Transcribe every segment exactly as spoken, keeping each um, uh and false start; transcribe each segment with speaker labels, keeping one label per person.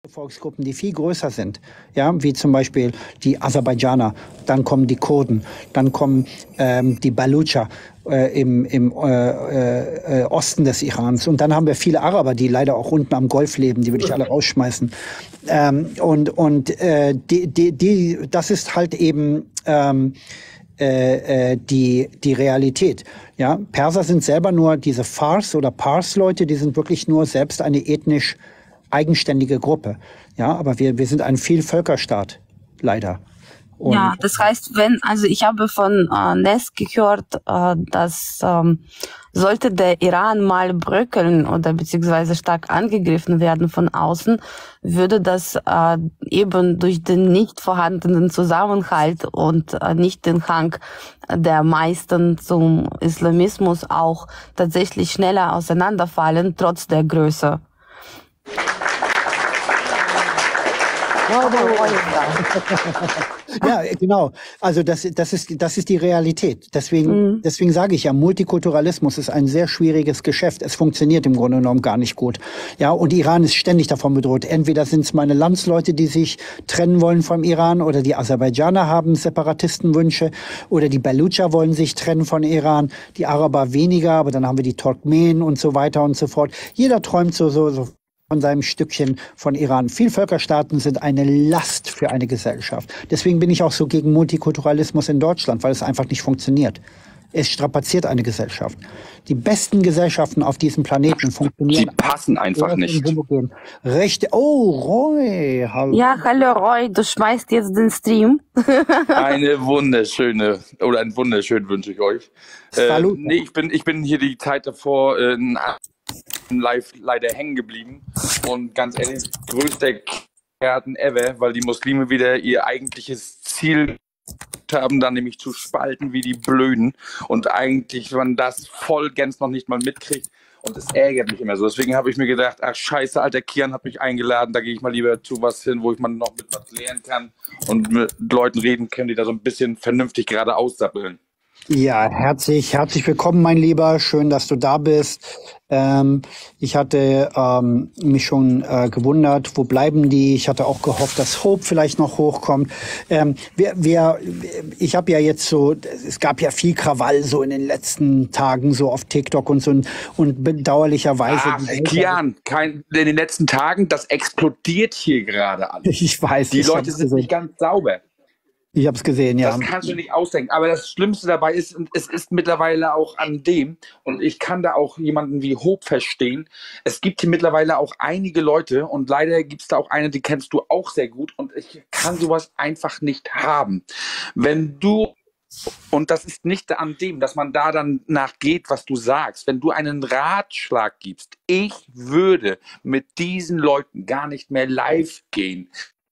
Speaker 1: Volksgruppen, die viel größer sind, ja, wie zum Beispiel die Aserbaidschaner, dann kommen die Kurden, dann kommen ähm, die Balucher äh, im, im äh, äh, Osten des Irans und dann haben wir viele Araber, die leider auch unten am Golf leben, die würde ich alle rausschmeißen. Ähm, und und äh, die, die, die, das ist halt eben ähm, äh, äh, die die Realität. Ja, Perser sind selber nur diese Fars oder Pars-Leute, die sind wirklich nur selbst eine ethnisch eigenständige Gruppe. Ja, aber wir, wir sind ein Vielvölkerstaat, leider. Und
Speaker 2: ja, das heißt, wenn, also ich habe von äh, Ness gehört, äh, dass ähm, sollte der Iran mal bröckeln oder beziehungsweise stark angegriffen werden von außen, würde das äh, eben durch den nicht vorhandenen Zusammenhalt und äh, nicht den Hang der meisten zum Islamismus auch tatsächlich schneller auseinanderfallen, trotz der Größe.
Speaker 1: Ja, genau. Also das, das ist, das ist die Realität. Deswegen, mhm. deswegen sage ich ja, Multikulturalismus ist ein sehr schwieriges Geschäft. Es funktioniert im Grunde genommen gar nicht gut. Ja, und Iran ist ständig davon bedroht. Entweder sind es meine Landsleute, die sich trennen wollen vom Iran, oder die Aserbaidschaner haben Separatistenwünsche, oder die Balucher wollen sich trennen von Iran, die Araber weniger, aber dann haben wir die Turkmenen und so weiter und so fort. Jeder träumt so, so, so von seinem Stückchen von Iran. Vielvölkerstaaten sind eine Last für eine Gesellschaft. Deswegen bin ich auch so gegen Multikulturalismus in Deutschland, weil es einfach nicht funktioniert. Es strapaziert eine Gesellschaft. Die besten Gesellschaften auf diesem Planeten funktionieren.
Speaker 3: Sie passen einfach nicht.
Speaker 1: Rechte. Oh, Roy.
Speaker 2: Hallo. Ja, hallo Roy, du schmeißt jetzt den Stream.
Speaker 3: Eine wunderschöne, oder ein wunderschön wünsche ich euch. Äh, nee, ich bin, ich bin hier die Zeit davor äh, live leider hängen geblieben und ganz ehrlich, größter Kerden ever, weil die Muslime wieder ihr eigentliches Ziel haben, dann nämlich zu spalten wie die Blöden und eigentlich man das vollgänzlich noch nicht mal mitkriegt und es ärgert mich immer so. Deswegen habe ich mir gedacht, ach scheiße, alter Kian hat mich eingeladen, da gehe ich mal lieber zu was hin, wo ich mal noch mit was lernen kann und mit Leuten reden kann, die da so ein bisschen vernünftig gerade aussappeln.
Speaker 1: Ja, herzlich, herzlich willkommen, mein Lieber. Schön, dass du da bist. Ähm, ich hatte ähm, mich schon äh, gewundert, wo bleiben die? Ich hatte auch gehofft, dass Hope vielleicht noch hochkommt. Ähm, wir, wir, ich habe ja jetzt so, es gab ja viel Krawall so in den letzten Tagen so auf TikTok und so und, und bedauerlicherweise.
Speaker 3: Ach, Kian, kein, in den letzten Tagen, das explodiert hier gerade alles.
Speaker 1: Ich weiß.
Speaker 3: Die Leute sind nicht ganz sauber.
Speaker 1: Ich habe es gesehen, ja.
Speaker 3: Das kannst du nicht ausdenken. Aber das Schlimmste dabei ist, und es ist mittlerweile auch an dem, und ich kann da auch jemanden wie Hope verstehen, es gibt hier mittlerweile auch einige Leute, und leider gibt es da auch eine, die kennst du auch sehr gut, und ich kann sowas einfach nicht haben. Wenn du, und das ist nicht an dem, dass man da dann nachgeht, was du sagst, wenn du einen Ratschlag gibst, ich würde mit diesen Leuten gar nicht mehr live gehen.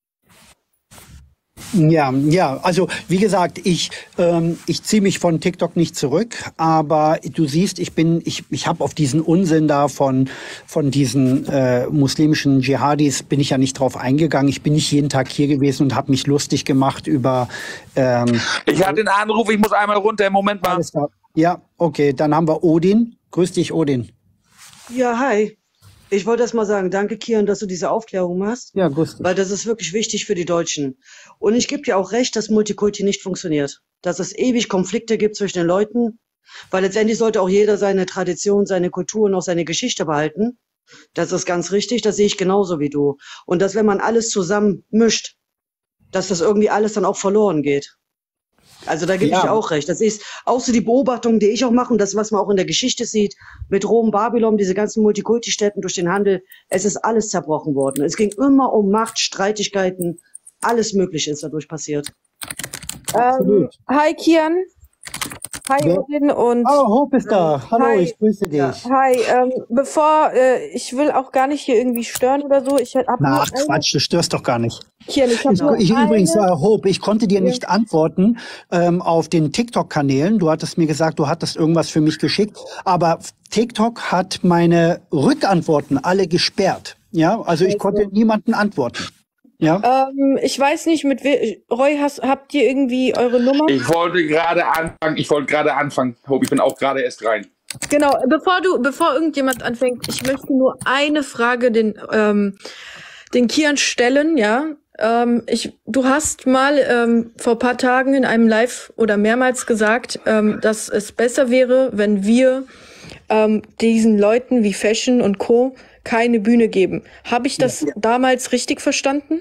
Speaker 1: Ja, ja, also wie gesagt, ich ähm, ich ziehe mich von TikTok nicht zurück, aber du siehst, ich bin ich ich habe auf diesen Unsinn da von von diesen äh, muslimischen Dschihadis bin ich ja nicht drauf eingegangen. Ich bin nicht jeden Tag hier gewesen und habe mich lustig gemacht über. Ähm,
Speaker 3: ich hatte den Anruf, ich muss einmal runter. Moment mal.
Speaker 1: Ja, okay, dann haben wir Odin. Grüß dich, Odin.
Speaker 4: Ja, hi. Ich wollte erst mal sagen, danke Kian, dass du diese Aufklärung machst.
Speaker 1: Ja, grüß dich.
Speaker 4: Weil das ist wirklich wichtig für die Deutschen. Und ich gebe dir auch recht, dass Multikulti nicht funktioniert. Dass es ewig Konflikte gibt zwischen den Leuten. Weil letztendlich sollte auch jeder seine Tradition, seine Kultur und auch seine Geschichte behalten. Das ist ganz richtig, das sehe ich genauso wie du. Und dass, wenn man alles zusammen mischt, dass das irgendwie alles dann auch verloren geht. Also da gebe ja. ich auch recht. Das ist auch so die Beobachtung, die ich auch mache und das, was man auch in der Geschichte sieht, mit Rom, Babylon, diese ganzen Multikulti-Städten durch den Handel. Es ist alles zerbrochen worden. Es ging immer um Macht, Streitigkeiten, alles Mögliche ist dadurch passiert.
Speaker 5: Ähm, hi Kian. Hi Odin und
Speaker 1: oh, Hope ist da. Hallo, hi. Ich grüße dich.
Speaker 5: Ja, hi, ähm, bevor, äh, ich will auch gar nicht hier irgendwie stören oder so. Ich hab
Speaker 1: Na, ach Quatsch, du störst doch gar nicht.
Speaker 5: Kian, ich hab
Speaker 1: ich,
Speaker 5: nur
Speaker 1: ich
Speaker 5: eine...
Speaker 1: übrigens, äh, Hope, ich konnte dir ja. nicht antworten ähm, auf den TikTok-Kanälen. Du hattest mir gesagt, du hattest irgendwas für mich geschickt. Aber TikTok hat meine Rückantworten alle gesperrt. Ja, also ich konnte niemanden antworten. Ja.
Speaker 5: Ähm, ich weiß nicht, mit we Roy, hast, habt ihr irgendwie eure Nummer?
Speaker 3: Ich wollte gerade anfangen, ich wollte gerade anfangen, Hope, ich bin auch gerade erst rein.
Speaker 5: Genau, bevor du, bevor irgendjemand anfängt, ich möchte nur eine Frage den, ähm, den Kian stellen, ja. Ähm, ich, du hast mal ähm, vor ein paar Tagen in einem Live oder mehrmals gesagt, ähm, dass es besser wäre, wenn wir ähm, diesen Leuten wie Fashion und Co. keine Bühne geben. Habe ich das ja. damals richtig verstanden?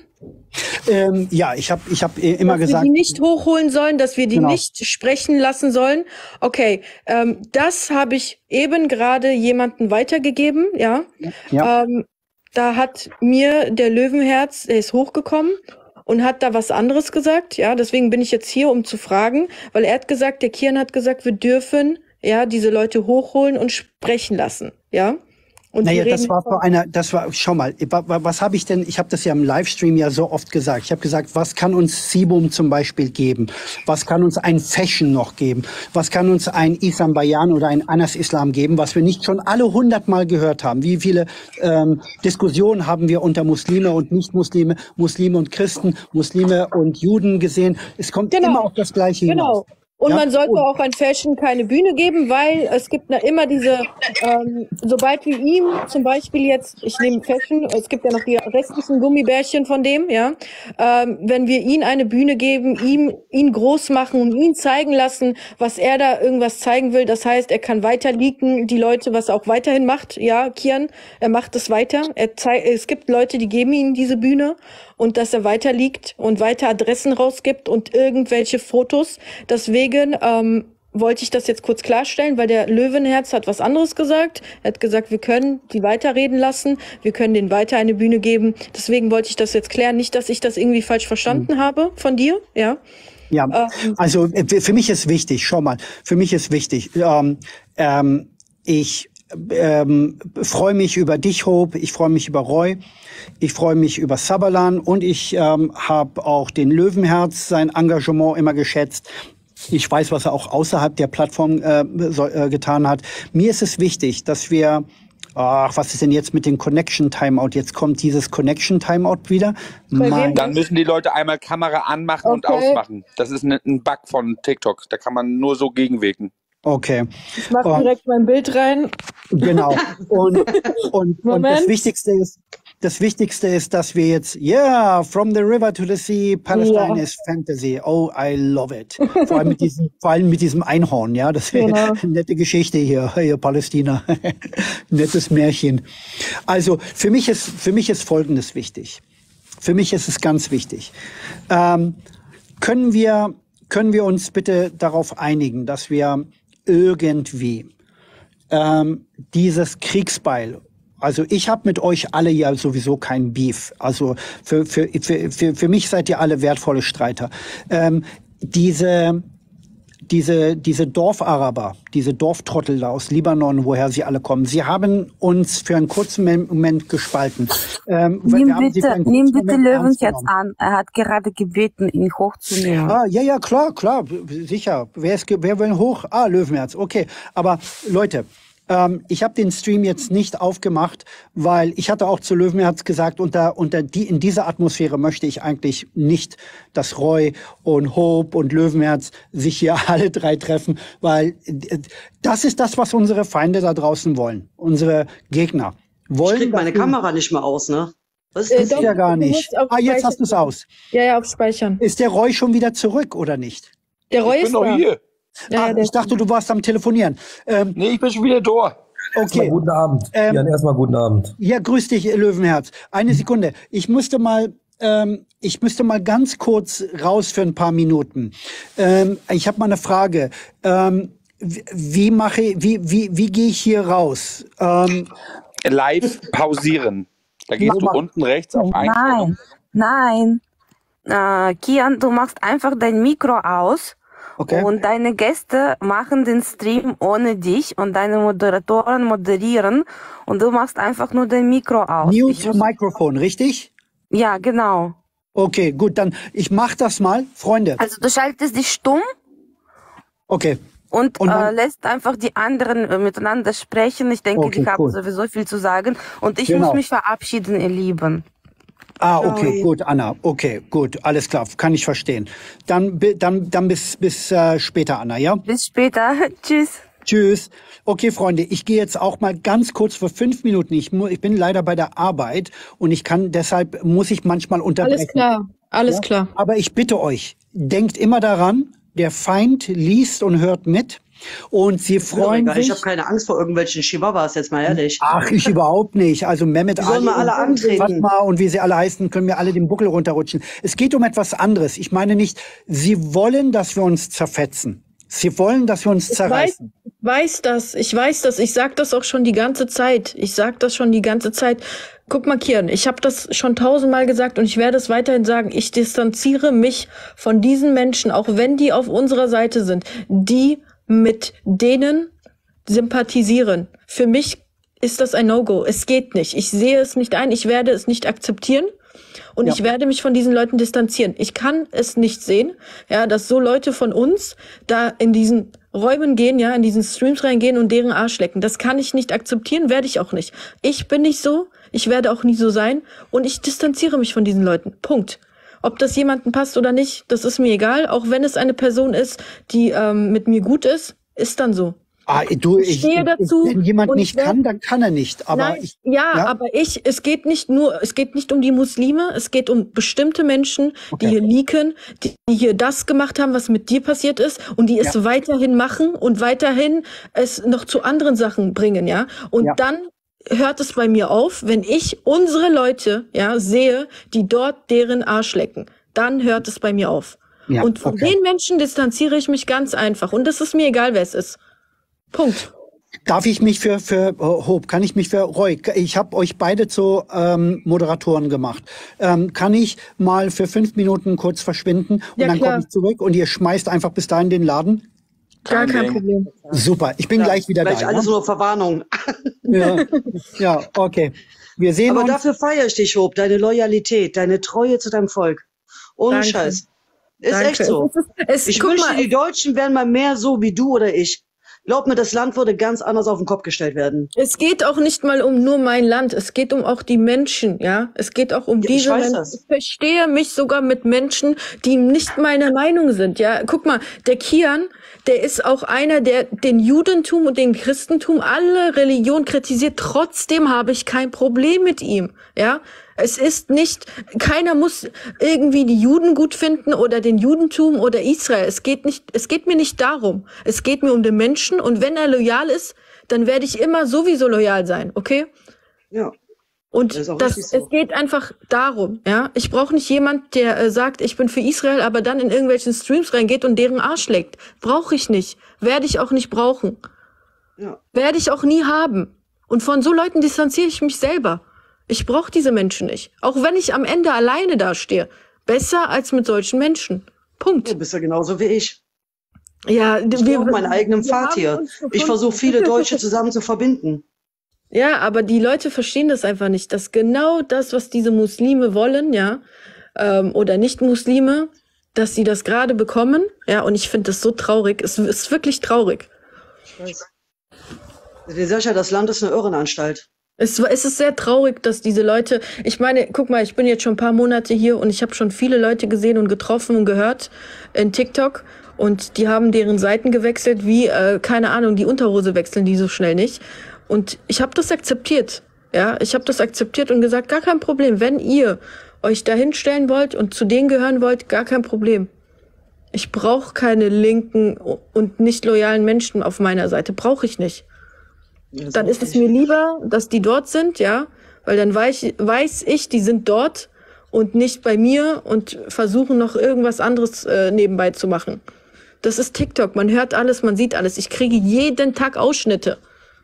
Speaker 1: Ähm, ja, ich habe ich hab immer
Speaker 5: dass
Speaker 1: gesagt,
Speaker 5: wir die nicht hochholen sollen, dass wir die
Speaker 1: genau.
Speaker 5: nicht sprechen lassen sollen. Okay, ähm, das habe ich eben gerade jemanden weitergegeben, ja.
Speaker 1: ja.
Speaker 5: Ähm, da hat mir der Löwenherz, der ist hochgekommen und hat da was anderes gesagt, ja. Deswegen bin ich jetzt hier, um zu fragen, weil er hat gesagt, der Kian hat gesagt, wir dürfen ja diese Leute hochholen und sprechen lassen, ja. Und
Speaker 1: naja, das war vor einer, das war, schau mal, was habe ich denn, ich habe das ja im Livestream ja so oft gesagt. Ich habe gesagt, was kann uns Sibum zum Beispiel geben? Was kann uns ein Fashion noch geben? Was kann uns ein Isam Bayan oder ein Anas Islam geben, was wir nicht schon alle hundertmal gehört haben? Wie viele ähm, Diskussionen haben wir unter Muslime und Nicht-Muslime, Muslime und Christen, Muslime und Juden gesehen? Es kommt genau. immer auf das Gleiche
Speaker 5: genau.
Speaker 1: hinaus.
Speaker 5: Und
Speaker 1: ja?
Speaker 5: man sollte
Speaker 1: und
Speaker 5: auch ein Fashion keine Bühne geben, weil es gibt na immer diese, ähm, sobald wir ihm zum Beispiel jetzt, ich nehme Fashion, es gibt ja noch die restlichen Gummibärchen von dem, ja, ähm, wenn wir ihn eine Bühne geben, ihm ihn groß machen und ihn zeigen lassen, was er da irgendwas zeigen will, das heißt, er kann weiter leaken, die Leute, was er auch weiterhin macht, ja, Kian, er macht es weiter, er zeigt, es gibt Leute, die geben ihm diese Bühne und dass er weiter liegt und weiter Adressen rausgibt und irgendwelche Fotos. Deswegen ähm, wollte ich das jetzt kurz klarstellen, weil der Löwenherz hat was anderes gesagt. Er hat gesagt, wir können die weiterreden lassen, wir können denen weiter eine Bühne geben. Deswegen wollte ich das jetzt klären. Nicht, dass ich das irgendwie falsch verstanden mhm. habe von dir, ja.
Speaker 1: Ja, ähm, also für mich ist wichtig, schau mal, für mich ist wichtig, ähm, ähm, ich ähm, freue mich über dich, Hope, ich freue mich über Roy, ich freue mich über Sabalan und ich ähm, habe auch den Löwenherz, sein Engagement immer geschätzt. Ich weiß, was er auch außerhalb der Plattform äh, so, äh, getan hat. Mir ist es wichtig, dass wir, ach, was ist denn jetzt mit dem Connection Timeout? Jetzt kommt dieses Connection Timeout wieder.
Speaker 3: Mein Dann müssen die Leute einmal Kamera anmachen okay. und ausmachen. Das ist ein Bug von TikTok. Da kann man nur so gegenwirken.
Speaker 1: Okay.
Speaker 5: Ich mache direkt mein Bild rein.
Speaker 1: Genau. Und, und, und das Wichtigste ist, das Wichtigste ist, dass wir jetzt, yeah, from the river to the sea, Palestine ja. is fantasy. Oh, I love it. Vor allem mit diesem, vor allem mit diesem Einhorn, ja. Das ist genau. eine nette Geschichte hier, hier Palästina. Nettes Märchen. Also, für mich ist, für mich ist Folgendes wichtig. Für mich ist es ganz wichtig. Ähm, können wir, können wir uns bitte darauf einigen, dass wir irgendwie ähm, dieses Kriegsbeil, also ich habe mit euch alle ja sowieso kein Beef, also für, für, für, für, für mich seid ihr alle wertvolle Streiter. Ähm, diese, diese, diese Dorfaraber, diese Dorftrottel da aus Libanon, woher sie alle kommen, sie haben uns für einen kurzen Moment gespalten. Ähm,
Speaker 2: nimm bitte, nimm bitte Löwenherz an. Er hat gerade gebeten, ihn hochzunehmen.
Speaker 1: Ah, ja, ja, klar, klar, sicher. Wer, ist, wer will hoch? Ah, Löwenherz, okay. Aber Leute, ähm, ich habe den Stream jetzt nicht aufgemacht, weil ich hatte auch zu Löwenherz gesagt, unter, unter die, in dieser Atmosphäre möchte ich eigentlich nicht, dass Roy und Hope und Löwenherz sich hier alle drei treffen, weil das ist das, was unsere Feinde da draußen wollen, unsere Gegner. Wollen,
Speaker 4: ich krieg meine Kamera nicht mehr aus, ne?
Speaker 1: Was ist das? Äh, ja gar nicht. Ah, jetzt hast du es aus.
Speaker 5: Ja, ja, auf Speichern.
Speaker 1: Ist der Roy schon wieder zurück, oder nicht?
Speaker 5: Der Roy
Speaker 3: ich
Speaker 5: ist
Speaker 3: bin noch hier.
Speaker 1: Ja, ah, ich dachte, du warst am Telefonieren.
Speaker 3: Ähm, nee, ich bin schon wieder da.
Speaker 6: Okay. Erstmal guten Abend. Ähm, Jan, erstmal guten Abend.
Speaker 1: Ja, grüß dich, Löwenherz. Eine Sekunde. Ich müsste mal, ähm, ich müsste mal ganz kurz raus für ein paar Minuten. Ähm, ich habe mal eine Frage. Ähm, wie mache, wie, wie, wie gehe ich hier raus? Ähm,
Speaker 3: Live pausieren. Da gehst du unten rechts auf
Speaker 2: Einstellungen. Nein, nein. Äh, Kian, du machst einfach dein Mikro aus. Okay. Und deine Gäste machen den Stream ohne dich und deine Moderatoren moderieren und du machst einfach nur dein Mikro aus.
Speaker 1: Mute Mikrofon, richtig?
Speaker 2: Ja, genau.
Speaker 1: Okay, gut, dann ich mach das mal, Freunde.
Speaker 2: Also du schaltest dich stumm.
Speaker 1: Okay.
Speaker 2: Und, und äh, lässt einfach die anderen äh, miteinander sprechen. Ich denke, okay, die haben cool. sowieso viel zu sagen. Und ich genau. muss mich verabschieden, ihr Lieben.
Speaker 1: Ah, okay, gut, Anna. Okay, gut, alles klar, kann ich verstehen. Dann, dann, dann bis, bis äh, später, Anna, ja?
Speaker 2: Bis später. Tschüss.
Speaker 1: Tschüss. Okay, Freunde, ich gehe jetzt auch mal ganz kurz für fünf Minuten. Ich, mu ich bin leider bei der Arbeit und ich kann, deshalb muss ich manchmal unterbrechen.
Speaker 5: Alles klar, alles
Speaker 1: ja?
Speaker 5: klar.
Speaker 1: Aber ich bitte euch, denkt immer daran, der Feind liest und hört mit. Und sie freuen sich.
Speaker 4: Ich habe keine Angst vor irgendwelchen Chihuahuas, jetzt mal ehrlich.
Speaker 1: Ach, ich überhaupt nicht. Also Mehmet
Speaker 4: Ali sollen wir alle antreten.
Speaker 1: Fatma und wie sie alle heißen, können mir alle den Buckel runterrutschen. Es geht um etwas anderes. Ich meine nicht, sie wollen, dass wir uns zerfetzen. Sie wollen, dass wir uns
Speaker 5: ich
Speaker 1: zerreißen.
Speaker 5: Weiß, ich weiß das, ich weiß das. Ich sag das auch schon die ganze Zeit. Ich sag das schon die ganze Zeit. Guck mal, Kian, ich habe das schon tausendmal gesagt und ich werde es weiterhin sagen. Ich distanziere mich von diesen Menschen, auch wenn die auf unserer Seite sind, die mit denen sympathisieren. Für mich ist das ein No-Go. Es geht nicht. Ich sehe es nicht ein. Ich werde es nicht akzeptieren. Und ja. ich werde mich von diesen Leuten distanzieren. Ich kann es nicht sehen, ja, dass so Leute von uns da in diesen Räumen gehen, ja, in diesen Streams reingehen und deren Arsch lecken. Das kann ich nicht akzeptieren, werde ich auch nicht. Ich bin nicht so, ich werde auch nie so sein und ich distanziere mich von diesen Leuten. Punkt. Ob das jemandem passt oder nicht, das ist mir egal. Auch wenn es eine Person ist, die ähm, mit mir gut ist, ist dann so.
Speaker 1: Ah, du, ich,
Speaker 5: ich stehe dazu.
Speaker 1: Wenn jemand nicht kann, dann kann er nicht. Aber
Speaker 5: nein,
Speaker 1: ich,
Speaker 5: ja,
Speaker 1: ja,
Speaker 5: aber ich, es geht nicht nur, es geht nicht um die Muslime, es geht um bestimmte Menschen,
Speaker 1: okay.
Speaker 5: die hier leaken, die, die hier das gemacht haben, was mit dir passiert ist und die es ja. weiterhin machen und weiterhin es noch zu anderen Sachen bringen, ja. Und ja. dann hört es bei mir auf, wenn ich unsere Leute, ja, sehe, die dort deren Arsch lecken. Dann hört es bei mir auf. Ja, und von okay. den Menschen distanziere ich mich ganz einfach. Und das ist mir egal, wer es ist. Punkt.
Speaker 1: Darf ich mich für, für Hope, kann ich mich für Roy, ich habe euch beide zu ähm, Moderatoren gemacht. Ähm, kann ich mal für fünf Minuten kurz verschwinden und ja, dann komme ich zurück und ihr schmeißt einfach bis dahin den Laden?
Speaker 5: Gar kein Problem.
Speaker 1: Super, ich bin ja, gleich wieder
Speaker 4: gleich
Speaker 1: da.
Speaker 4: Alles ja? nur Verwarnung.
Speaker 1: Ja, ja, okay. Wir sehen
Speaker 4: Aber
Speaker 1: uns.
Speaker 4: dafür feiere ich dich, Hope, deine Loyalität, deine Treue zu deinem Volk. Ohne
Speaker 5: Danke.
Speaker 4: Scheiß. Ist
Speaker 5: Danke.
Speaker 4: echt so.
Speaker 5: Es ist, es,
Speaker 4: ich wünschte, mal, die Deutschen wären mal mehr so wie du oder ich. Glaub mir, das Land würde ganz anders auf den Kopf gestellt werden.
Speaker 5: Es geht auch nicht mal um nur mein Land. Es geht um auch die Menschen, ja. Es geht auch um
Speaker 4: ja,
Speaker 5: diese
Speaker 4: ich weiß
Speaker 5: Menschen.
Speaker 4: Das.
Speaker 5: Ich verstehe mich sogar mit Menschen, die nicht meiner Meinung sind, ja. Guck mal, der Kian, der ist auch einer, der den Judentum und den Christentum, alle Religionen kritisiert. Trotzdem habe ich kein Problem mit ihm, ja. Es ist nicht, keiner muss irgendwie die Juden gut finden oder den Judentum oder Israel. Es geht nicht, es geht mir nicht darum. Es geht mir um den Menschen und wenn er loyal ist, dann werde ich immer sowieso loyal sein, okay?
Speaker 4: Ja.
Speaker 5: Und das, das so. Es geht einfach darum, ja. Ich brauche nicht jemand, der äh, sagt, ich bin für Israel, aber dann in irgendwelchen Streams reingeht und deren Arsch leckt. Brauche ich nicht. Werde ich auch nicht brauchen.
Speaker 4: Ja.
Speaker 5: Werde ich auch nie haben. Und von so Leuten distanziere ich mich selber. Ich brauche diese Menschen nicht. Auch wenn ich am Ende alleine dastehe. Besser als mit solchen Menschen. Punkt.
Speaker 4: Du bist ja genauso wie ich.
Speaker 5: Ja,
Speaker 4: ich wir haben meinen eigenen Pfad hier. Ich versuche viele Deutsche zusammen zu verbinden.
Speaker 5: Ja, aber die Leute verstehen das einfach nicht, dass genau das, was diese Muslime wollen, ja, ähm, oder Nicht-Muslime, dass sie das gerade bekommen. Ja, und ich finde das so traurig. Es ist wirklich traurig.
Speaker 4: Ich weiß. Wie sag ich ja, das Land ist eine Irrenanstalt.
Speaker 5: Es, es ist sehr traurig, dass diese Leute, ich meine, guck mal, ich bin jetzt schon ein paar Monate hier und ich habe schon viele Leute gesehen und getroffen und gehört in TikTok und die haben deren Seiten gewechselt, wie, äh, keine Ahnung, die Unterhose wechseln die so schnell nicht. Und ich habe das akzeptiert, ja, ich habe das akzeptiert und gesagt, gar kein Problem, wenn ihr euch dahin stellen wollt und zu denen gehören wollt, gar kein Problem. Ich brauche keine linken und nicht loyalen Menschen auf meiner Seite, brauche ich nicht. Dann ist es mir lieber, dass die dort sind, ja, weil dann weiß, weiß ich, die sind dort und nicht bei mir und versuchen noch irgendwas anderes äh, nebenbei zu machen. Das ist TikTok, man hört alles, man sieht alles. Ich kriege jeden Tag Ausschnitte.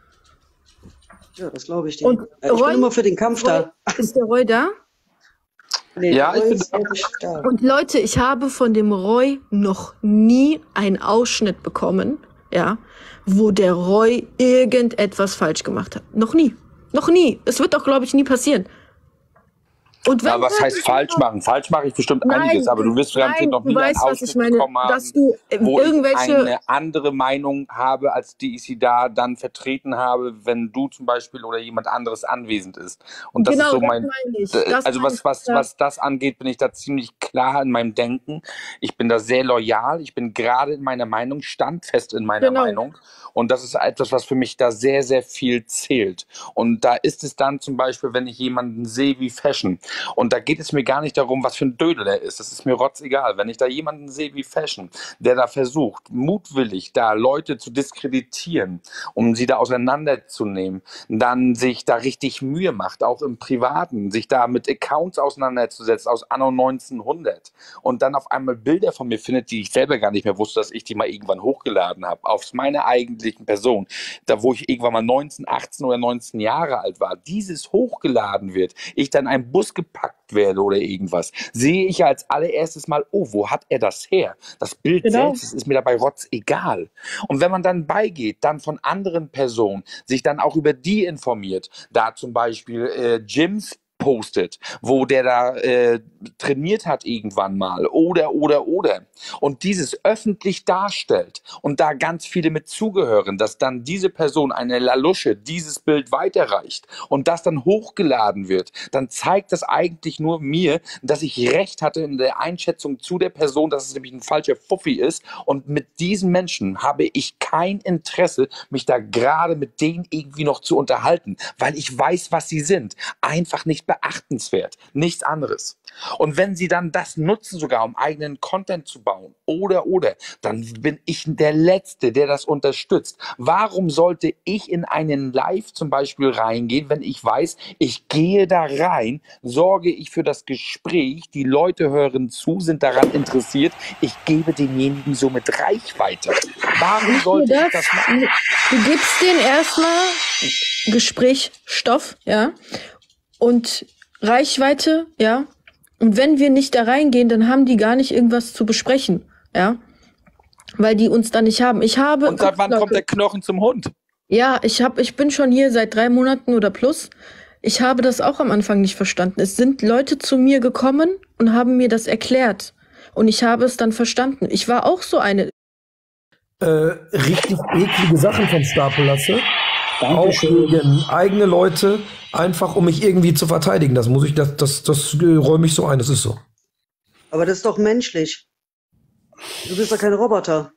Speaker 4: Ja, das glaube ich dir.
Speaker 5: Und
Speaker 4: ich
Speaker 5: Roy,
Speaker 4: bin immer für den Kampf
Speaker 5: Roy,
Speaker 4: da.
Speaker 5: Ist der Roy da?
Speaker 4: Nee,
Speaker 3: ja, ich bin
Speaker 4: da.
Speaker 5: Und Leute, ich habe von dem Roy noch nie einen Ausschnitt bekommen, ja, wo der Roy irgendetwas falsch gemacht hat. Noch nie. Noch nie. Es wird auch, glaube ich, nie passieren. Und wenn
Speaker 3: Na, was heißt falsch machen? Falsch mache ich bestimmt
Speaker 5: nein,
Speaker 3: einiges, aber du wirst garantiert noch nie einen Ausschnitt bekommen haben,
Speaker 5: dass du
Speaker 3: wo
Speaker 5: irgendwelche
Speaker 3: ich eine andere Meinung habe, als die ich sie da dann vertreten habe, wenn du zum Beispiel oder jemand anderes anwesend ist. Und das
Speaker 5: genau,
Speaker 3: ist so
Speaker 5: das
Speaker 3: mein,
Speaker 5: meine ich. Das
Speaker 3: also
Speaker 5: meine
Speaker 3: was,
Speaker 5: ich,
Speaker 3: was,
Speaker 5: ja.
Speaker 3: was das angeht, bin ich da ziemlich klar in meinem Denken. Ich bin da sehr loyal, ich bin gerade in meiner Meinung, standfest in meiner
Speaker 5: Genau.
Speaker 3: Meinung. Und das ist etwas, was für mich da sehr, sehr viel zählt. Und da ist es dann zum Beispiel, wenn ich jemanden sehe wie Fashion, und da geht es mir gar nicht darum, was für ein Dödel er ist. Das ist mir rotzegal. Wenn ich da jemanden sehe wie Fashion, der da versucht, mutwillig da Leute zu diskreditieren, um sie da auseinanderzunehmen, dann sich da richtig Mühe macht, auch im Privaten, sich da mit Accounts auseinanderzusetzen aus Anno neunzehnhundert und dann auf einmal Bilder von mir findet, die ich selber gar nicht mehr wusste, dass ich die mal irgendwann hochgeladen habe, auf meine eigentlichen Person, da wo ich irgendwann mal neunzehn, achtzehn oder neunzehn Jahre alt war, dieses hochgeladen wird, ich dann einen Bus gepackt werde oder irgendwas, sehe ich als allererstes mal, oh, wo hat er das her? Das Bild
Speaker 5: Genau.
Speaker 3: selbst, das ist mir dabei rotzegal. Und wenn man dann beigeht, dann von anderen Personen, sich dann auch über die informiert, da zum Beispiel äh, Gyms postet, wo der da äh, trainiert hat irgendwann mal oder, oder, oder. Und dieses öffentlich darstellt und da ganz viele mit zugehören, dass dann diese Person, eine Lalusche, dieses Bild weiterreicht und das dann hochgeladen wird, dann zeigt das eigentlich nur mir, dass ich recht hatte in der Einschätzung zu der Person, dass es nämlich ein falscher Fuffi ist. Und mit diesen Menschen habe ich kein Interesse, mich da gerade mit denen irgendwie noch zu unterhalten, weil ich weiß, was sie sind. Einfach nicht beachtenswert, nichts anderes. Und wenn sie dann das nutzen, sogar um eigenen Content zu bauen, oder, oder, dann bin ich der Letzte, der das unterstützt. Warum sollte ich in einen Live zum Beispiel reingehen, wenn ich weiß, ich gehe da rein, sorge ich für das Gespräch, die Leute hören zu, sind daran interessiert, ich gebe denjenigen somit Reichweite. Warum sollte ich das machen?
Speaker 5: Du gibst denen erstmal Gesprächsstoff, ja, und Reichweite, ja. Und wenn wir nicht da reingehen, dann haben die gar nicht irgendwas zu besprechen, ja. Weil die uns da nicht haben. Ich habe.
Speaker 3: Und seit wann kommt der Knochen zum Hund?
Speaker 5: Ja, ich hab, ich bin schon hier seit drei Monaten oder plus. Ich habe das auch am Anfang nicht verstanden. Es sind Leute zu mir gekommen und haben mir das erklärt. Und ich habe es dann verstanden. Ich war auch so eine.
Speaker 6: Äh, richtig eklige Sachen vom Stapel lasse. Dankeschön. Auch gegen eigene Leute, einfach um mich irgendwie zu verteidigen. Das muss ich, das, das, das räume ich so ein, das ist so.
Speaker 4: Aber das ist doch menschlich. Du bist doch kein Roboter.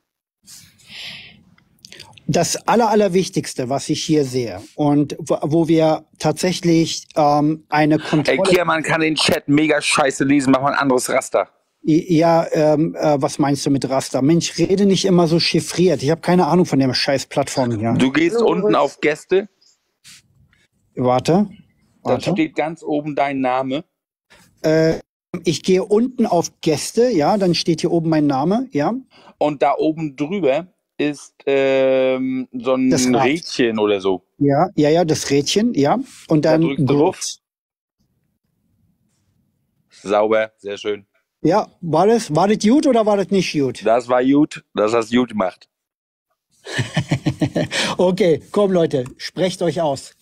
Speaker 1: Das Aller, Allerwichtigste, was ich hier sehe und wo, wo wir tatsächlich ähm, eine Kontrolle...
Speaker 3: Ey, Kia, man kann den Chat mega scheiße lesen, mach mal ein anderes Raster.
Speaker 1: Ja, ähm, äh, was meinst du mit Raster? Mensch, rede nicht immer so chiffriert. Ich habe keine Ahnung von der scheiß Plattform hier.
Speaker 3: Du gehst oh, unten auf Gäste.
Speaker 1: Warte.
Speaker 3: Da steht ganz oben dein Name.
Speaker 1: Äh, ich gehe unten auf Gäste, ja, dann steht hier oben mein Name, ja.
Speaker 3: Und da oben drüber ist ähm, so ein Rädchen oder so.
Speaker 1: Ja, ja, ja, das Rädchen, ja. Und dann
Speaker 3: da drückst du drauf. Sauber, sehr schön.
Speaker 1: Ja, war das, war das gut oder war das nicht gut?
Speaker 3: Das war gut, das hast du gut gemacht.
Speaker 1: Okay, komm Leute, sprecht euch aus.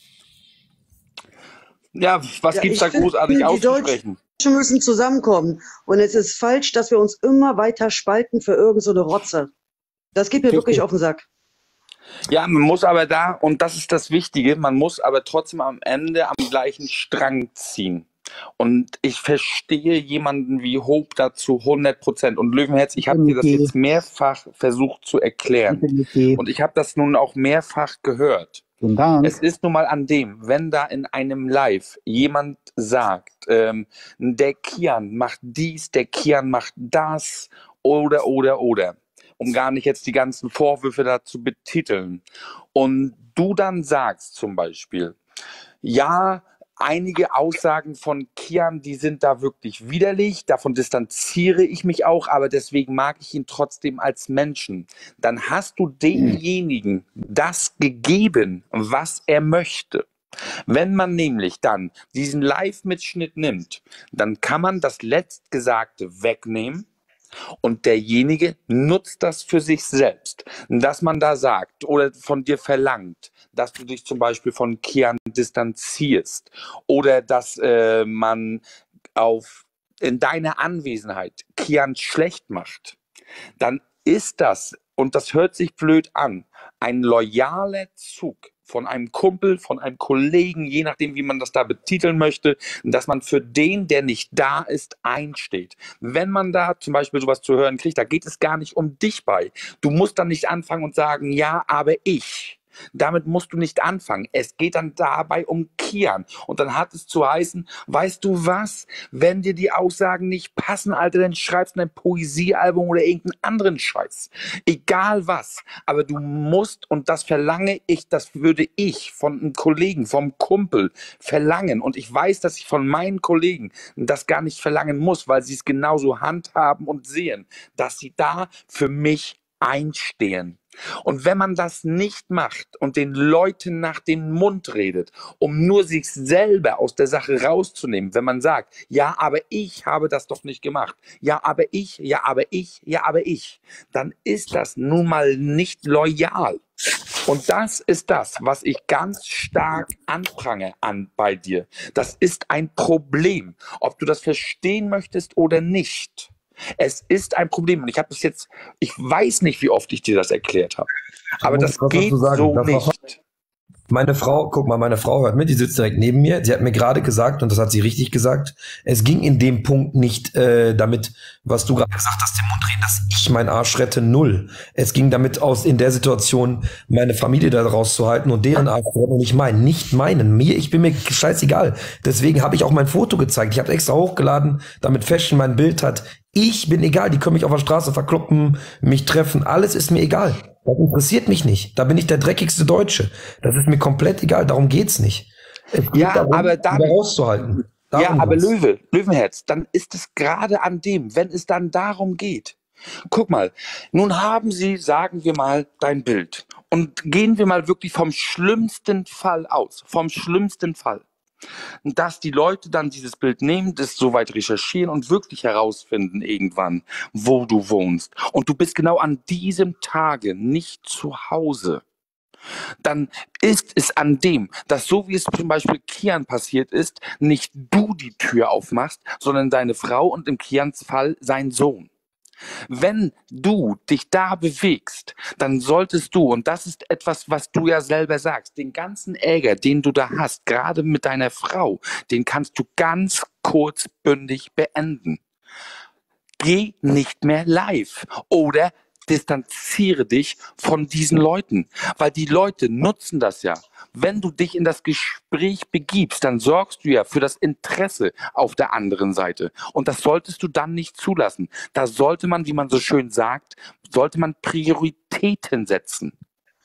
Speaker 3: Ja, was ja, gibt's da großartig
Speaker 4: finde,
Speaker 3: auszusprechen?
Speaker 4: Die Deutschen müssen zusammenkommen. Und es ist falsch, dass wir uns immer weiter spalten für irgend so eine Rotze. Das geht mir Richtig. wirklich auf den Sack.
Speaker 3: Ja, man muss aber da, und das ist das Wichtige, man muss aber trotzdem am Ende am gleichen Strang ziehen. Und ich verstehe jemanden wie Hope dazu hundert Prozent. Und Löwenherz, ich habe dir das jetzt mehrfach versucht zu erklären. Und ich habe das nun auch mehrfach gehört. Es ist nun mal an dem, wenn da in einem Live jemand sagt, ähm, der Kian macht dies, der Kian macht das, oder, oder, oder. Um gar nicht jetzt die ganzen Vorwürfe da zu betiteln. Und du dann sagst zum Beispiel, ja, einige Aussagen von Kian, die sind da wirklich widerlich, davon distanziere ich mich auch, aber deswegen mag ich ihn trotzdem als Menschen. Dann hast du demjenigen das gegeben, was er möchte. Wenn man nämlich dann diesen Live-Mitschnitt nimmt, dann kann man das Letztgesagte wegnehmen. Und derjenige nutzt das für sich selbst, dass man da sagt oder von dir verlangt, dass du dich zum Beispiel von Kian distanzierst oder dass äh, man auf in deiner Anwesenheit Kian schlecht macht, dann ist das, und das hört sich blöd an, ein loyaler Zug von einem Kumpel, von einem Kollegen, je nachdem, wie man das da betiteln möchte, dass man für den, der nicht da ist, einsteht. Wenn man da zum Beispiel sowas zu hören kriegt, da geht es gar nicht um dich bei. Du musst dann nicht anfangen und sagen, ja, aber ich. Damit musst du nicht anfangen. Es geht dann dabei um Kian. Und dann hat es zu heißen, weißt du was? Wenn dir die Aussagen nicht passen, Alter, dann schreibst du ein Poesiealbum oder irgendeinen anderen Scheiß. Egal was. Aber du musst, und das verlange ich, das würde ich von einem Kollegen, vom Kumpel verlangen. Und ich weiß, dass ich von meinen Kollegen das gar nicht verlangen muss, weil sie es genauso handhaben und sehen, dass sie da für mich einstehen. Und wenn man das nicht macht und den Leuten nach dem Mund redet, um nur sich selber aus der Sache rauszunehmen, wenn man sagt, ja, aber ich habe das doch nicht gemacht, ja, aber ich, ja, aber ich, ja, aber ich, dann ist das nun mal nicht loyal. Und das ist das, was ich ganz stark anprange an bei dir. Das ist ein Problem, ob du das verstehen möchtest oder nicht. Es ist ein Problem und ich habe das jetzt, ich weiß nicht, wie oft ich dir das erklärt habe, aber das geht so nicht.
Speaker 6: Meine Frau, guck mal, meine Frau hört mit, die sitzt direkt neben mir. Sie hat mir gerade gesagt, und das hat sie richtig gesagt, es ging in dem Punkt nicht äh, damit, was du gerade gesagt hast, den Mund reden, dass ich meinen Arsch rette, null. Es ging damit aus, in der Situation meine Familie da rauszuhalten und deren Arsch retten und nicht meinen, nicht meinen. Mir, ich bin mir scheißegal. Deswegen habe ich auch mein Foto gezeigt. Ich habe extra hochgeladen, damit Fashion mein Bild hat. Ich bin egal, die können mich auf der Straße verkloppen, mich treffen, alles ist mir egal. Das interessiert mich nicht. Da bin ich der dreckigste Deutsche. Das ist mir komplett egal, darum geht's nicht. Es geht
Speaker 3: ja,
Speaker 6: darum,
Speaker 3: aber dann,
Speaker 6: rauszuhalten. Darum
Speaker 3: ja, aber
Speaker 6: geht's.
Speaker 3: Löwe, Löwenherz, dann ist es gerade an dem, wenn es dann darum geht. Guck mal, nun haben sie, sagen wir mal, dein Bild. Und gehen wir mal wirklich vom schlimmsten Fall aus. Vom schlimmsten Fall. Dass die Leute dann dieses Bild nehmen, das soweit recherchieren und wirklich herausfinden irgendwann, wo du wohnst. Und du bist genau an diesem Tage nicht zu Hause. Dann ist es an dem, dass so wie es zum Beispiel Kian passiert ist, nicht du die Tür aufmachst, sondern deine Frau und im Kians Fall sein Sohn. Wenn du dich da bewegst, dann solltest du, und das ist etwas, was du ja selber sagst, den ganzen Ärger, den du da hast, gerade mit deiner Frau, den kannst du ganz kurzbündig beenden. Geh nicht mehr live oder distanziere dich von diesen Leuten, weil die Leute nutzen das ja. Wenn du dich in das Gespräch begibst, dann sorgst du ja für das Interesse auf der anderen Seite. Und das solltest du dann nicht zulassen. Da sollte man, wie man so schön sagt, sollte man Prioritäten setzen.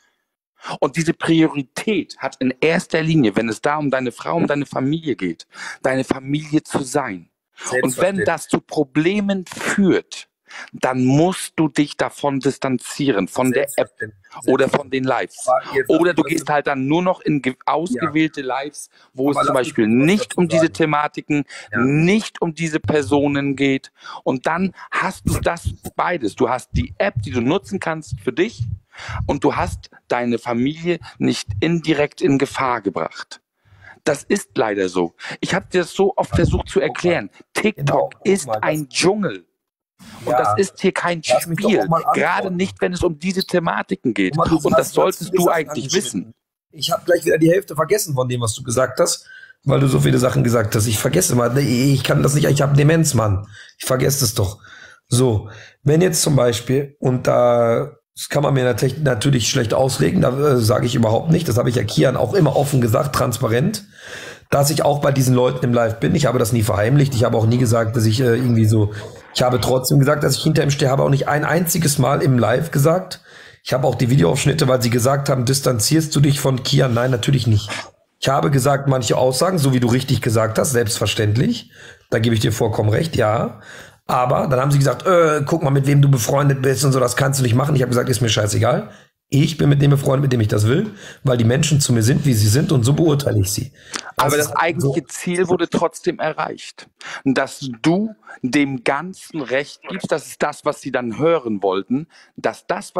Speaker 3: Und diese Priorität hat in erster Linie, wenn es da um deine Frau, um deine Familie geht, deine Familie zu sein. Und wenn das zu Problemen führt, dann musst du dich davon distanzieren, von der App oder von den Lives. Oder du gehst halt dann nur noch in ausgewählte Lives, wo es zum Beispiel nicht um diese Thematiken, nicht um diese Personen geht. Und dann hast du das beides. Du hast die App, die du nutzen kannst für dich, und du hast deine Familie nicht indirekt in Gefahr gebracht. Das ist leider so. Ich habe dir das so oft versucht zu erklären. TikTok ist ein Dschungel. Und ja, das ist hier kein Spiel, gerade nicht, wenn es um diese Thematiken geht. Mal, und das solltest du eigentlich wissen.
Speaker 6: Ich habe gleich wieder die Hälfte vergessen von dem, was du gesagt hast, weil du so viele Sachen gesagt hast. Ich vergesse mal, ich kann das nicht, ich habe Demenz, Mann. Ich vergesse es doch. So, wenn jetzt zum Beispiel, und da das kann man mir natürlich schlecht auslegen, da äh, sage ich überhaupt nicht, das habe ich ja Kian auch immer offen gesagt, transparent, dass ich auch bei diesen Leuten im Live bin. Ich habe das nie verheimlicht. Ich habe auch nie gesagt, dass ich äh, irgendwie so, ich habe trotzdem gesagt, dass ich hinter ihm stehe, habe auch nicht ein einziges Mal im Live gesagt. Ich habe auch die Videoaufschnitte, weil sie gesagt haben, distanzierst du dich von Kian? Nein, natürlich nicht. Ich habe gesagt, manche Aussagen, so wie du richtig gesagt hast, selbstverständlich. Da gebe ich dir vollkommen recht, ja. Aber dann haben sie gesagt, äh, guck mal, mit wem du befreundet bist und so, das kannst du nicht machen. Ich habe gesagt, ist mir scheißegal. Ich bin mit dem befreundet, mit dem ich das will, weil die Menschen zu mir sind, wie sie sind, und so beurteile ich sie.
Speaker 3: Aber das eigentliche Ziel wurde trotzdem erreicht. Dass du dem Ganzen Recht gibst, das ist das, was sie dann hören wollten, dass das, was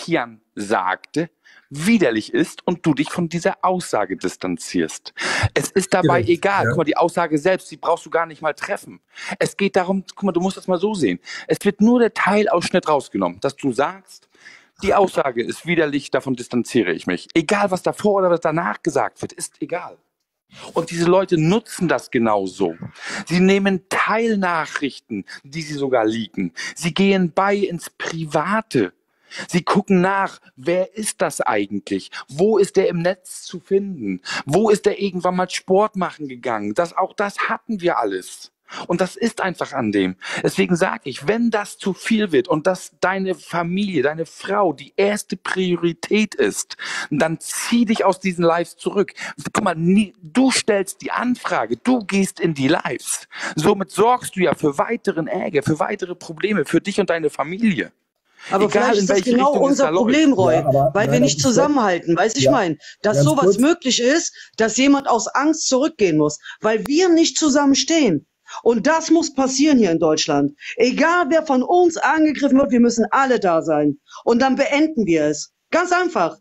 Speaker 3: Kian sagte, widerlich ist und du dich von dieser Aussage distanzierst. Es ist dabei
Speaker 6: Direkt,
Speaker 3: egal.
Speaker 6: ja.
Speaker 3: Guck mal, die Aussage selbst, die brauchst du gar nicht mal treffen. Es geht darum, guck mal, du musst das mal so sehen. Es wird nur der Teilausschnitt rausgenommen, dass du sagst, die Aussage ist widerlich, davon distanziere ich mich. Egal, was davor oder was danach gesagt wird, ist egal. Und diese Leute nutzen das genauso. Sie nehmen Teilnachrichten, die sie sogar leaken. Sie gehen bei ins Private. Sie gucken nach, wer ist das eigentlich? Wo ist der im Netz zu finden? Wo ist der irgendwann mal Sport machen gegangen? Das, auch das hatten wir alles. Und das ist einfach an dem. Deswegen sage ich, wenn das zu viel wird und dass deine Familie, deine Frau die erste Priorität ist, dann zieh dich aus diesen Lives zurück. Guck mal, nie, du stellst die Anfrage, du gehst in die Lives. Somit sorgst du ja für weiteren Ärger, für weitere Probleme, für dich und deine Familie.
Speaker 4: Aber
Speaker 3: Egal,
Speaker 4: vielleicht
Speaker 3: in
Speaker 4: ist das
Speaker 3: welche
Speaker 4: genau
Speaker 3: Richtung es
Speaker 4: unser
Speaker 3: da läuft.
Speaker 4: Problem, Roy,
Speaker 6: Ja, aber-
Speaker 4: weil
Speaker 6: ja,
Speaker 4: wir
Speaker 6: das
Speaker 4: nicht
Speaker 6: ist-
Speaker 4: zusammenhalten. Weißt du, ich
Speaker 6: Ja.
Speaker 4: meine, dass
Speaker 6: Ganz
Speaker 4: sowas
Speaker 6: kurz.
Speaker 4: möglich ist, dass jemand aus Angst zurückgehen muss, weil wir nicht zusammenstehen. Und das muss passieren hier in Deutschland. Egal, wer von uns angegriffen wird, wir müssen alle da sein. Und dann beenden wir es. Ganz einfach.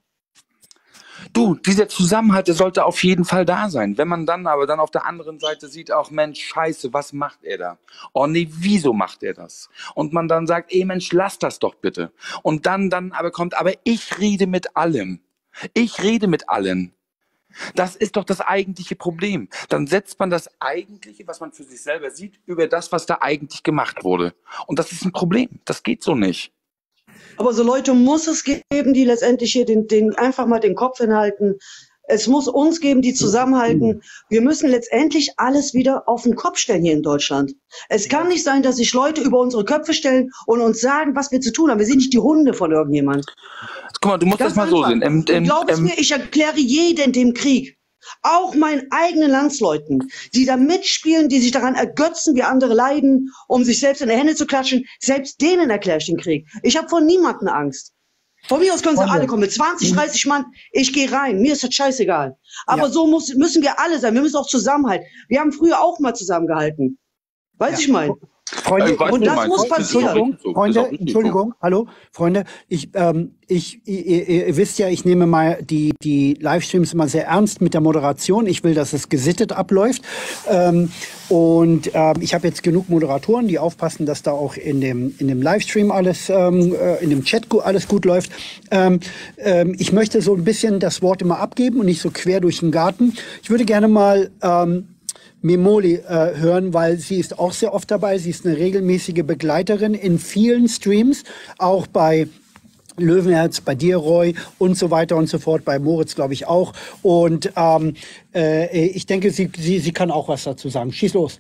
Speaker 3: Du, dieser Zusammenhalt, der sollte auf jeden Fall da sein. Wenn man dann aber dann auf der anderen Seite sieht, auch Mensch, scheiße, was macht er da? Oh nee, wieso macht er das? Und man dann sagt, ey Mensch, lass das doch bitte. Und dann, dann aber kommt, aber ich rede mit allem. Ich rede mit allen. Das ist doch das eigentliche Problem. Dann setzt man das Eigentliche, was man für sich selber sieht, über das, was da eigentlich gemacht wurde. Und das ist ein Problem. Das geht so nicht.
Speaker 4: Aber so Leute muss es geben, die letztendlich hier den, den einfach mal den Kopf hinhalten. Es muss uns geben, die zusammenhalten. Wir müssen letztendlich alles wieder auf den Kopf stellen hier in Deutschland. Es kann nicht sein, dass sich Leute über unsere Köpfe stellen und uns sagen, was wir zu tun haben. Wir sind nicht die Hunde von irgendjemand.
Speaker 3: Guck mal, du musst
Speaker 4: Ganz
Speaker 3: das mal so
Speaker 4: einfach.
Speaker 3: sehen. Ähm,
Speaker 4: Und
Speaker 3: ähm,
Speaker 4: glaub es
Speaker 3: ähm,
Speaker 4: mir, ich erkläre jeden dem Krieg. Auch meinen eigenen Landsleuten, die da mitspielen, die sich daran ergötzen, wie andere leiden, um sich selbst in die Hände zu klatschen. Selbst denen erkläre ich den Krieg. Ich habe vor niemandem Angst. Von mir aus können sie alle kommen mit zwanzig, dreißig Mann. Ich gehe rein. Mir ist das scheißegal. Aber
Speaker 1: Ja.
Speaker 4: so muss, müssen wir alle sein. Wir müssen auch zusammenhalten. Wir haben früher auch mal zusammengehalten. Weißt du,
Speaker 1: Ja.
Speaker 4: ich meine?
Speaker 1: Freunde,
Speaker 3: Ich weiß,
Speaker 4: Und
Speaker 3: du
Speaker 4: das
Speaker 3: meinst.
Speaker 4: muss
Speaker 3: Das ist auch
Speaker 4: passieren.
Speaker 3: richtig so. Ist auch
Speaker 1: Freunde,
Speaker 3: richtig so.
Speaker 1: Entschuldigung, hallo, Freunde, ich, ähm, ich, ihr, ihr wisst ja, ich nehme mal die, die Livestreams immer sehr ernst mit der Moderation. Ich will, dass es gesittet abläuft. Ähm, und ähm, ich habe jetzt genug Moderatoren, die aufpassen, dass da auch in dem, in dem Livestream alles, ähm, äh, in dem Chat gu- alles gut läuft. Ähm, ähm, ich möchte so ein bisschen das Wort immer abgeben und nicht so quer durch den Garten. Ich würde gerne mal ähm, Memoli äh, hören, weil sie ist auch sehr oft dabei. Sie ist eine regelmäßige Begleiterin in vielen Streams, auch bei Löwenherz, bei dir, Roy, und so weiter und so fort, bei Moritz, glaube ich, auch. Und ähm, äh, ich denke, sie, sie, sie kann auch was dazu sagen. Schieß los.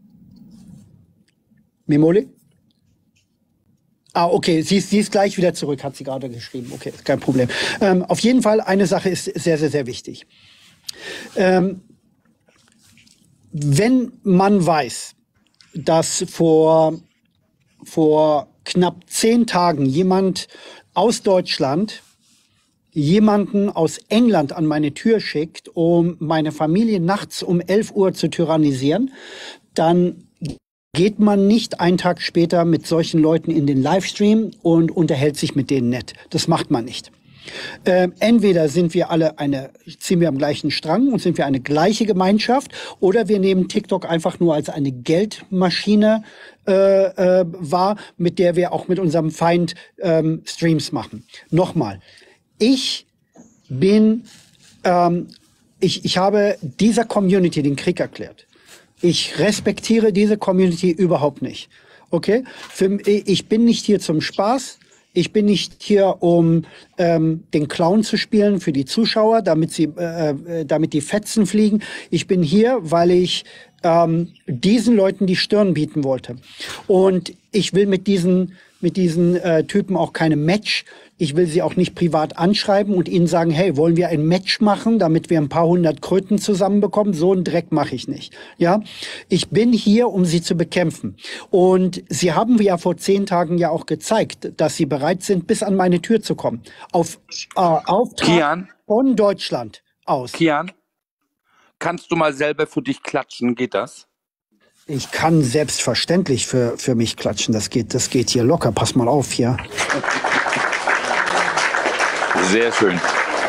Speaker 1: Memoli? Ah, okay, sie ist, sie ist gleich wieder zurück, hat sie gerade geschrieben. Okay, kein Problem. Ähm, auf jeden Fall, eine Sache ist sehr, sehr, sehr wichtig. Ähm, Wenn man weiß, dass vor, vor knapp zehn Tagen jemand aus Deutschland jemanden aus England an meine Tür schickt, um meine Familie nachts um elf Uhr zu tyrannisieren, dann geht man nicht einen Tag später mit solchen Leuten in den Livestream und unterhält sich mit denen nett. Das macht man nicht. Ähm, entweder sind wir alle eine, ziehen wir am gleichen Strang und sind wir eine gleiche Gemeinschaft, oder wir nehmen TikTok einfach nur als eine Geldmaschine äh, äh, wahr, mit der wir auch mit unserem Feind ähm, Streams machen. Nochmal, ich bin, ähm, ich, ich habe dieser Community den Krieg erklärt. Ich respektiere diese Community überhaupt nicht. Okay? Für, ich bin nicht hier zum Spaß. Ich bin nicht hier, um ähm, den Clown zu spielen für die Zuschauer, damit sie, äh, damit die Fetzen fliegen. Ich bin hier, weil ich ähm, diesen Leuten die Stirn bieten wollte. Und ich will mit diesen mit diesen äh, Typen auch keine Match. Ich will sie auch nicht privat anschreiben und ihnen sagen, hey, wollen wir ein Match machen, damit wir ein paar hundert Kröten zusammenbekommen? So einen Dreck mache ich nicht. Ja, ich bin hier, um sie zu bekämpfen. Und sie haben ja vor zehn Tagen ja auch gezeigt, dass sie bereit sind, bis an meine Tür zu kommen. Auf äh, Auftrag
Speaker 3: Kian?
Speaker 1: von Deutschland aus.
Speaker 3: Kian, kannst du mal selber für dich klatschen? Geht das?
Speaker 1: Ich kann selbstverständlich für, für mich klatschen. Das geht, das geht hier locker. Pass mal auf hier.
Speaker 3: Sehr schön.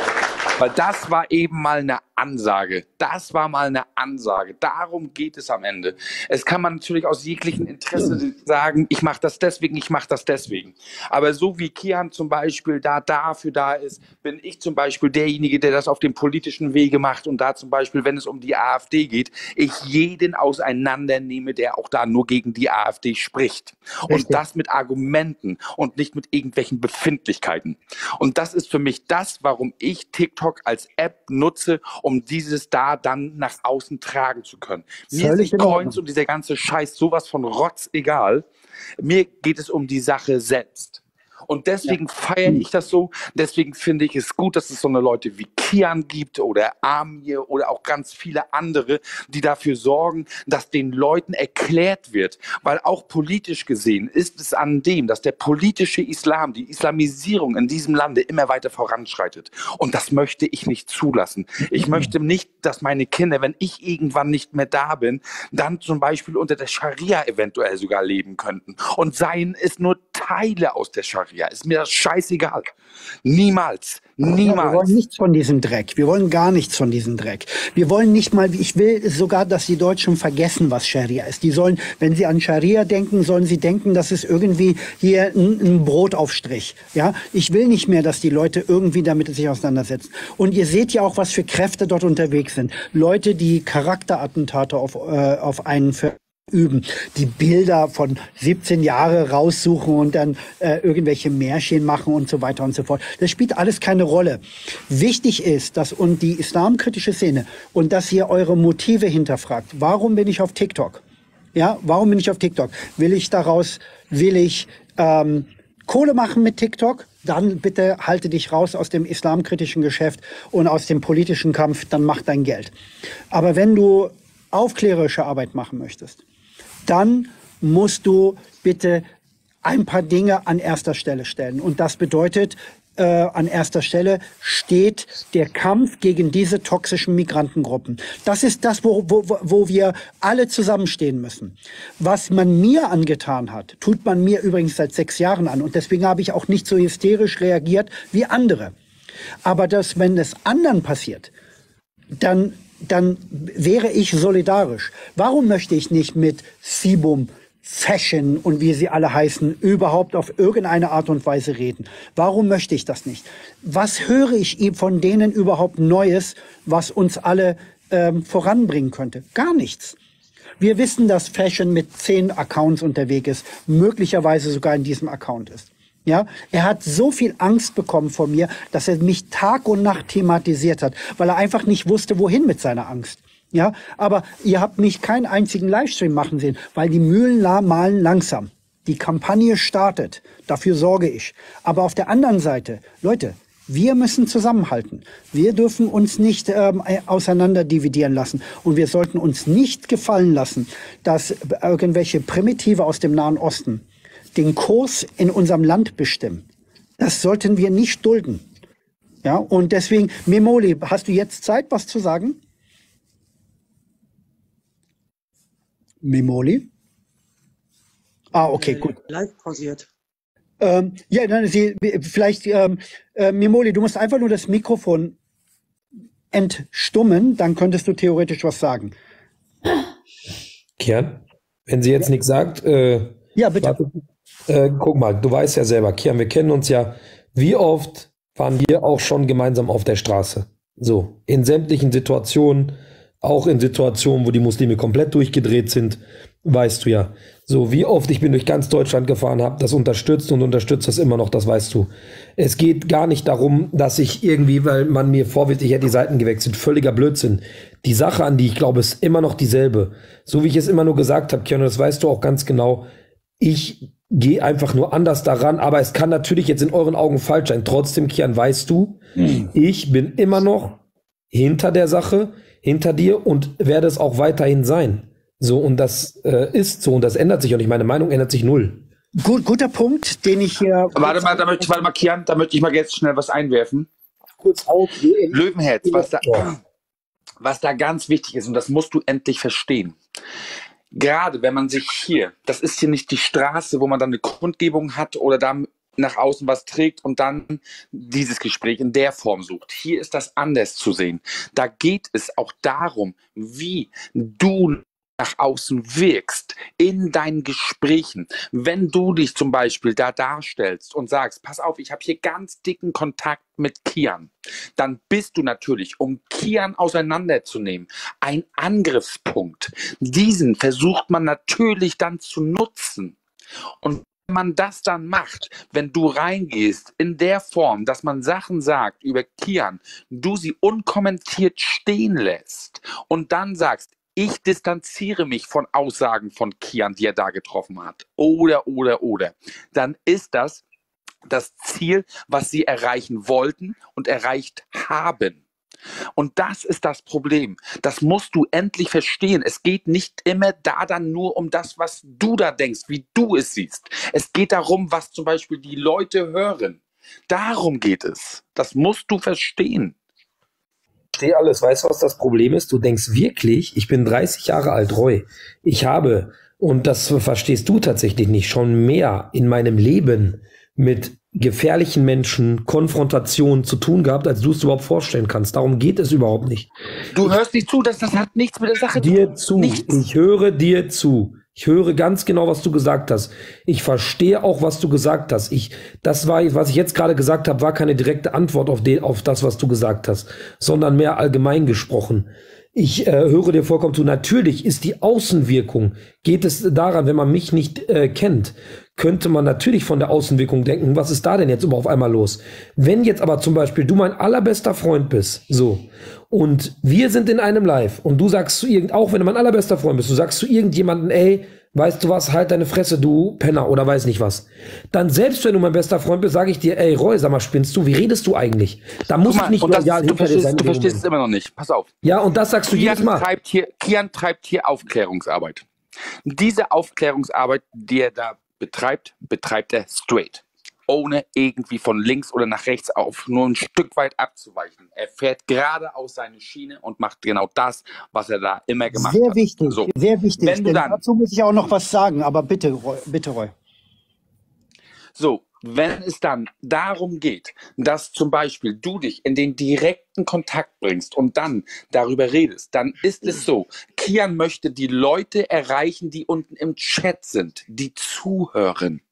Speaker 3: Weil das war eben mal eine Ansage. Das war mal eine Ansage. Darum geht es am Ende. Es kann man natürlich aus jeglichem Interesse sagen, ich mache das deswegen, ich mache das deswegen. Aber so wie Kian zum Beispiel da dafür da ist, bin ich zum Beispiel derjenige, der das auf dem politischen Wege macht und da zum Beispiel, wenn es um die AfD geht, ich jeden auseinandernehme, der auch da nur gegen die AfD spricht. Richtig. Und das mit Argumenten und nicht mit irgendwelchen Befindlichkeiten. Und das ist für mich das, warum ich TikTok als App nutze, um dieses da dann nach außen tragen zu können. Mir sind Coins und dieser ganze Scheiß sowas von Rotz egal. Mir geht es um die Sache selbst. Und deswegen ja. feiere ich das so. Deswegen finde ich es gut, dass es so eine Leute wie Kian gibt oder Amir oder auch ganz viele andere, die dafür sorgen, dass den Leuten erklärt wird. Weil auch politisch gesehen ist es an dem, dass der politische Islam, die Islamisierung in diesem Lande immer weiter voranschreitet. Und das möchte ich nicht zulassen. Ich möchte nicht, dass meine Kinder, wenn ich irgendwann nicht mehr da bin, dann zum Beispiel unter der Scharia eventuell sogar leben könnten. Und seien es nur Teile aus der Scharia. Ist mir das scheißegal. Niemals. Niemals. Ja,
Speaker 1: wir wollen nichts von diesem Dreck. Wir wollen gar nichts von diesem Dreck. Wir wollen nicht mal, ich will sogar, dass die Deutschen vergessen, was Scharia ist. Die sollen, wenn sie an Scharia denken, sollen sie denken, das ist irgendwie hier ein, ein Brotaufstrich. Ja, ich will nicht mehr, dass die Leute irgendwie damit sich auseinandersetzen. Und ihr seht ja auch, was für Kräfte dort unterwegs sind. Leute, die Charakterattentate auf, äh, auf einen für üben, die Bilder von siebzehn Jahre raussuchen und dann äh, irgendwelche Märchen machen und so weiter und so fort. Das spielt alles keine Rolle. Wichtig ist, dass und die islamkritische Szene und dass ihr eure Motive hinterfragt. Warum bin ich auf TikTok? Ja, warum bin ich auf TikTok? Will ich daraus, will ich ähm, Kohle machen mit TikTok? Dann bitte halte dich raus aus dem islamkritischen Geschäft und aus dem politischen Kampf, dann mach dein Geld. Aber wenn du aufklärerische Arbeit machen möchtest, dann musst du bitte ein paar Dinge an erster Stelle stellen. Und das bedeutet, äh, an erster Stelle steht der Kampf gegen diese toxischen Migrantengruppen. Das ist das, wo, wo, wo wir alle zusammenstehen müssen. Was man mir angetan hat, tut man mir übrigens seit sechs Jahren an. Und deswegen habe ich auch nicht so hysterisch reagiert wie andere. Aber das, wenn es anderen passiert, dann dann wäre ich solidarisch. Warum möchte ich nicht mit Sibum, Fashion und wie sie alle heißen, überhaupt auf irgendeine Art und Weise reden? Warum möchte ich das nicht? Was höre ich von denen überhaupt Neues, was uns alle ähm, voranbringen könnte? Gar nichts. Wir wissen, dass Fashion mit zehn Accounts unterwegs ist, möglicherweise sogar in diesem Account ist. Ja, er hat so viel Angst bekommen vor mir, dass er mich Tag und Nacht thematisiert hat, weil er einfach nicht wusste, wohin mit seiner Angst. Ja, aber ihr habt mich keinen einzigen Livestream machen sehen, weil die Mühlen malen langsam. Die Kampagne startet. Dafür sorge ich. Aber auf der anderen Seite, Leute, wir müssen zusammenhalten. Wir dürfen uns nicht ähm, auseinander dividieren lassen. Und wir sollten uns nicht gefallen lassen, dass irgendwelche Primitive aus dem Nahen Osten den Kurs in unserem Land bestimmen. Das sollten wir nicht dulden. Ja, und deswegen, Memoli, hast du jetzt Zeit, was zu sagen? Memoli? Ah, okay, gut.
Speaker 4: Live pausiert.
Speaker 1: Ähm, ja, dann Sie, vielleicht, ähm, äh, Memoli, du musst einfach nur das Mikrofon entstummen, dann könntest du theoretisch was sagen.
Speaker 6: Kian, wenn sie jetzt ja. nichts sagt, äh,
Speaker 1: ja, bitte.
Speaker 6: Warte. Äh, guck mal, du weißt ja selber, Kian, wir kennen uns ja. Wie oft waren wir auch schon gemeinsam auf der Straße? So, in sämtlichen Situationen, auch in Situationen, wo die Muslime komplett durchgedreht sind, weißt du ja. So, wie oft ich bin durch ganz Deutschland gefahren, habe das unterstützt und unterstützt das immer noch, das weißt du. Es geht gar nicht darum, dass ich irgendwie, weil man mir vorwirft, ich hätte die Seiten gewechselt, völliger Blödsinn. Die Sache, an die ich glaube, ist immer noch dieselbe. So wie ich es immer nur gesagt habe, Kian, das weißt du auch ganz genau, ich gehe einfach nur anders daran, aber es kann natürlich jetzt in euren Augen falsch sein. Trotzdem, Kian, weißt du, mhm. ich bin immer noch hinter der Sache, hinter dir und werde es auch weiterhin sein. So, und das äh, ist so und das ändert sich und ich meine Meinung ändert sich null.
Speaker 1: Gut, guter Punkt, den ich hier...
Speaker 3: Warte mal, da möchte ich, warte mal, Kian, da möchte ich mal jetzt schnell was einwerfen.
Speaker 1: Kurz auf.
Speaker 3: Löwenherz, was da, was da ganz wichtig ist und das musst du endlich verstehen. Gerade wenn man sich hier, das ist hier nicht die Straße, wo man dann eine Kundgebung hat oder da nach außen was trägt und dann dieses Gespräch in der Form sucht. Hier ist das anders zu sehen. Da geht es auch darum, wie du nach außen wirkst in deinen Gesprächen. Wenn du dich zum Beispiel da darstellst und sagst, pass auf, ich habe hier ganz dicken Kontakt mit Kian, dann bist du natürlich, um Kian auseinanderzunehmen, ein Angriffspunkt. Diesen versucht man natürlich dann zu nutzen. Und wenn man das dann macht, wenn du reingehst in der Form, dass man Sachen sagt über Kian, du sie unkommentiert stehen lässt und dann sagst, ich distanziere mich von Aussagen von Kian, die er da getroffen hat. Oder, oder, oder. Dann ist das das Ziel, was sie erreichen wollten und erreicht haben. Und das ist das Problem. Das musst du endlich verstehen. Es geht nicht immer da dann nur um das, was du da denkst, wie du es siehst. Es geht darum, was zum Beispiel die Leute hören. Darum geht es. Das musst du verstehen.
Speaker 6: Ich verstehe alles. Weißt du, was das Problem ist? Du denkst wirklich, ich bin dreißig Jahre alt, Roy. Ich habe, und das verstehst du tatsächlich nicht, schon mehr in meinem Leben mit gefährlichen Menschen, Konfrontationen zu tun gehabt, als du es überhaupt vorstellen kannst. Darum geht es überhaupt nicht.
Speaker 3: Du hörst nicht zu, das, das hat nichts mit der Sache zu tun.
Speaker 6: Dir zu. Nichts. Ich höre dir zu. Ich höre ganz genau, was du gesagt hast. Ich verstehe auch, was du gesagt hast. Ich, das war, was ich jetzt gerade gesagt habe, war keine direkte Antwort auf, den, auf das, was du gesagt hast, sondern mehr allgemein gesprochen. Ich äh, höre dir vollkommen zu. Natürlich ist die Außenwirkung, geht es daran, wenn man mich nicht äh, kennt, könnte man natürlich von der Außenwirkung denken, was ist da denn jetzt überhaupt auf einmal los? Wenn jetzt aber zum Beispiel du mein allerbester Freund bist, so, und wir sind in einem Live und du sagst zu irgend, auch wenn du mein allerbester Freund bist, du sagst zu irgendjemanden, ey, weißt du was, halt deine Fresse, du Penner oder weiß nicht was. Dann selbst wenn du mein bester Freund bist, sage ich dir, ey Roy, sag mal, spinnst du, wie redest du eigentlich? Da muss ich nicht loyal
Speaker 3: hinter dir sein. Du verstehst es immer noch nicht, pass auf.
Speaker 6: Ja, und das sagst du
Speaker 3: Kian
Speaker 6: jedes Mal.
Speaker 3: Treibt hier, Kian treibt hier Aufklärungsarbeit. Diese Aufklärungsarbeit, die er da betreibt, betreibt er straight. Ohne irgendwie von links oder nach rechts auf, nur ein Stück weit abzuweichen. Er fährt geradeaus seine Schiene und macht genau das, was er da immer gemacht
Speaker 1: sehr
Speaker 3: hat.
Speaker 1: Wichtig,
Speaker 3: so.
Speaker 1: Sehr wichtig,
Speaker 3: Wenn du dann,
Speaker 1: dazu muss ich auch noch was sagen, aber bitte, Roy, bitte, Roy.
Speaker 3: So, wenn es dann darum geht, dass zum Beispiel du dich in den direkten Kontakt bringst und dann darüber redest, dann ist es so, Kian möchte die Leute erreichen, die unten im Chat sind, die zuhören.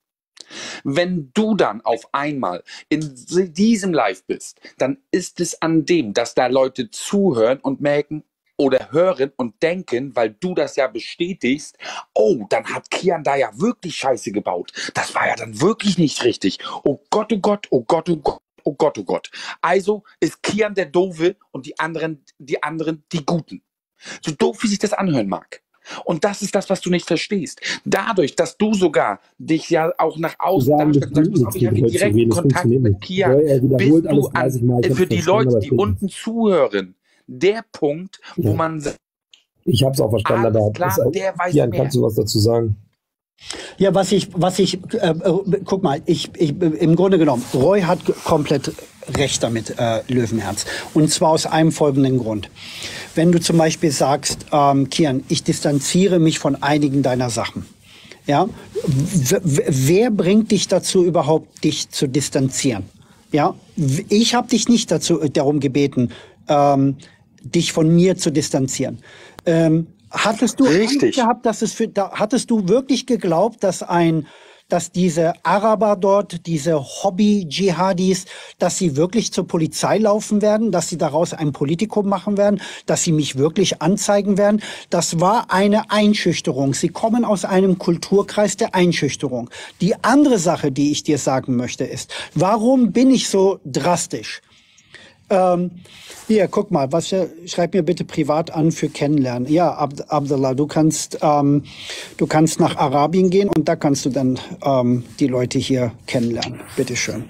Speaker 3: Wenn du dann auf einmal in diesem Live bist, dann ist es an dem, dass da Leute zuhören und merken oder hören und denken, weil du das ja bestätigst, oh, dann hat Kian da ja wirklich Scheiße gebaut. Das war ja dann wirklich nicht richtig. Oh Gott, oh Gott, oh Gott, oh Gott, oh Gott, oh Gott. Also ist Kian der Doofe und die anderen, die anderen die Guten. So doof, wie sich das anhören mag. Und das ist das, was du nicht verstehst. Dadurch, dass du sogar dich ja auch nach außen darstellst, sagst, du, ich habe direkten Kontakt mit Kian, bist du an, für die Leute, die unten zuhören, der Punkt, wo man sagt,
Speaker 6: ich habe es auch verstanden, aber
Speaker 3: klar,
Speaker 6: ist,
Speaker 3: der weiß
Speaker 6: Kian,
Speaker 3: mehr.
Speaker 6: Kannst du was dazu sagen?
Speaker 1: Ja, was ich, was ich, äh, äh, guck mal, ich, ich, im Grunde genommen, Roy hat komplett recht damit, äh, Löwenherz. Und zwar aus einem folgenden Grund. Wenn du zum Beispiel sagst, ähm, Kian, ich distanziere mich von einigen deiner Sachen. Ja, w wer bringt dich dazu überhaupt, dich zu distanzieren? Ja, ich habe dich nicht dazu äh, darum gebeten, ähm, dich von mir zu distanzieren. Ähm, Hattest du
Speaker 3: Richtig.
Speaker 1: gehabt, dass es für, da, hattest du wirklich geglaubt, dass ein, dass diese Araber dort, diese Hobby-Dschihadis, dass sie wirklich zur Polizei laufen werden, dass sie daraus ein Politikum machen werden, dass sie mich wirklich anzeigen werden? Das war eine Einschüchterung. Sie kommen aus einem Kulturkreis der Einschüchterung. Die andere Sache, die ich dir sagen möchte, ist, warum bin ich so drastisch? Ähm, hier, guck mal, was, schreib mir bitte privat an für Kennenlernen. Ja, Abd Abdullah, du kannst, ähm, du kannst nach Arabien gehen und da kannst du dann ähm, die Leute hier kennenlernen. Bitteschön.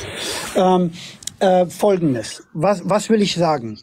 Speaker 1: Ähm, äh, Folgendes, was, was will ich sagen?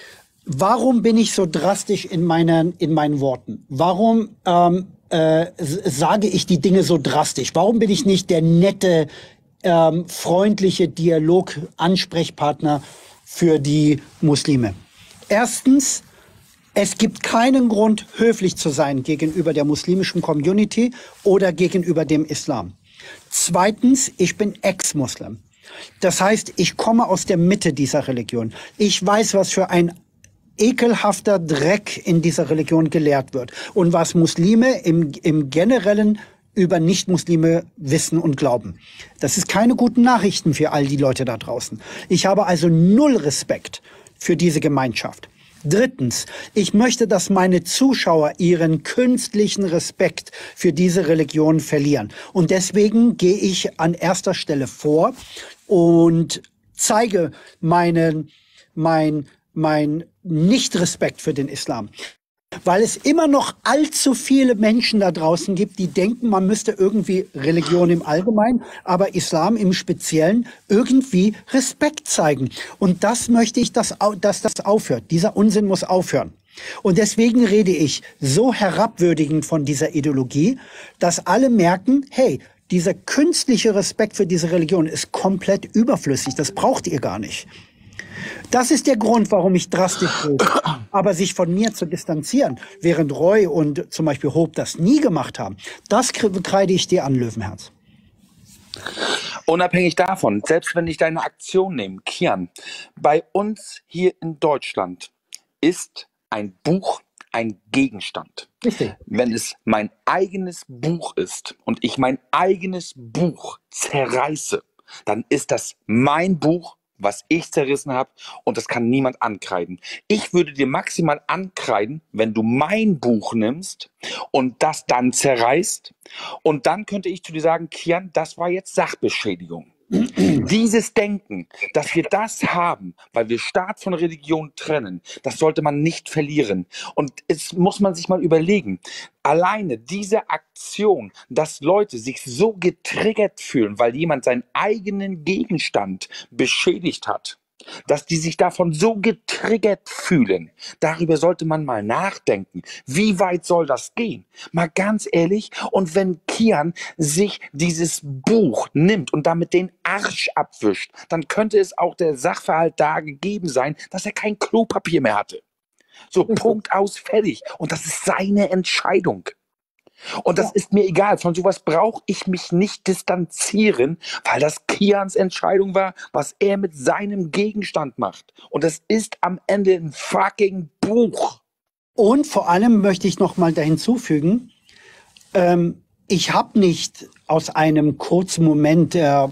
Speaker 1: Warum bin ich so drastisch in meinen, in meinen Worten? Warum ähm, äh, sage ich die Dinge so drastisch? Warum bin ich nicht der nette, ähm, freundliche Dialog-Ansprechpartner für die Muslime? Erstens, es gibt keinen Grund, höflich zu sein gegenüber der muslimischen Community oder gegenüber dem Islam. Zweitens, ich bin Ex-Muslim. Das heißt, ich komme aus der Mitte dieser Religion. Ich weiß, was für ein ekelhafter Dreck in dieser Religion gelehrt wird und was Muslime im, im Generellen über Nicht-Muslime wissen und glauben. Das ist keine guten Nachrichten für all die Leute da draußen. Ich habe also null Respekt für diese Gemeinschaft. Drittens, ich möchte, dass meine Zuschauer ihren künstlichen Respekt für diese Religion verlieren. Und deswegen gehe ich an erster Stelle vor und zeige meinen, mein, mein Nicht-Respekt für den Islam. Weil es immer noch allzu viele Menschen da draußen gibt, die denken, man müsste irgendwie Religion im Allgemeinen, aber Islam im Speziellen irgendwie Respekt zeigen. Und das möchte ich, dass, dass das aufhört. Dieser Unsinn muss aufhören. Und deswegen rede ich so herabwürdigend von dieser Ideologie, dass alle merken, hey, dieser künstliche Respekt für diese Religion ist komplett überflüssig. Das braucht ihr gar nicht. Das ist der Grund, warum ich drastisch will. Aber sich von mir zu distanzieren, während Roy und zum Beispiel Hope das nie gemacht haben, das kreide ich dir an, Löwenherz.
Speaker 3: Unabhängig davon, selbst wenn ich deine Aktion nehme, Kian, bei uns hier in Deutschland ist ein Buch ein Gegenstand.
Speaker 1: Richtig.
Speaker 3: Wenn es mein eigenes Buch ist und ich mein eigenes Buch zerreiße, dann ist das mein Buch, was ich zerrissen habe, und das kann niemand ankreiden. Ich würde dir maximal ankreiden, wenn du mein Buch nimmst und das dann zerreißt, und dann könnte ich zu dir sagen, Kian, das war jetzt Sachbeschädigung. Dieses Denken, dass wir das haben, weil wir Staat von Religion trennen, das sollte man nicht verlieren. Und es muss man sich mal überlegen, alleine diese Aktion, dass Leute sich so getriggert fühlen, weil jemand seinen eigenen Gegenstand beschädigt hat, dass die sich davon so getriggert fühlen, darüber sollte man mal nachdenken. Wie weit soll das gehen? Mal ganz ehrlich, und wenn Kian sich dieses Buch nimmt und damit den Arsch abwischt, dann könnte es auch der Sachverhalt da gegeben sein, dass er kein Klopapier mehr hatte. So, Punkt aus, fertig. Und das ist seine Entscheidung. Und das ja. ist mir egal. Von sowas brauche ich mich nicht distanzieren, weil das Kians Entscheidung war, was er mit seinem Gegenstand macht. Und das ist am Ende ein fucking Buch.
Speaker 1: Und vor allem möchte ich noch mal da hinzufügen, ähm, ich habe nicht aus einem kurzen Moment der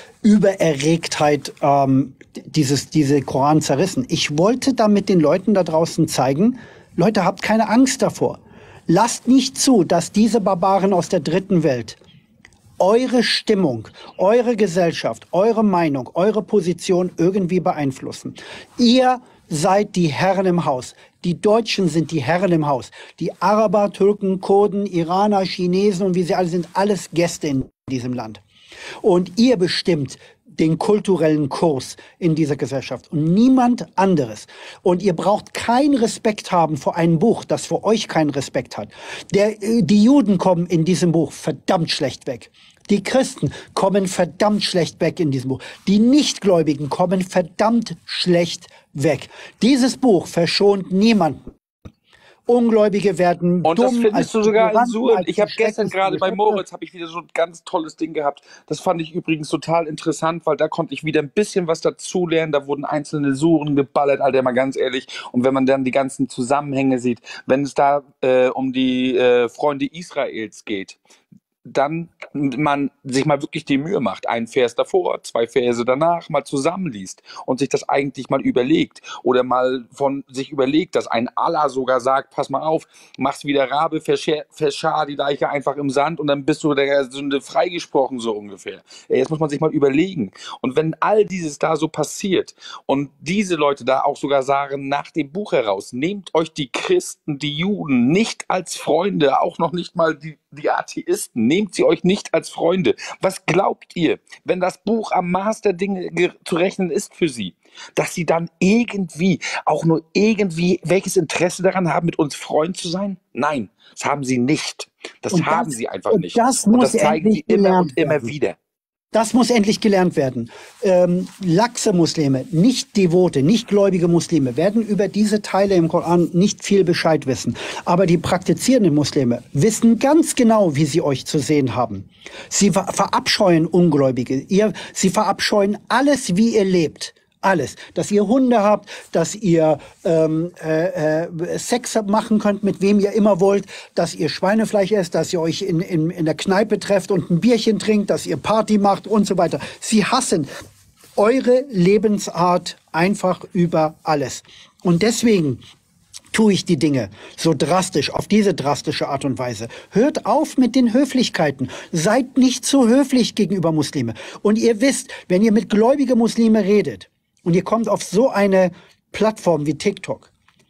Speaker 1: Übererregtheit ähm, dieses, diese Koran zerrissen. Ich wollte damit den Leuten da draußen zeigen, Leute, habt keine Angst davor. Lasst nicht zu, dass diese Barbaren aus der dritten Welt eure Stimmung, eure Gesellschaft, eure Meinung, eure Position irgendwie beeinflussen. Ihr seid die Herren im Haus. Die Deutschen sind die Herren im Haus. Die Araber, Türken, Kurden, Iraner, Chinesen und wie sie alle sind, alles Gäste in diesem Land. Und ihr bestimmt den kulturellen Kurs in dieser Gesellschaft und niemand anderes. Und ihr braucht keinen Respekt haben vor einem Buch, das für euch keinen Respekt hat. Der, die Juden kommen in diesem Buch verdammt schlecht weg. Die Christen kommen verdammt schlecht weg in diesem Buch. Die Nichtgläubigen kommen verdammt schlecht weg. Dieses Buch verschont niemanden. Ungläubige werden
Speaker 3: und
Speaker 1: dumm.
Speaker 3: Das findest du sogar in Suren. Ich habe gestern gerade bei Moritz habe ich wieder so ein ganz tolles Ding gehabt. Das fand ich übrigens total interessant, weil da konnte ich wieder ein bisschen was dazu lernen. Da wurden einzelne Suren geballert, Alter, mal ganz ehrlich. Und wenn man dann die ganzen Zusammenhänge sieht, wenn es da äh, um die äh, Freunde Israels geht, dann man sich mal wirklich die Mühe macht, einen Vers davor, zwei Verse danach mal zusammenliest und sich das eigentlich mal überlegt oder mal von sich überlegt, dass ein Allah sogar sagt, pass mal auf, mach's wie der Rabe, verschar die Leiche einfach im Sand und dann bist du der Sünde freigesprochen, so ungefähr. Ja, jetzt muss man sich mal überlegen. Und wenn all dieses da so passiert und diese Leute da auch sogar sagen, nach dem Buch heraus, nehmt euch die Christen, die Juden nicht als Freunde, auch noch nicht mal die, die Atheisten, nehmt sie euch nicht als Freunde. Was glaubt ihr, wenn das Buch am Maß der Dinge zu rechnen ist für sie, dass sie dann irgendwie, auch nur irgendwie, welches Interesse daran haben, mit uns Freund zu sein? Nein, das haben sie nicht. Das
Speaker 1: und
Speaker 3: haben
Speaker 1: das,
Speaker 3: sie einfach nicht.
Speaker 1: Das
Speaker 3: und
Speaker 1: muss
Speaker 3: das zeigen sie immer und immer
Speaker 1: werden.
Speaker 3: wieder.
Speaker 1: Das muss endlich gelernt werden. Ähm, laxe Muslime, nicht devote, nicht gläubige Muslime werden über diese Teile im Koran nicht viel Bescheid wissen. Aber die praktizierenden Muslime wissen ganz genau, wie sie euch zu sehen haben. Sie ver verabscheuen Ungläubige. Ihr, sie verabscheuen alles, wie ihr lebt. Alles. Dass ihr Hunde habt, dass ihr ähm, äh, äh, Sex machen könnt, mit wem ihr immer wollt, dass ihr Schweinefleisch esst, dass ihr euch in, in, in der Kneipe trefft und ein Bierchen trinkt, dass ihr Party macht und so weiter. Sie hassen eure Lebensart einfach über alles. Und deswegen tue ich die Dinge so drastisch, auf diese drastische Art und Weise. Hört auf mit den Höflichkeiten. Seid nicht zu höflich gegenüber Muslime. Und ihr wisst, wenn ihr mit gläubigen Muslime redet, und ihr kommt auf so eine Plattform wie TikTok,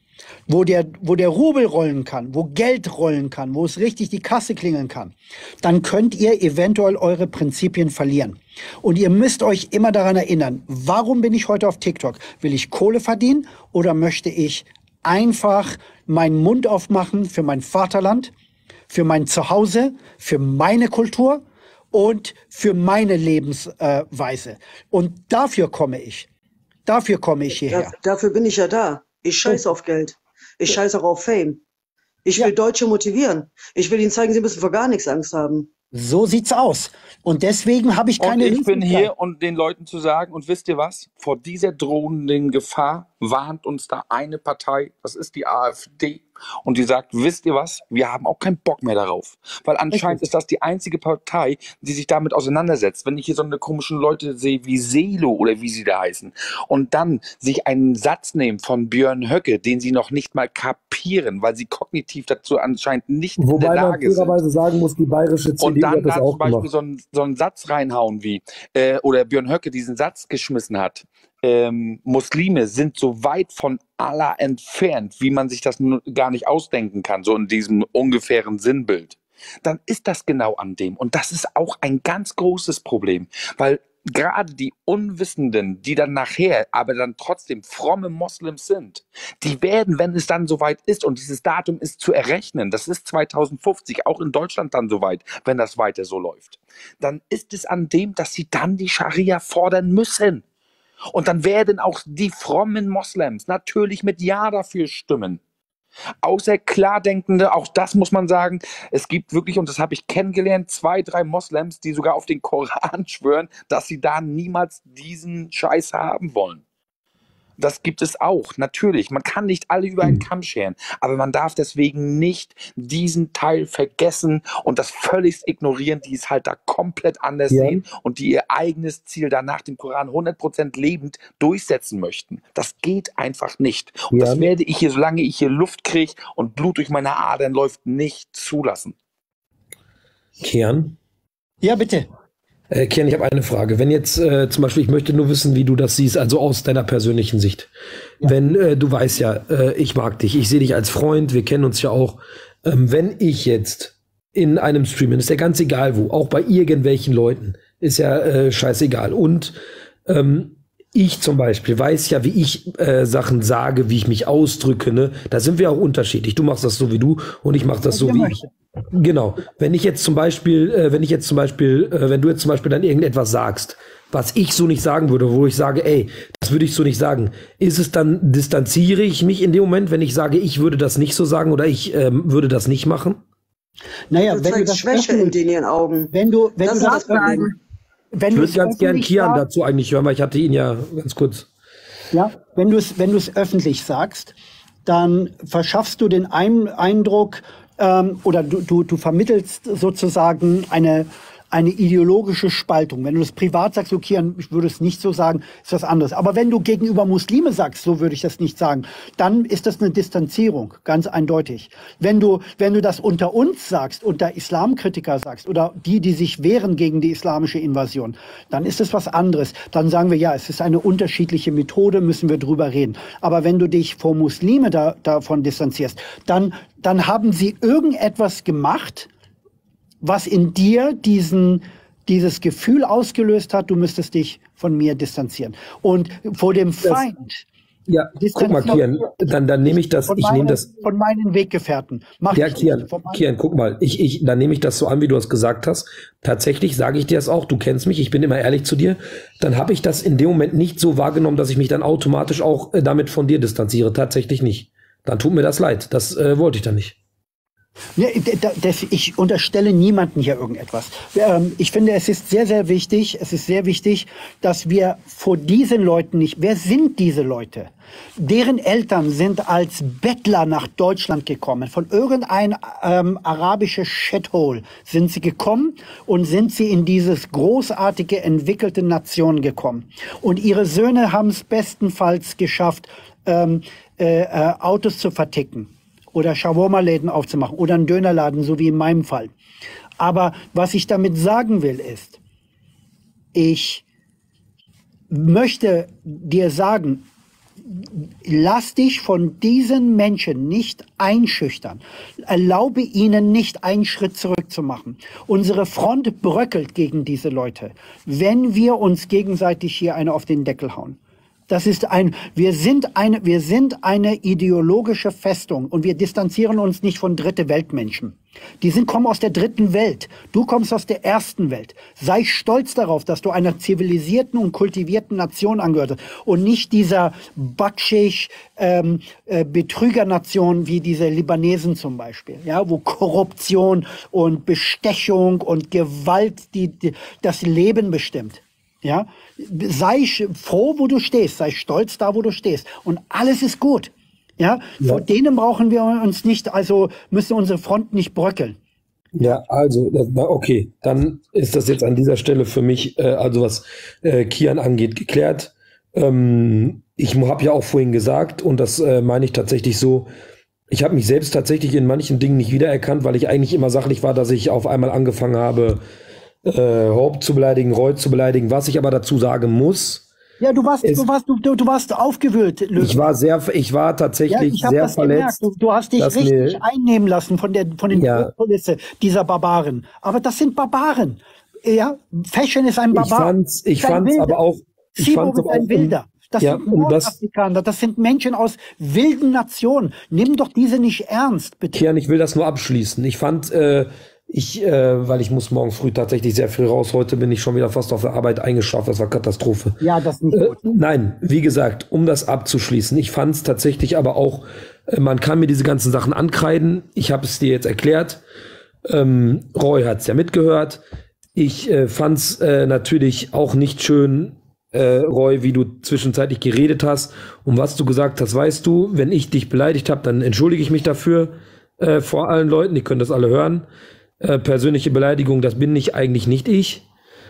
Speaker 1: wo der, wo der Rubel rollen kann, wo Geld rollen kann, wo es richtig die Kasse klingeln kann, dann könnt ihr eventuell eure Prinzipien verlieren. Und ihr müsst euch immer daran erinnern, warum bin ich heute auf TikTok? Will ich Kohle verdienen oder möchte ich einfach meinen Mund aufmachen für mein Vaterland, für mein Zuhause, für meine Kultur und für meine Lebensweise? Und dafür komme ich. Dafür komme ich hierher.
Speaker 4: Da, dafür bin ich ja da. Ich scheiße auf Geld. Ich scheiße auch auf Fame. Ich will ja. Deutsche motivieren. Ich will ihnen zeigen, sie müssen vor gar nichts Angst haben.
Speaker 1: So sieht's aus. Und deswegen habe ich keine
Speaker 3: Und ich bin hier, um den Leuten zu sagen, und wisst ihr was? Vor dieser drohenden Gefahr warnt uns da eine Partei, das ist die AfD. Und die sagt, wisst ihr was? Wir haben auch keinen Bock mehr darauf. Weil anscheinend ist das die einzige Partei, die sich damit auseinandersetzt. Wenn ich hier so eine komischen Leute sehe wie Selo oder wie sie da heißen und dann sich einen Satz nehmen von Björn Höcke, den sie noch nicht mal kapieren, weil sie kognitiv dazu anscheinend nicht
Speaker 6: Wobei
Speaker 3: in der Lage sind.
Speaker 6: Wobei man fairerweise sagen muss, die bayerische C D U
Speaker 3: und dann
Speaker 6: hat das
Speaker 3: da
Speaker 6: auch
Speaker 3: zum Beispiel
Speaker 6: gemacht.
Speaker 3: so einen, so einen Satz reinhauen wie, äh, oder Björn Höcke diesen Satz geschmissen hat, ähm, Muslime sind so weit von Allah entfernt, wie man sich das gar nicht ausdenken kann, so in diesem ungefähren Sinnbild, dann ist das genau an dem. Und das ist auch ein ganz großes Problem, weil gerade die Unwissenden, die dann nachher aber dann trotzdem fromme Moslems sind, die werden, wenn es dann soweit ist, und dieses Datum ist zu errechnen, das ist zweitausendfünfzig, auch in Deutschland dann soweit, wenn das weiter so läuft, dann ist es an dem, dass sie dann die Scharia fordern müssen. Und dann werden auch die frommen Moslems natürlich mit Ja dafür stimmen. Außer Klardenkende, auch das muss man sagen, es gibt wirklich, und das habe ich kennengelernt, zwei, drei Moslems, die sogar auf den Koran schwören, dass sie da niemals diesen Scheiß haben wollen. Das gibt es auch, natürlich. Man kann nicht alle über einen Kamm scheren, aber man darf deswegen nicht diesen Teil vergessen und das völlig ignorieren, die es halt da komplett anders ja. sehen und die ihr eigenes Ziel da nach dem Koran hundert Prozent lebend durchsetzen möchten. Das geht einfach nicht. Und ja. das werde ich hier, solange ich hier Luft kriege und Blut durch meine Adern läuft, nicht zulassen.
Speaker 6: Kian?
Speaker 1: Ja, bitte.
Speaker 6: Äh, Kian, ich habe eine Frage. Wenn jetzt äh, zum Beispiel, ich möchte nur wissen, wie du das siehst, also aus deiner persönlichen Sicht. Ja. Wenn äh, du weißt ja, äh, ich mag dich, ich sehe dich als Freund, wir kennen uns ja auch. Ähm, wenn ich jetzt in einem Stream, ist ja ganz egal wo, auch bei irgendwelchen Leuten, ist ja äh, scheißegal. Und ähm, ich zum Beispiel weiß ja, wie ich äh, Sachen sage, wie ich mich ausdrücke. Ne? Da sind wir auch unterschiedlich. Du machst das so wie du und ich mache das so wie ich. Genau. Wenn ich jetzt zum Beispiel, äh, wenn ich jetzt zum Beispiel, äh, wenn du jetzt zum Beispiel dann irgendetwas sagst, was ich so nicht sagen würde, wo ich sage, ey, das würde ich so nicht sagen, ist es dann, distanziere ich mich in dem Moment, wenn ich sage, ich würde das nicht so sagen oder ich ähm, würde das nicht machen?
Speaker 1: Naja,
Speaker 4: du
Speaker 1: wenn du das
Speaker 4: Schwäche in den ihren Augen.
Speaker 1: Wenn du, wenn
Speaker 4: das
Speaker 1: du das
Speaker 4: sagen.
Speaker 1: Wenn
Speaker 6: ich würde ganz gern Kian
Speaker 1: sagst,
Speaker 6: dazu eigentlich hören, weil ich hatte ihn ja ganz kurz.
Speaker 1: Ja, wenn du es, wenn du es öffentlich sagst, dann verschaffst du den Ein Eindruck, ähm, oder du, du, du vermittelst sozusagen eine, eine ideologische Spaltung. Wenn du das privat sagst, okay, ich würde es nicht so sagen, ist das anderes. Aber wenn du gegenüber Muslime sagst, so würde ich das nicht sagen, dann ist das eine Distanzierung, ganz eindeutig. Wenn du, wenn du das unter uns sagst, unter Islamkritiker sagst oder die, die sich wehren gegen die islamische Invasion, dann ist es was anderes. Dann sagen wir, ja, es ist eine unterschiedliche Methode, müssen wir drüber reden. Aber wenn du dich vor Muslime da, davon distanzierst, dann, dann haben sie irgendetwas gemacht, was in dir diesen, dieses Gefühl ausgelöst hat, du müsstest dich von mir distanzieren. Und vor dem Feind,
Speaker 6: Ja, guck mal, Kian, dann, dann nehme ich das, ich nehme das.
Speaker 1: Von meinen Weggefährten. Mach
Speaker 6: ja, Kian, Kian, guck mal, ich, ich, dann nehme ich das so an, wie du es gesagt hast. Tatsächlich sage ich dir es auch, du kennst mich, ich bin immer ehrlich zu dir. Dann habe ich das in dem Moment nicht so wahrgenommen, dass ich mich dann automatisch auch äh, damit von dir distanziere. Tatsächlich nicht. Dann tut mir das leid. Das äh, wollte ich dann nicht.
Speaker 1: Ja, das, ich unterstelle niemanden hier irgendetwas. Ähm, ich finde, es ist sehr, sehr wichtig, es ist sehr wichtig, dass wir vor diesen Leuten nicht, wer sind diese Leute? Deren Eltern sind als Bettler nach Deutschland gekommen. Von irgendein ähm, arabisches Shithole sind sie gekommen und sind sie in dieses großartige, entwickelte Nation gekommen. Und ihre Söhne haben es bestenfalls geschafft, ähm, äh, äh, Autos zu verticken. Oder Shawarma-Läden aufzumachen oder einen Dönerladen, so wie in meinem Fall. Aber was ich damit sagen will, ist, ich möchte dir sagen, lass dich von diesen Menschen nicht einschüchtern. Erlaube ihnen nicht, einen Schritt zurück zu machen. Unsere Front bröckelt gegen diese Leute, wenn wir uns gegenseitig hier eine auf den Deckel hauen. Das ist ein, wir sind eine, wir sind eine ideologische Festung und wir distanzieren uns nicht von dritte Weltmenschen. Die sind, kommen aus der dritten Welt. Du kommst aus der ersten Welt. Sei stolz darauf, dass du einer zivilisierten und kultivierten Nation angehörst und nicht dieser Backschisch, ähm, äh, Betrügernation wie diese Libanesen zum Beispiel, ja, wo Korruption und Bestechung und Gewalt die, die das Leben bestimmt. Ja, sei froh, wo du stehst, sei stolz da, wo du stehst und alles ist gut. Ja, ja. Vor denen brauchen wir uns nicht, also müssen unsere Front nicht bröckeln.
Speaker 6: Ja, also, okay, dann ist das jetzt an dieser Stelle für mich, äh, also was äh, Kian angeht, geklärt. Ähm, ich habe ja auch vorhin gesagt, und das äh, meine ich tatsächlich so, ich habe mich selbst tatsächlich in manchen Dingen nicht wiedererkannt, weil ich eigentlich immer sachlich war, dass ich auf einmal angefangen habe, Äh, Hope zu beleidigen, Roy zu beleidigen. Was ich aber dazu sagen muss.
Speaker 1: Ja, du warst, ist, du warst, du, du warst aufgewühlt. Löwen.
Speaker 6: Ich war sehr, ich war tatsächlich ja, ich sehr verletzt.
Speaker 1: Du, du hast dich richtig mir, einnehmen lassen von der, von den
Speaker 6: ja.
Speaker 1: Kulisse dieser Barbaren. Aber das sind Barbaren. Ja, Fashion ist ein Barbar.
Speaker 6: Ich fand's, ich fand's aber auch, ich
Speaker 1: fand's ist ein Wilder. Das
Speaker 6: ja,
Speaker 1: sind Nordafrikaner, das, das sind Menschen aus wilden Nationen. Nimm doch diese nicht ernst, bitte.
Speaker 6: Kian, ich will das nur abschließen. Ich fand, äh, Ich, äh, weil ich muss morgen früh tatsächlich sehr früh raus. Heute bin ich schon wieder fast auf der Arbeit eingeschafft. Das war Katastrophe.
Speaker 1: Ja, das ist nicht gut.
Speaker 6: Äh, nein, wie gesagt, um das abzuschließen. Ich fand es tatsächlich aber auch, äh, man kann mir diese ganzen Sachen ankreiden. Ich habe es dir jetzt erklärt. Ähm, Roy hat es ja mitgehört. Ich äh, fand es äh, natürlich auch nicht schön, äh, Roy, wie du zwischenzeitlich geredet hast. Und was du gesagt hast, weißt du, wenn ich dich beleidigt habe, dann entschuldige ich mich dafür äh, vor allen Leuten. Die können das alle hören. Äh, persönliche Beleidigung, das bin ich eigentlich nicht ich.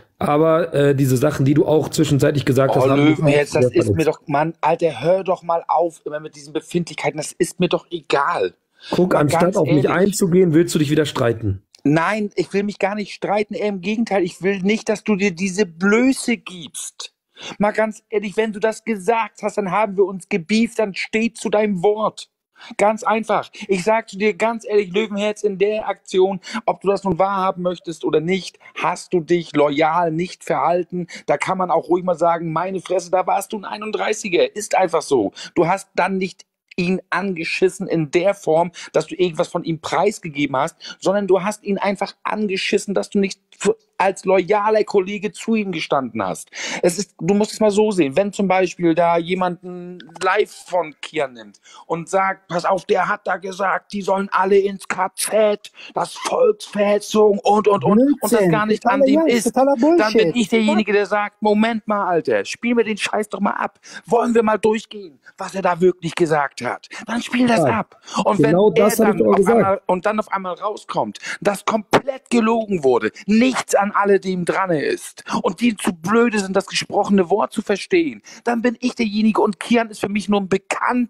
Speaker 6: Aber äh, diese Sachen, die du auch zwischenzeitlich gesagt
Speaker 3: oh,
Speaker 6: hast.
Speaker 3: Löwen, jetzt, das ist mir doch, Mann, Alter, hör doch mal auf, immer mit diesen Befindlichkeiten, das ist mir doch egal.
Speaker 6: Guck, mal anstatt auf ehrlich. mich einzugehen, willst du dich wieder streiten.
Speaker 3: Nein, ich will mich gar nicht streiten, eher im Gegenteil, ich will nicht, dass du dir diese Blöße gibst. Mal ganz ehrlich, wenn du das gesagt hast, dann haben wir uns gebieft, dann steht zu deinem Wort. Ganz einfach. Ich sag zu dir ganz ehrlich, Löwenherz, in der Aktion, ob du das nun wahrhaben möchtest oder nicht, hast du dich loyal nicht verhalten. Da kann man auch ruhig mal sagen, meine Fresse, da warst du ein einunddreißiger. Ist einfach so. Du hast dann nicht ihn angeschissen in der Form, dass du irgendwas von ihm preisgegeben hast, sondern du hast ihn einfach angeschissen, dass du nicht als loyaler Kollege zu ihm gestanden hast. Es ist, du musst es mal so sehen, wenn zum Beispiel da jemanden live von Kian nimmt und sagt, pass auf, der hat da gesagt, die sollen alle ins K Z, das Volksverhetzung und, und, und, Blödsinn. Und das gar nicht an dem ist, dann bin ich derjenige, der sagt, Moment mal, Alter, spielen wir den Scheiß doch mal ab. Wollen wir mal durchgehen, was er da wirklich gesagt hat. Dann spiel das ja. ab. Und genau wenn er dann auf einmal, und dann auf einmal rauskommt, dass komplett gelogen wurde, nichts an alledem dran ist und die zu blöde sind, das gesprochene Wort zu verstehen, dann bin ich derjenige und Kian ist für mich nur ein Bekannter.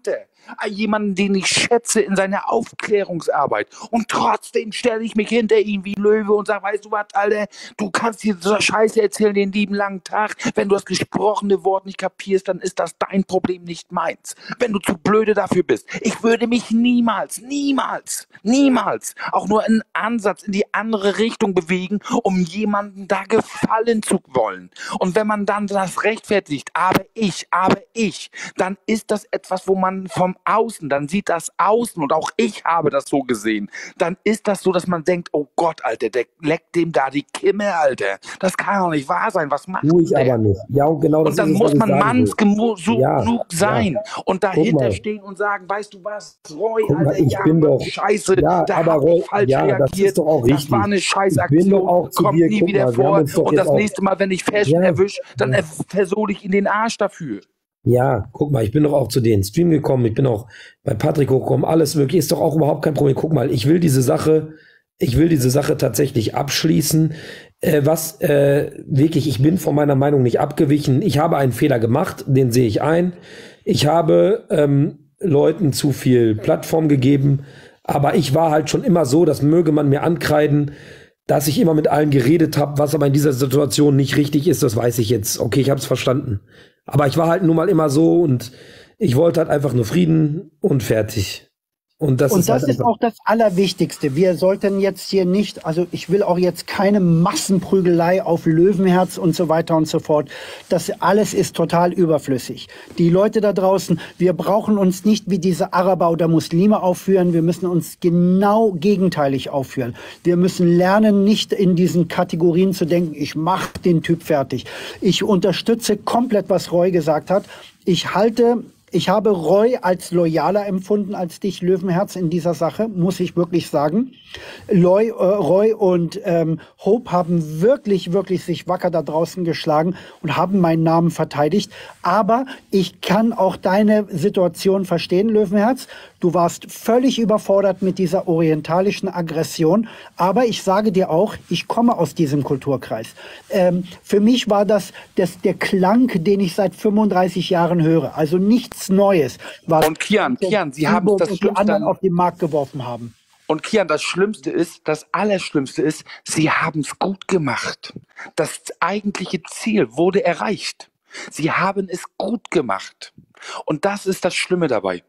Speaker 3: Jemanden, den ich schätze in seiner Aufklärungsarbeit. Und trotzdem stelle ich mich hinter ihn wie Löwe und sage, weißt du was, Alter, du kannst hier so Scheiße erzählen den lieben langen Tag. Wenn du das gesprochene Wort nicht kapierst, dann ist das dein Problem, nicht meins. Wenn du zu blöde dafür bist. Ich würde mich niemals, niemals, niemals auch nur einen Ansatz in die andere Richtung bewegen, um jemanden da gefallen zu wollen. Und wenn man dann das rechtfertigt, aber ich, aber ich, dann ist das etwas, wo man vom Außen, dann sieht das Außen, und auch ich habe das so gesehen, dann ist das so, dass man denkt, oh Gott, Alter, der leckt dem da die Kimme, Alter. Das kann doch nicht wahr sein, was macht
Speaker 6: Tue ich
Speaker 3: der?
Speaker 6: aber nicht. Ja, und genau das
Speaker 3: Und dann
Speaker 6: ist es,
Speaker 3: muss
Speaker 6: was ich
Speaker 3: man
Speaker 6: sagen will.
Speaker 3: manns genug so
Speaker 6: Ja,
Speaker 3: genug sein
Speaker 6: ja.
Speaker 3: und
Speaker 6: Guck
Speaker 3: dahinter
Speaker 6: mal.
Speaker 3: stehen und sagen, weißt du was, Roy,
Speaker 6: Guck mal,
Speaker 3: Alter,
Speaker 6: ich
Speaker 3: ja,
Speaker 6: bin
Speaker 3: Mann,
Speaker 6: doch-
Speaker 3: scheiße,
Speaker 6: Ja,
Speaker 3: da
Speaker 6: aber
Speaker 3: hab
Speaker 6: Roy,
Speaker 3: ich falsch
Speaker 6: ja, das
Speaker 3: reagiert,
Speaker 6: ist doch auch
Speaker 3: das
Speaker 6: richtig.
Speaker 3: war eine
Speaker 6: Ich bin
Speaker 3: Scheißaktion,
Speaker 6: doch auch zu
Speaker 3: kommt
Speaker 6: dir,
Speaker 3: nie
Speaker 6: guck
Speaker 3: wieder
Speaker 6: mal, wir haben
Speaker 3: vor,
Speaker 6: uns doch
Speaker 3: und
Speaker 6: jetzt
Speaker 3: das
Speaker 6: auch-
Speaker 3: nächste Mal, wenn ich Fashion
Speaker 6: Ja,
Speaker 3: erwische, dann
Speaker 6: ja.
Speaker 3: er versohle ich in den Arsch dafür.
Speaker 6: Ja, guck mal, ich bin doch auch zu den Stream gekommen, ich bin auch bei Patrick hochgekommen, alles möglich, ist doch auch überhaupt kein Problem. Guck mal, ich will diese Sache, ich will diese Sache tatsächlich abschließen. Äh, was äh, wirklich, ich bin von meiner Meinung nicht abgewichen. Ich habe einen Fehler gemacht, den sehe ich ein. Ich habe ähm, Leuten zu viel Plattform gegeben, aber ich war halt schon immer so, das möge man mir ankreiden, dass ich immer mit allen geredet habe, was aber in dieser Situation nicht richtig ist, das weiß ich jetzt. Okay, ich habe es verstanden. Aber ich war halt nun mal immer so und ich wollte halt einfach nur Frieden und fertig. Und das
Speaker 1: Und
Speaker 6: ist
Speaker 1: das
Speaker 6: halt
Speaker 1: ist
Speaker 6: einfach,
Speaker 1: auch das Allerwichtigste. Wir sollten jetzt hier nicht, also ich will auch jetzt keine Massenprügelei auf Löwenherz und so weiter und so fort. Das alles ist total überflüssig. Die Leute da draußen, wir brauchen uns nicht wie diese Araber oder Muslime aufführen. Wir müssen uns genau gegenteilig aufführen. Wir müssen lernen, nicht in diesen Kategorien zu denken, ich mach den Typ fertig. Ich unterstütze komplett, was Roy gesagt hat. Ich halte Ich habe Roy als loyaler empfunden als dich, Löwenherz, in dieser Sache, muss ich wirklich sagen. Roy, äh, Roy und ähm, Hope haben wirklich, wirklich sich wacker da draußen geschlagen und haben meinen Namen verteidigt. Aber ich kann auch deine Situation verstehen, Löwenherz. Du warst völlig überfordert mit dieser orientalischen Aggression. Aber ich sage dir auch, ich komme aus diesem Kulturkreis. Ähm, für mich war das, das der Klang, den ich seit fünfunddreißig Jahren höre. Also nichts Neues. Was
Speaker 3: Und Kian, Kian, Sie haben
Speaker 1: Hamburg
Speaker 3: das
Speaker 1: und die
Speaker 3: Schlimmste
Speaker 1: anderen
Speaker 3: an-
Speaker 1: auf den Markt geworfen haben.
Speaker 3: Und Kian, das Schlimmste ist, das Allerschlimmste ist, sie haben es gut gemacht. Das eigentliche Ziel wurde erreicht. Sie haben es gut gemacht. Und das ist das Schlimme dabei.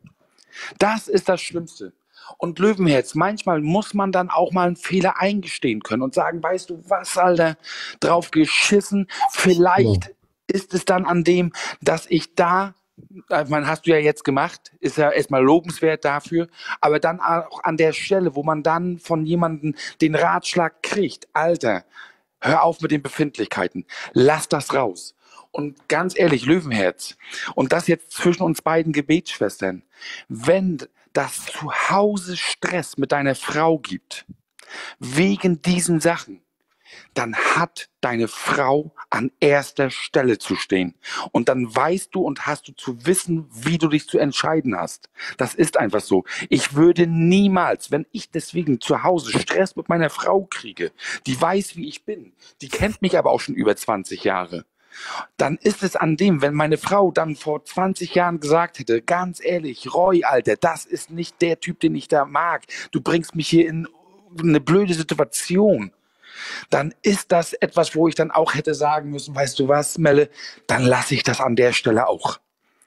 Speaker 3: Das ist das Schlimmste. Und Löwenherz, manchmal muss man dann auch mal einen Fehler eingestehen können und sagen, weißt du was, Alter, drauf geschissen. Vielleicht ist es dann an dem, dass ich da, ich meine, hast du ja jetzt gemacht, ist ja erstmal lobenswert dafür, aber dann auch an der Stelle, wo man dann von jemandem den Ratschlag kriegt, Alter, hör auf mit den Befindlichkeiten, lass das raus. Und ganz ehrlich, Löwenherz, und das jetzt zwischen uns beiden Gebetsschwestern, wenn das zu Hause Stress mit deiner Frau gibt, wegen diesen Sachen, dann hat deine Frau an erster Stelle zu stehen. Und dann weißt du und hast du zu wissen, wie du dich zu entscheiden hast. Das ist einfach so. Ich würde niemals, wenn ich deswegen zu Hause Stress mit meiner Frau kriege, die weiß, wie ich bin, die kennt mich aber auch schon über zwanzig Jahre, dann ist es an dem, wenn meine Frau dann vor zwanzig Jahren gesagt hätte, ganz ehrlich, Roy, Alter, das ist nicht der Typ, den ich da mag. Du bringst mich hier in eine blöde Situation. Dann ist das etwas, wo ich dann auch hätte sagen müssen, weißt du was, Melle, dann lasse ich das an der Stelle auch.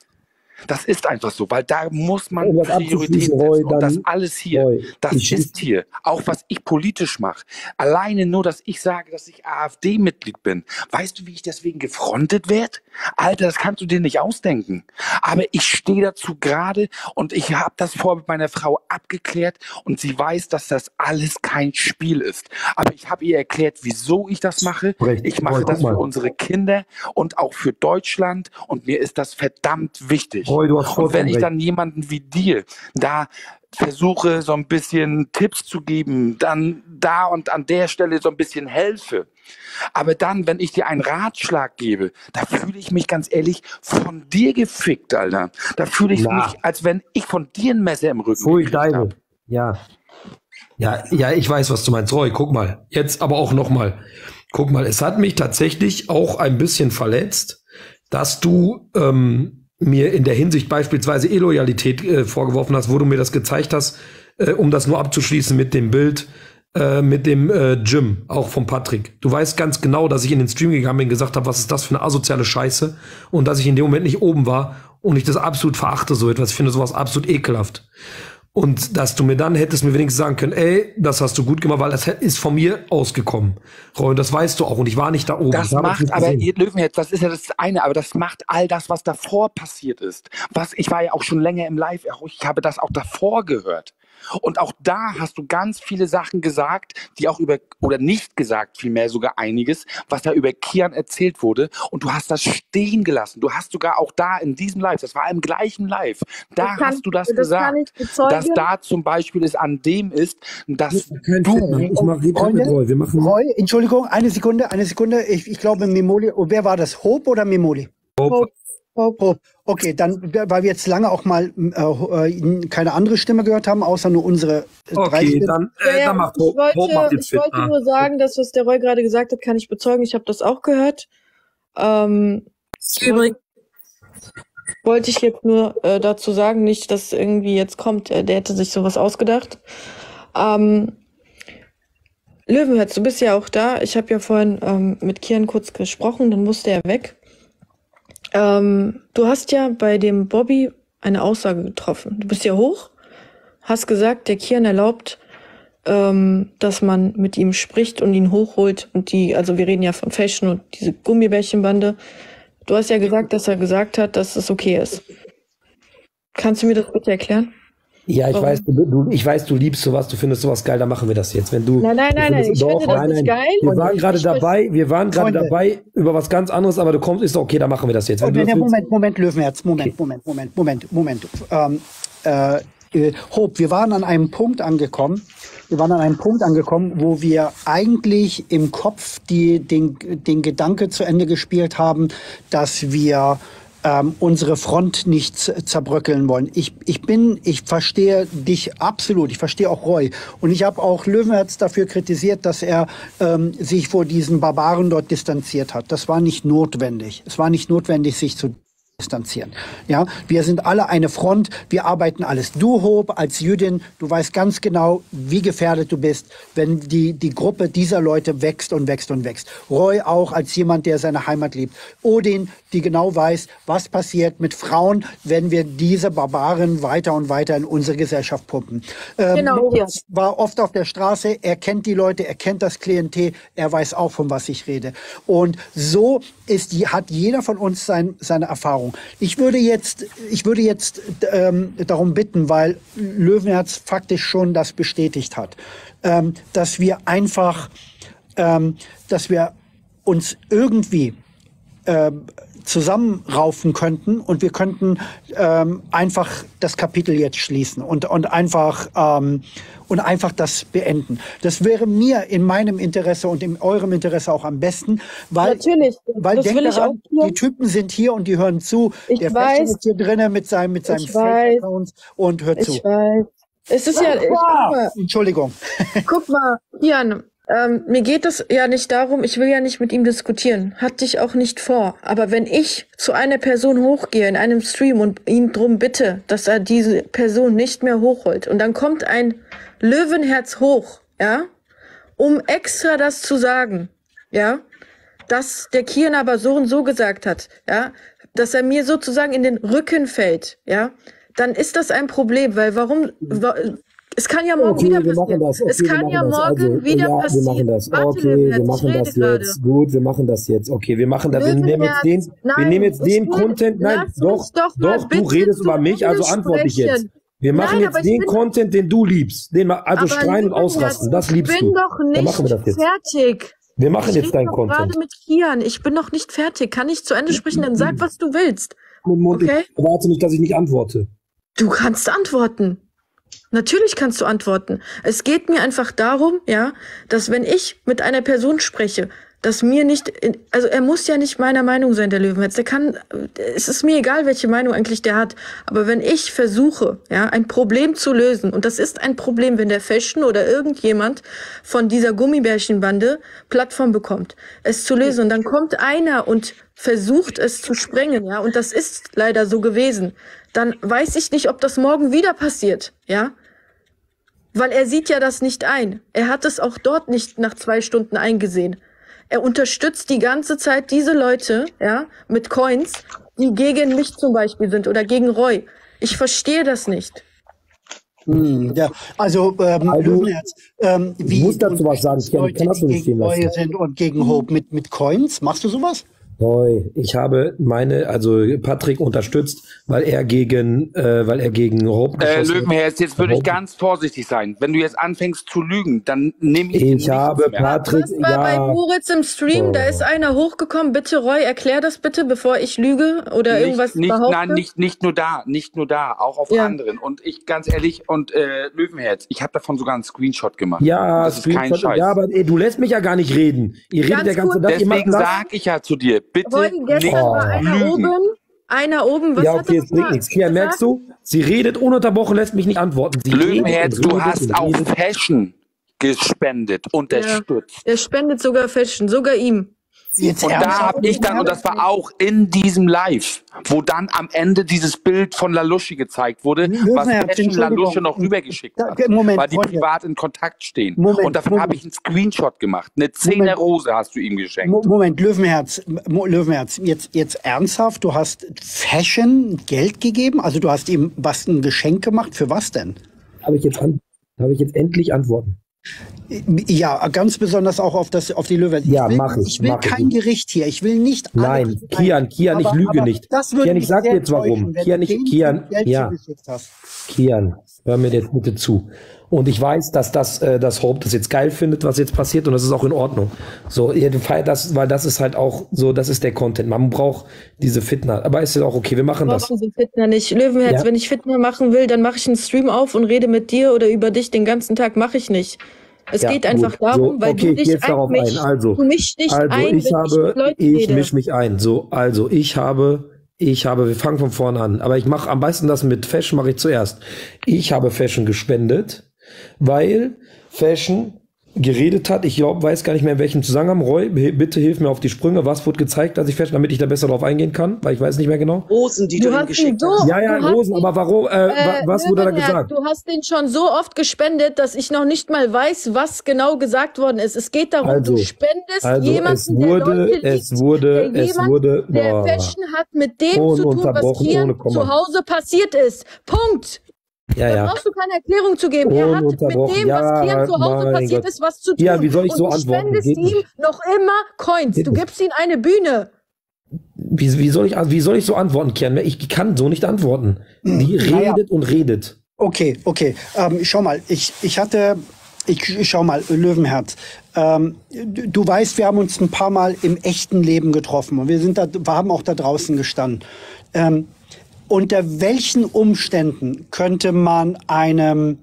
Speaker 3: Das ist einfach so, weil da muss man
Speaker 6: Um das
Speaker 3: Prioritäten
Speaker 6: abzuschließen, Roy,
Speaker 3: setzen. Und das
Speaker 6: dann-
Speaker 3: alles hier,
Speaker 6: Roy,
Speaker 3: das
Speaker 6: ich-
Speaker 3: ist hier, auch was ich politisch mache. Alleine nur, dass ich sage, dass ich AfD-Mitglied bin. Weißt du, wie ich deswegen gefrontet werde? Alter, das kannst du dir nicht ausdenken. Aber ich stehe dazu gerade und ich habe das vorher mit meiner Frau abgeklärt und sie weiß, dass das alles kein Spiel ist. Aber ich habe ihr erklärt, wieso ich das mache.
Speaker 6: Recht.
Speaker 3: Ich mache
Speaker 6: Roy, guck
Speaker 3: das für
Speaker 6: mal.
Speaker 3: unsere Kinder und auch für Deutschland und mir ist das verdammt wichtig.
Speaker 6: Roy, du hast
Speaker 3: Und
Speaker 6: vollkommen
Speaker 3: wenn ich
Speaker 6: recht.
Speaker 3: dann jemanden wie dir da versuche, so ein bisschen Tipps zu geben, dann da und an der Stelle so ein bisschen helfe. Aber dann, wenn ich dir einen Ratschlag gebe, da fühle ich mich ganz ehrlich von dir gefickt, Alter. Da fühle ich
Speaker 6: Na.
Speaker 3: mich, als wenn ich von dir ein Messer im Rücken
Speaker 6: Pfui,
Speaker 3: gekriegt
Speaker 6: deine.
Speaker 3: hab.
Speaker 6: Ja. Ja, ja, ich weiß, was du meinst. Roy, guck mal. Jetzt aber auch noch mal. Guck mal, es hat mich tatsächlich auch ein bisschen verletzt, dass du ähm, mir in der Hinsicht beispielsweise Illoyalität äh, vorgeworfen hast, wo du mir das gezeigt hast, äh, um das nur abzuschließen mit dem Bild, äh, mit dem äh, Jim, auch von Patrick. Du weißt ganz genau, dass ich in den Stream gegangen bin und gesagt habe, was ist das für eine asoziale Scheiße, und dass ich in dem Moment nicht oben war und ich das absolut verachte, so etwas. Ich finde sowas absolut ekelhaft. Und dass du mir dann hättest mir wenigstens sagen können, ey, das hast du gut gemacht, weil das ist von mir ausgekommen. Roy, das weißt du auch, und ich war nicht da oben.
Speaker 3: Das macht, aber ihr Löwenherz, das ist ja das eine, aber das macht all das, was davor passiert ist. Was, ich war ja auch schon länger im Live, ich habe das auch davor gehört. Und auch da hast du ganz viele Sachen gesagt, die auch über, oder nicht gesagt, vielmehr sogar einiges, was da über Kian erzählt wurde. Und du hast das stehen gelassen. Du hast sogar auch da in diesem Live, das war im gleichen Live, da kann, hast du das, das gesagt, dass da zum Beispiel es an dem ist, dass
Speaker 1: ja, du... Ich mach Roy, wir machen Roy, Entschuldigung, eine Sekunde, eine Sekunde. Ich, ich glaube, Memoli, wer war das? Hope oder Memoli?
Speaker 6: Hope.
Speaker 1: Hope. Okay, dann, weil wir jetzt lange auch mal äh, keine andere Stimme gehört haben, außer nur unsere
Speaker 6: okay, drei Stimmen. Dann, äh,
Speaker 5: ja, ja,
Speaker 6: dann macht
Speaker 5: ich
Speaker 6: Hope,
Speaker 5: wollte,
Speaker 6: Hope macht jetzt
Speaker 5: ich wollte
Speaker 6: fit.
Speaker 5: nur sagen, dass was der Roy gerade gesagt hat, kann ich bezeugen. Ich habe das auch gehört. Ähm, wollte, wollte ich jetzt nur äh, dazu sagen, nicht, dass irgendwie jetzt kommt, äh, der hätte sich sowas ausgedacht. Ähm, Löwenherz, du bist ja auch da. Ich habe ja vorhin ähm, mit Kian kurz gesprochen, dann musste er weg. Ähm, du hast ja bei dem Bobby eine Aussage getroffen. Du bist ja hoch, hast gesagt, der Kian erlaubt, ähm, dass man mit ihm spricht und ihn hochholt. Und die, also wir reden ja von Fashion und diese Gummibärchenbande. Du hast ja gesagt, dass er gesagt hat, dass es okay ist. Kannst du mir das bitte erklären?
Speaker 6: Ja, ich Warum? weiß, du, du, ich weiß, du liebst sowas, du findest sowas geil, dann machen wir das jetzt. Wenn du,
Speaker 5: nein, nein, nein, nein, ich doch, finde das nein, nicht geil.
Speaker 6: Wir waren gerade dabei, wir waren gerade dabei über was ganz anderes, aber du kommst, ist doch okay, dann machen wir das jetzt. Wenn
Speaker 1: okay,
Speaker 6: du das
Speaker 1: Moment, Moment, Löwenherz, Moment, okay. Moment, Moment, Moment, Moment. Ähm, äh, Hope, wir waren an einem Punkt angekommen, wir waren an einem Punkt angekommen, wo wir eigentlich im Kopf die, den, den Gedanke zu Ende gespielt haben, dass wir Ähm, unsere Front nicht zerbröckeln wollen. Ich, ich bin, ich verstehe dich absolut, ich verstehe auch Roy. Und ich habe auch Löwenherz dafür kritisiert, dass er ähm, sich vor diesen Barbaren dort distanziert hat. Das war nicht notwendig. Es war nicht notwendig, sich zu distanzieren. Ja, wir sind alle eine Front, wir arbeiten alles. Du, Hope, als Jüdin, du weißt ganz genau, wie gefährdet du bist, wenn die, die Gruppe dieser Leute wächst und wächst und wächst. Roy auch als jemand, der seine Heimat liebt. Odin, die genau weiß, was passiert mit Frauen, wenn wir diese Barbaren weiter und weiter in unsere Gesellschaft pumpen. Ähm,
Speaker 5: genau.
Speaker 1: Er war oft auf der Straße, er kennt die Leute, er kennt das Klientel, er weiß auch, von was ich rede. Und so ist, hat jeder von uns sein, seine Erfahrung. Ich würde jetzt, ich würde jetzt ähm, darum bitten, weil Löwenherz faktisch schon das bestätigt hat, ähm, dass wir einfach, ähm, dass wir uns irgendwie ähm, zusammenraufen könnten und wir könnten ähm, einfach das Kapitel jetzt schließen und und einfach ähm, und einfach das beenden. Das wäre mir in meinem Interesse und in eurem Interesse auch am besten, weil
Speaker 5: natürlich,
Speaker 1: weil denk daran, die Typen sind hier und die hören zu.
Speaker 5: Ich
Speaker 1: Der
Speaker 5: weiß,
Speaker 1: Fashion ist hier drinnen mit seinem mit seinem Fake-Account und hört zu.
Speaker 5: Ich weiß. Es ist ja, ich, guck mal,
Speaker 1: Entschuldigung.
Speaker 5: Guck mal, Jan. Ähm, mir geht es ja nicht darum, ich will ja nicht mit ihm diskutieren. Hatte ich auch nicht vor. Aber wenn ich zu einer Person hochgehe in einem Stream und ihn drum bitte, dass er diese Person nicht mehr hochholt und dann kommt ein Löwenherz hoch, ja, um extra das zu sagen, ja, dass der Kian aber so und so gesagt hat, ja, dass er mir sozusagen in den Rücken fällt, ja, dann ist das ein Problem, weil warum... Wa Es kann ja morgen
Speaker 6: okay,
Speaker 5: wieder
Speaker 6: wir
Speaker 5: passieren.
Speaker 6: machen das. Okay,
Speaker 5: es kann ja morgen
Speaker 6: also,
Speaker 5: wieder
Speaker 6: ja,
Speaker 5: passieren.
Speaker 6: Wir machen das.
Speaker 5: Warte,
Speaker 6: okay, wir machen das jetzt. Gerade. Gut, wir machen das jetzt. Okay, wir machen das. Wir nehmen jetzt den, nein, wir nehmen jetzt den Content. Nein, doch, doch, doch du redest über mich, also antworte ich jetzt. Wir machen nein, jetzt den Content, den du liebst. Den, also streiten und ausrasten. Das liebst du.
Speaker 5: Ich bin du. doch nicht machen wir das jetzt. fertig.
Speaker 6: Wir machen
Speaker 5: ich
Speaker 6: jetzt deinen Content.
Speaker 5: Gerade mit Kian. Ich bin noch nicht fertig. Kann ich zu Ende sprechen? Dann sag, was du willst. Okay?
Speaker 6: Ich erwarte nicht, dass ich nicht antworte.
Speaker 5: Du kannst antworten. Natürlich kannst du antworten. Es geht mir einfach darum, ja, dass wenn ich mit einer Person spreche, dass mir nicht, also er muss ja nicht meiner Meinung sein, der Löwenherz. Der kann, es ist mir egal, welche Meinung eigentlich der hat. Aber wenn ich versuche, ja, ein Problem zu lösen, und das ist ein Problem, wenn der Fashion oder irgendjemand von dieser Gummibärchenbande Plattform bekommt, es zu lösen, und dann kommt einer und versucht es zu sprengen, ja, und das ist leider so gewesen, dann weiß ich nicht, ob das morgen wieder passiert, ja. Weil er sieht ja das nicht ein. Er hat es auch dort nicht nach zwei Stunden eingesehen. Er unterstützt die ganze Zeit diese Leute, ja, mit Coins, die gegen mich zum Beispiel sind oder gegen Roy. Ich verstehe das nicht.
Speaker 1: Hm, ja, also, ähm,
Speaker 6: Also,
Speaker 1: Löwenherz, ähm,
Speaker 6: Ich
Speaker 1: wie
Speaker 6: muss dazu was sagen, Kian, ich
Speaker 1: Leute,
Speaker 6: kann das so
Speaker 1: die
Speaker 6: nicht
Speaker 1: gegen
Speaker 6: stehen
Speaker 1: Roy
Speaker 6: lassen.
Speaker 1: sind und gegen Hope mit, mit Coins, machst du sowas?
Speaker 6: Roy, ich habe meine, also Patrick unterstützt, weil er gegen, äh, weil er gegen Hope
Speaker 3: Äh,
Speaker 6: geschossen hat.
Speaker 3: Löwenherz, jetzt würde ich
Speaker 6: Hope-
Speaker 3: ganz vorsichtig sein. Wenn du jetzt anfängst zu lügen, dann nehme ich dir
Speaker 6: Ich
Speaker 3: nichts
Speaker 6: habe
Speaker 3: mehr.
Speaker 6: Patrick,
Speaker 5: Das war bei
Speaker 6: ja,
Speaker 5: Moritz im Stream,
Speaker 6: Oh.
Speaker 5: da ist einer hochgekommen. Bitte, Roy, erklär das bitte, bevor ich lüge oder irgendwas
Speaker 3: Nicht, nicht,
Speaker 5: behaupte.
Speaker 3: nein, nicht, nicht nur da, nicht nur da, auch auf
Speaker 5: Ja.
Speaker 3: anderen. Und ich, ganz ehrlich, und äh, Löwenherz, ich habe davon sogar einen Screenshot gemacht.
Speaker 6: ja,
Speaker 3: das ist kein
Speaker 6: Screenshot,
Speaker 3: Scheiß.
Speaker 6: ja, aber ey, du lässt mich ja gar nicht reden. Ihr redet
Speaker 5: Ganz
Speaker 6: der ganze
Speaker 5: kurz.
Speaker 6: Tag, ihr macht
Speaker 3: Deswegen
Speaker 6: das.
Speaker 3: sag ich ja zu dir, bitte
Speaker 5: Roy, gestern
Speaker 3: nicht
Speaker 5: war einer
Speaker 3: lügen.
Speaker 5: oben, einer oben, was
Speaker 6: Ja,
Speaker 5: hat
Speaker 6: okay,
Speaker 5: er
Speaker 6: es bringt
Speaker 5: gesagt?
Speaker 6: nichts. Kian, merkst du? Sie redet ununterbrochen, lässt mich nicht antworten. Sie
Speaker 3: Löwenherz,
Speaker 6: redet und
Speaker 3: du
Speaker 6: redet
Speaker 3: hast
Speaker 6: und
Speaker 3: auf
Speaker 6: redet.
Speaker 3: Fashion gespendet, unterstützt.
Speaker 5: Er spendet sogar Fashion, sogar ihm.
Speaker 1: Jetzt
Speaker 3: Und da habe ich dann, und das war auch in diesem Live, wo dann am Ende dieses Bild von Laluschi gezeigt wurde, was
Speaker 1: Löwenherz,
Speaker 3: Fashion
Speaker 1: Entschuldigung.
Speaker 3: Laluschi noch rübergeschickt
Speaker 1: Da-
Speaker 3: hat,
Speaker 1: Moment,
Speaker 3: weil die
Speaker 1: Freunde.
Speaker 3: privat in Kontakt stehen.
Speaker 1: Moment,
Speaker 3: und davon
Speaker 1: Moment.
Speaker 3: habe ich einen Screenshot gemacht. Eine Zehner
Speaker 1: Moment.
Speaker 3: Rose hast du ihm geschenkt.
Speaker 1: Mo- Moment, Löwenherz, Mo- Löwenherz, jetzt, jetzt ernsthaft, du hast Fashion Geld gegeben? Also du hast ihm was ein Geschenk gemacht? Für was denn?
Speaker 6: Habe ich jetzt an, habe ich jetzt endlich Antworten.
Speaker 1: Ja, ganz besonders auch auf das, auf die Löwe.
Speaker 6: Ja,
Speaker 1: ich will,
Speaker 6: mach ich,
Speaker 1: Ich will
Speaker 6: mach ich.
Speaker 1: kein Gericht hier. Ich will nicht alle
Speaker 6: Nein,
Speaker 1: Gerichte
Speaker 6: Kian,
Speaker 1: ein-
Speaker 6: Kian, ich
Speaker 1: aber-
Speaker 6: lüge
Speaker 1: aber
Speaker 6: nicht.
Speaker 1: Das würde
Speaker 6: Kian, ich
Speaker 1: mich
Speaker 6: sag dir
Speaker 1: sehr
Speaker 6: jetzt warum.
Speaker 1: täuschen, wenn
Speaker 6: Kian,
Speaker 1: du
Speaker 6: ich-
Speaker 1: dem
Speaker 6: Kian,
Speaker 1: Geld
Speaker 6: ja.
Speaker 1: zugeschickt hast.
Speaker 6: Kian, hör mir jetzt bitte zu. Und ich weiß, dass das, äh, das Hope das jetzt geil findet, was jetzt passiert, und das ist auch in Ordnung. So, ihr feiert das, weil das ist halt auch so, das ist der Content. Man braucht diese Fitner. Aber ist ja auch okay, wir machen das.
Speaker 5: Brauchen Sie Fitner nicht. Löwenherz,
Speaker 6: Ja.
Speaker 5: wenn ich Fitner machen will, dann mache ich einen Stream auf und rede mit dir oder über dich den ganzen Tag. Mache ich nicht. Es
Speaker 6: Ja,
Speaker 5: geht einfach
Speaker 6: gut.
Speaker 5: darum,
Speaker 6: So,
Speaker 5: weil
Speaker 6: okay,
Speaker 5: du
Speaker 6: ich
Speaker 5: dich
Speaker 6: geh jetzt darauf
Speaker 5: einmischst.
Speaker 6: ein. Also,
Speaker 5: du mischst dich
Speaker 6: Also
Speaker 5: ein,
Speaker 6: ich
Speaker 5: wenn ich
Speaker 6: habe,
Speaker 5: mit Leuten
Speaker 6: ich
Speaker 5: rede.
Speaker 6: misch mich ein. So, also ich habe, ich habe, wir fangen von vorne an. Aber ich mache am meisten das mit Fashion, mache ich zuerst. Ich habe Fashion gespendet, weil Fashion geredet hat. Ich glaub, weiß gar nicht mehr in welchem Zusammenhang. Roy, he- bitte hilf mir auf die Sprünge. Was wurde gezeigt, dass ich Fashion, damit ich da besser drauf eingehen kann? Weil ich weiß nicht mehr genau.
Speaker 4: Rosen, die
Speaker 5: Du
Speaker 4: du, ihm
Speaker 5: hast ihn
Speaker 4: geschickt
Speaker 5: so,
Speaker 4: hast.
Speaker 6: Ja, ja,
Speaker 5: du hast
Speaker 6: Rosen,
Speaker 5: ihn-
Speaker 6: aber warum, äh, wa-
Speaker 5: Äh,
Speaker 6: was wurde da
Speaker 5: Löwenherz,
Speaker 6: gesagt?
Speaker 5: Du hast den schon so oft gespendet, dass ich noch nicht mal weiß, was genau gesagt worden ist. Es geht darum,
Speaker 6: Also,
Speaker 5: du spendest
Speaker 6: Also
Speaker 5: jemanden,
Speaker 6: es
Speaker 5: der
Speaker 6: wurde,
Speaker 5: Leute liebt,
Speaker 6: es wurde,
Speaker 5: der
Speaker 6: es
Speaker 5: jemand,
Speaker 6: wurde,
Speaker 5: der
Speaker 6: boah.
Speaker 5: Fashion hat mit dem zu tun, was
Speaker 6: Ununterbrochen,
Speaker 5: hier
Speaker 6: ohne Komma.
Speaker 5: zu Hause passiert ist. Punkt.
Speaker 6: Ja,
Speaker 5: Da
Speaker 6: ja.
Speaker 5: brauchst du keine Erklärung zu geben. Er hat mit
Speaker 6: Ununterbrochen.
Speaker 5: dem, was
Speaker 6: Ja,
Speaker 5: hier zu Hause
Speaker 6: mein
Speaker 5: passiert
Speaker 6: Gott.
Speaker 5: ist, was zu tun.
Speaker 6: Ja, wie soll ich
Speaker 5: Und
Speaker 6: so
Speaker 5: du
Speaker 6: antworten?
Speaker 5: spendest
Speaker 6: Geht
Speaker 5: ihm
Speaker 6: nicht.
Speaker 5: noch immer Coins.
Speaker 6: Geht
Speaker 5: Du
Speaker 6: nicht.
Speaker 5: gibst ihm eine Bühne.
Speaker 6: Wie, wie, soll ich, wie soll ich so antworten, Kian? Ich kann so nicht antworten. Die
Speaker 1: Naja.
Speaker 6: redet und redet.
Speaker 1: Okay, okay. Ähm, schau mal, ich, ich hatte, ich, ich schau mal, Löwenherz. Ähm, du, du weißt, wir haben uns ein paar Mal im echten Leben getroffen und wir sind da, wir haben auch da draußen gestanden. Ähm, unter welchen Umständen könnte man einem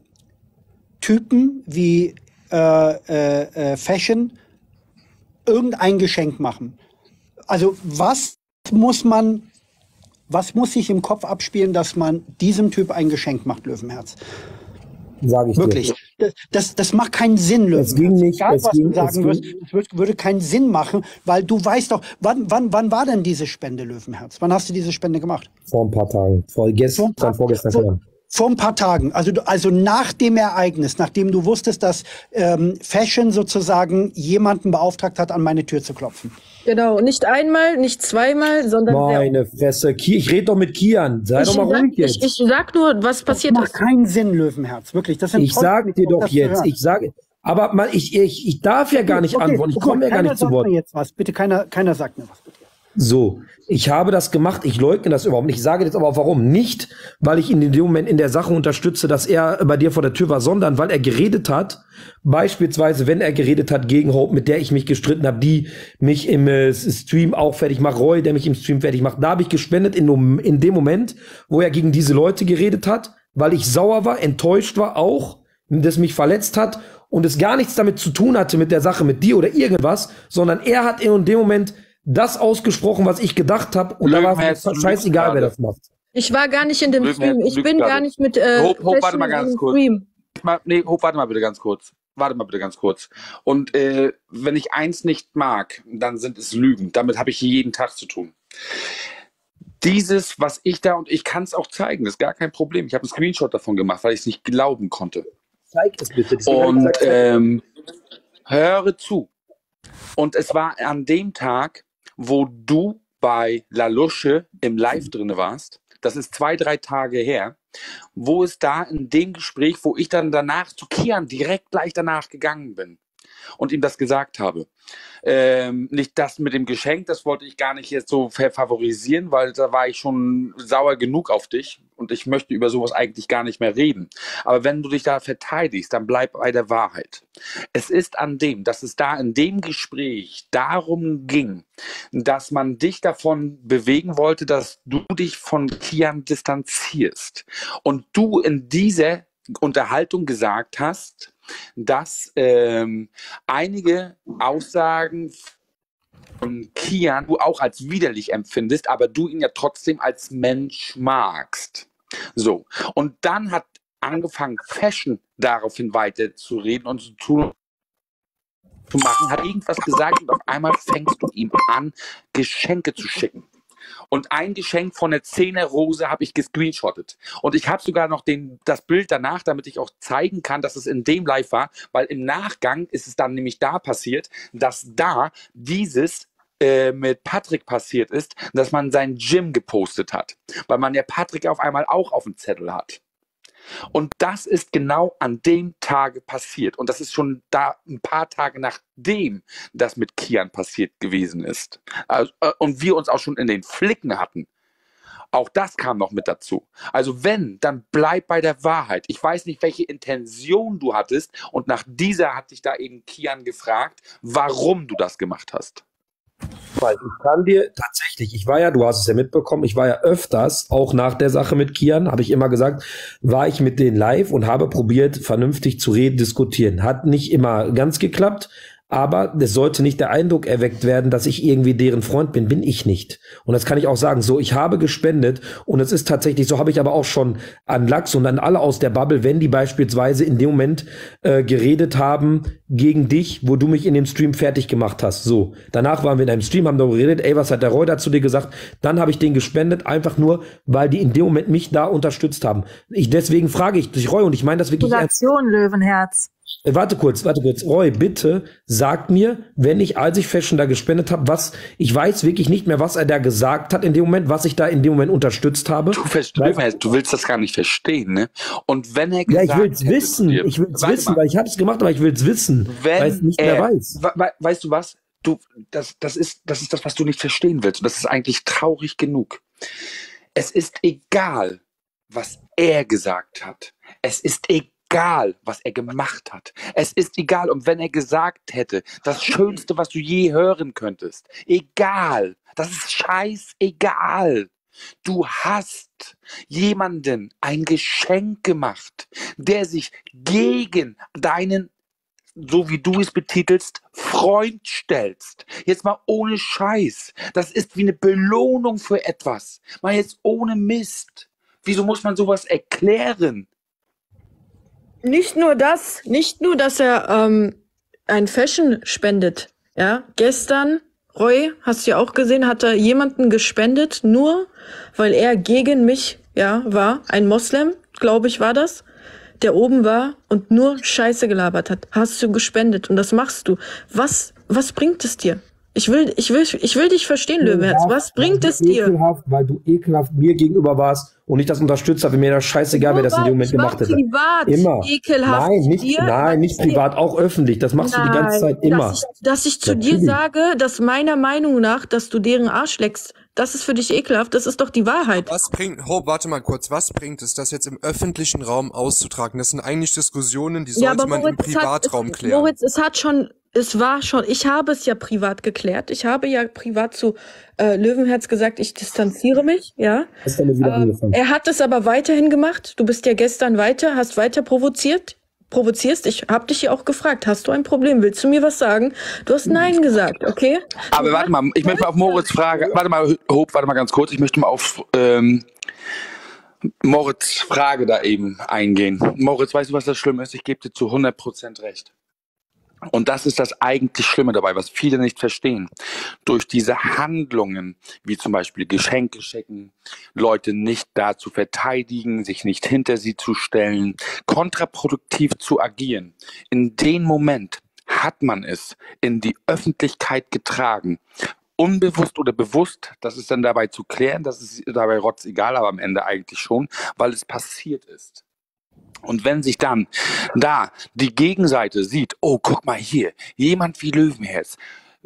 Speaker 1: Typen wie äh, äh, äh, Fashion irgendein Geschenk machen? Also was muss man, was muss sich im Kopf abspielen, dass man diesem Typ ein Geschenk macht, Löwenherz?
Speaker 6: Sage ich
Speaker 1: Wirklich.
Speaker 6: dir.
Speaker 1: Das, das, das macht keinen Sinn, Löwenherz.
Speaker 6: Es ging nicht,
Speaker 1: Egal,
Speaker 6: es
Speaker 1: was
Speaker 6: ging-
Speaker 1: du
Speaker 6: es
Speaker 1: sagen wirst,
Speaker 6: ging-
Speaker 1: es wird, würde keinen Sinn machen, weil du weißt doch, wann, wann, wann war denn diese Spende, Löwenherz? Wann hast du diese Spende gemacht?
Speaker 6: Vor ein paar Tagen. Vor gestern,
Speaker 1: Vor ein paar-
Speaker 6: vorgestern.
Speaker 1: vor-
Speaker 6: Vor,
Speaker 1: Vor ein paar Tagen, also, du- also nach dem Ereignis, nachdem du wusstest, dass ähm, Fashion sozusagen jemanden beauftragt hat, an meine Tür zu klopfen.
Speaker 5: Genau. Nicht einmal, nicht zweimal, sondern sehr
Speaker 6: Meine Fresse. Ki ich rede doch mit Kian. Sei
Speaker 5: Ich
Speaker 6: doch mal
Speaker 5: sag,
Speaker 6: ruhig
Speaker 5: ich,
Speaker 6: jetzt.
Speaker 5: ich sag nur, was
Speaker 1: Das
Speaker 5: passiert
Speaker 1: macht
Speaker 5: ist.
Speaker 1: keinen Sinn, Löwenherz, wirklich. Das
Speaker 6: Ich
Speaker 1: enttäuscht
Speaker 6: sag
Speaker 1: mich
Speaker 6: dir
Speaker 1: auch,
Speaker 6: doch
Speaker 1: das zu
Speaker 6: jetzt.
Speaker 1: hören.
Speaker 6: Ich sage, aber man, ich, ich, ich darf ja gar nicht
Speaker 1: Okay,
Speaker 6: antworten. Ich
Speaker 1: okay,
Speaker 6: komme ja gar
Speaker 1: keiner
Speaker 6: nicht zu
Speaker 1: sagt
Speaker 6: Wort.
Speaker 1: mir jetzt was. Bitte, keiner, keiner sagt mir was. Bitte.
Speaker 6: So, ich habe das gemacht, ich leugne das überhaupt nicht. Ich sage jetzt aber auch warum. Nicht, weil ich ihn in dem Moment in der Sache unterstütze, dass er bei dir vor der Tür war, sondern weil er geredet hat, beispielsweise, wenn er geredet hat gegen Hope, mit der ich mich gestritten habe, die mich im äh, Stream auch fertig macht, Roy, der mich im Stream fertig macht. Da habe ich gespendet in, in dem Moment, wo er gegen diese Leute geredet hat, weil ich sauer war, enttäuscht war auch, das mich verletzt hat und es gar nichts damit zu tun hatte mit der Sache mit dir oder irgendwas, sondern er hat in dem Moment das ausgesprochen, was ich gedacht habe, und da war es scheißegal, wer das macht.
Speaker 5: Ich war gar nicht in dem Stream. Ich bin gar nicht mit äh,
Speaker 3: Hope, Hope, warte mal ganz kurz. Mal, nee, Hope, warte mal bitte ganz kurz. Warte mal bitte ganz kurz. Und äh, wenn ich eins nicht mag, dann sind es Lügen. Damit habe ich jeden Tag zu tun. Dieses, was ich da, und ich kann es auch zeigen, ist gar kein Problem. Ich habe einen Screenshot davon gemacht, weil ich es nicht glauben konnte.
Speaker 6: Zeig es bitte.
Speaker 3: Und ähm, höre zu. Und es war an dem Tag, wo du bei La Lusche im Live drin warst. Das ist zwei, drei Tage her, wo es da in dem Gespräch, wo ich dann danach zu Kian direkt gleich danach gegangen bin und ihm das gesagt habe. Ähm, nicht das mit dem Geschenk, das wollte ich gar nicht jetzt so favorisieren, weil da war ich schon sauer genug auf dich und ich möchte über sowas eigentlich gar nicht mehr reden. Aber wenn du dich da verteidigst, dann bleib bei der Wahrheit. Es ist an dem, dass es da in dem Gespräch darum ging, dass man dich davon bewegen wollte, dass du dich von Kian distanzierst. Und du in dieser Unterhaltung gesagt hast, dass ähm, einige Aussagen von Kian du auch als widerlich empfindest, aber du ihn ja trotzdem als Mensch magst. So. Und dann hat angefangen, Fashion daraufhin weiter zu reden und zu tun, zu machen, hat irgendwas gesagt und auf einmal fängst du ihm an, Geschenke zu schicken. Und ein Geschenk von der Zehner Rose habe ich gescreenshottet. Und ich habe sogar noch den, das Bild danach, damit ich auch zeigen kann, dass es in dem Live war, weil im Nachgang ist es dann nämlich da passiert, dass da dieses äh, mit Patrick passiert ist, dass man sein Gym gepostet hat. Weil man ja Patrick auf einmal auch auf dem Zettel hat. Und das ist genau an dem Tage passiert. Und das ist schon da ein paar Tage nachdem das mit Kian passiert gewesen ist. Also, äh, und wir uns auch schon in den Flicken hatten. Auch das kam noch mit dazu. Also wenn, dann bleib bei der Wahrheit. Ich weiß nicht, welche Intention du hattest. Und nach dieser hat dich da eben Kian gefragt, warum du das gemacht hast.
Speaker 6: Weil ich kann dir tatsächlich, ich war ja, du hast es ja mitbekommen, ich war ja öfters, auch nach der Sache mit Kian, habe ich immer gesagt, war ich mit denen live und habe probiert, vernünftig zu reden, diskutieren. Hat nicht immer ganz geklappt, aber es sollte nicht der Eindruck erweckt werden, dass ich irgendwie deren Freund bin. Bin ich nicht. Und das kann ich auch sagen. So, ich habe gespendet und es ist tatsächlich, so habe ich aber auch schon an Lachs und an alle aus der Bubble, wenn die beispielsweise in dem Moment äh, geredet haben gegen dich, wo du mich in dem Stream fertig gemacht hast. So, danach waren wir in einem Stream, haben darüber geredet, ey, was hat der Roy dazu dir gesagt? Dann habe ich den gespendet, einfach nur, weil die in dem Moment mich da unterstützt haben. Ich, deswegen frage ich dich, Roy, und ich meine das wirklich ernst.
Speaker 5: Löwenherz.
Speaker 6: Äh, warte kurz, warte kurz. Roy, bitte sag mir, wenn ich, als ich Fashion da gespendet habe, was, ich weiß wirklich nicht mehr, was er da gesagt hat in dem Moment, was ich da in dem Moment unterstützt habe.
Speaker 3: Du, weil, du willst das gar nicht verstehen, ne? Und wenn er
Speaker 6: gesagt, ja, ich will's wissen, dir, ich will's wissen, mal. weil ich habe es gemacht, aber ich will's wissen,
Speaker 3: wenn
Speaker 6: weil ich nicht
Speaker 3: er,
Speaker 6: mehr weiß.
Speaker 3: We weißt du was? Du, das, das ist, das ist das, was du nicht verstehen willst. Und das ist eigentlich traurig genug. Es ist egal, was er gesagt hat. Es ist egal. Egal, was er gemacht hat. Es ist egal, und wenn er gesagt hätte, das Schönste, was du je hören könntest, egal, das ist scheißegal. Du hast jemanden ein Geschenk gemacht, der sich gegen deinen, so wie du es betitelst, Freund stellst. Jetzt mal ohne Scheiß. Das ist wie eine Belohnung für etwas. Mal jetzt ohne Mist. Wieso muss man sowas erklären?
Speaker 5: Nicht nur das, nicht nur, dass er ähm, ein Fashion spendet. Ja, gestern, Roy, hast du ja auch gesehen, hat er jemanden gespendet, nur weil er gegen mich, ja, war. Ein Moslem, glaube ich, war das, der oben war und nur Scheiße gelabert hat. Hast du gespendet und das machst du. Was, was bringt es dir? Ich will, ich will, ich will dich verstehen, Löwenherz. Was bringt es dir?
Speaker 6: Ekelhaft, weil du ekelhaft mir gegenüber warst und ich das unterstützt habe. Mir das scheißegal, wer das in dem Moment gemacht hätte.
Speaker 5: Privat,
Speaker 6: immer.
Speaker 5: Ekelhaft.
Speaker 6: Nein, nicht, dir, nein, nicht privat, auch öffentlich. Das machst Nein, du die ganze Zeit immer.
Speaker 5: Dass ich, dass ich zu Natürlich. dir sage, dass meiner Meinung nach, dass du deren Arsch leckst, das ist für dich ekelhaft. Das ist doch die Wahrheit.
Speaker 7: Was bringt, Hope, warte mal kurz. Was bringt es, das jetzt im öffentlichen Raum auszutragen? Das sind eigentlich Diskussionen, die sollte ja, man Moritz, im Privatraum
Speaker 5: hat,
Speaker 7: klären.
Speaker 5: Moritz, es hat schon Es war schon, ich habe es ja privat geklärt. Ich habe ja privat zu äh, Löwenherz gesagt, ich distanziere mich, ja.
Speaker 6: Hast damit wieder
Speaker 5: äh,
Speaker 6: angefangen.
Speaker 5: Er hat es aber weiterhin gemacht. Du bist ja gestern weiter, hast weiter provoziert. provozierst. Ich habe dich ja auch gefragt, hast du ein Problem? Willst du mir was sagen? Du hast Nein gesagt, okay?
Speaker 3: Aber warte mal, ich möchte mal auf Moritz Frage, warte mal, Hope, warte mal ganz kurz, ich möchte mal auf ähm, Moritz Frage da eben eingehen. Moritz, weißt du, was das Schlimme ist? Ich gebe dir zu hundert Prozent recht. Und das ist das eigentlich Schlimme dabei, was viele nicht verstehen. Durch diese Handlungen, wie zum Beispiel Geschenke schicken, Leute nicht da zu verteidigen, sich nicht hinter sie zu stellen, kontraproduktiv zu agieren. In dem Moment hat man es in die Öffentlichkeit getragen. Unbewusst oder bewusst, das ist dann dabei zu klären, das ist dabei rotzegal, aber am Ende eigentlich schon, weil es passiert ist. Und wenn sich dann da die Gegenseite sieht, oh, guck mal hier, jemand wie Löwenherz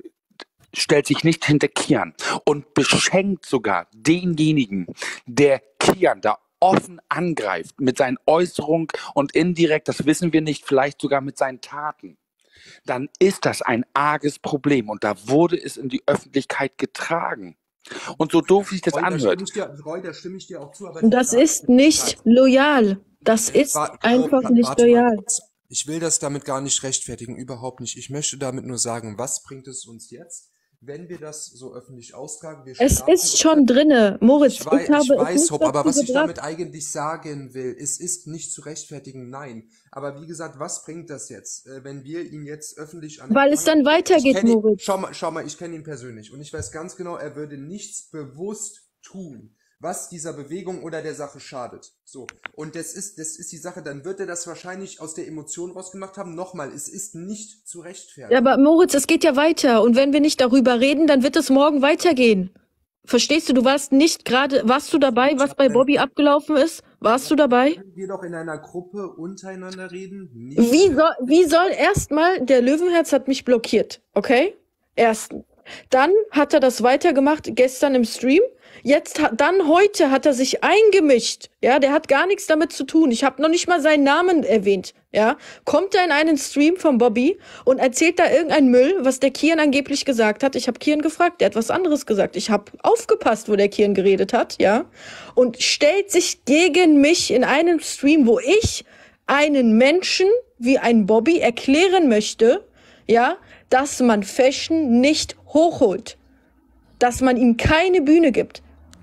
Speaker 3: stellt sich nicht hinter Kian und beschenkt sogar denjenigen, der Kian da offen angreift mit seinen Äußerungen und indirekt, das wissen wir nicht, vielleicht sogar mit seinen Taten, dann ist das ein arges Problem und da wurde es in die Öffentlichkeit getragen. Und so doof sich das
Speaker 7: Roy,
Speaker 3: anhört.
Speaker 7: Da stimme ich dir, Roy, da stimme ich dir auch zu. Aber
Speaker 5: das ist nicht loyal. Das ist
Speaker 7: warte,
Speaker 5: einfach
Speaker 7: warte,
Speaker 5: nicht
Speaker 7: warte
Speaker 5: loyal.
Speaker 7: Ich will das damit gar nicht rechtfertigen, überhaupt nicht. Ich möchte damit nur sagen, was bringt es uns jetzt, wenn wir das so öffentlich austragen? Wir
Speaker 5: es ist schon drinne, Moritz.
Speaker 7: Ich weiß,
Speaker 5: ich habe
Speaker 7: ich weiß
Speaker 5: es
Speaker 7: Hopp, aber was
Speaker 5: gebracht.
Speaker 7: ich damit eigentlich sagen will, es ist nicht zu rechtfertigen, nein. Aber wie gesagt, was bringt das jetzt, wenn wir ihn jetzt öffentlich an...
Speaker 5: Weil es dann weitergeht,
Speaker 7: ihn,
Speaker 5: Moritz.
Speaker 7: Schau mal, schau mal, ich kenne ihn persönlich und ich weiß ganz genau, er würde nichts bewusst tun, was dieser Bewegung oder der Sache schadet. So. Und das ist, das ist die Sache, dann wird er das wahrscheinlich aus der Emotion rausgemacht haben. Nochmal, es ist nicht zu rechtfertigen.
Speaker 5: Ja, aber Moritz, es geht ja weiter. Und wenn wir nicht darüber reden, dann wird es morgen weitergehen. Verstehst du? Du warst nicht gerade, warst du dabei, was bei Bobby abgelaufen ist? Warst du dabei?
Speaker 7: Können wir doch in einer Gruppe untereinander reden? Nicht
Speaker 5: Wie soll, wie soll erstmal, der Löwenherz hat mich blockiert, okay? Erstens. Dann hat er das weitergemacht, gestern im Stream. Jetzt, hat, dann heute hat er sich eingemischt. Ja, der hat gar nichts damit zu tun. Ich habe noch nicht mal seinen Namen erwähnt. Ja, kommt er in einen Stream von Bobby und erzählt da irgendein Müll, was der Kian angeblich gesagt hat. Ich habe Kian gefragt, der hat was anderes gesagt. Ich habe aufgepasst, wo der Kian geredet hat, ja, und stellt sich gegen mich in einem Stream, wo ich einen Menschen wie ein Bobby erklären möchte, ja, dass man Fashion nicht hochholt, dass man ihm keine Bühne gibt.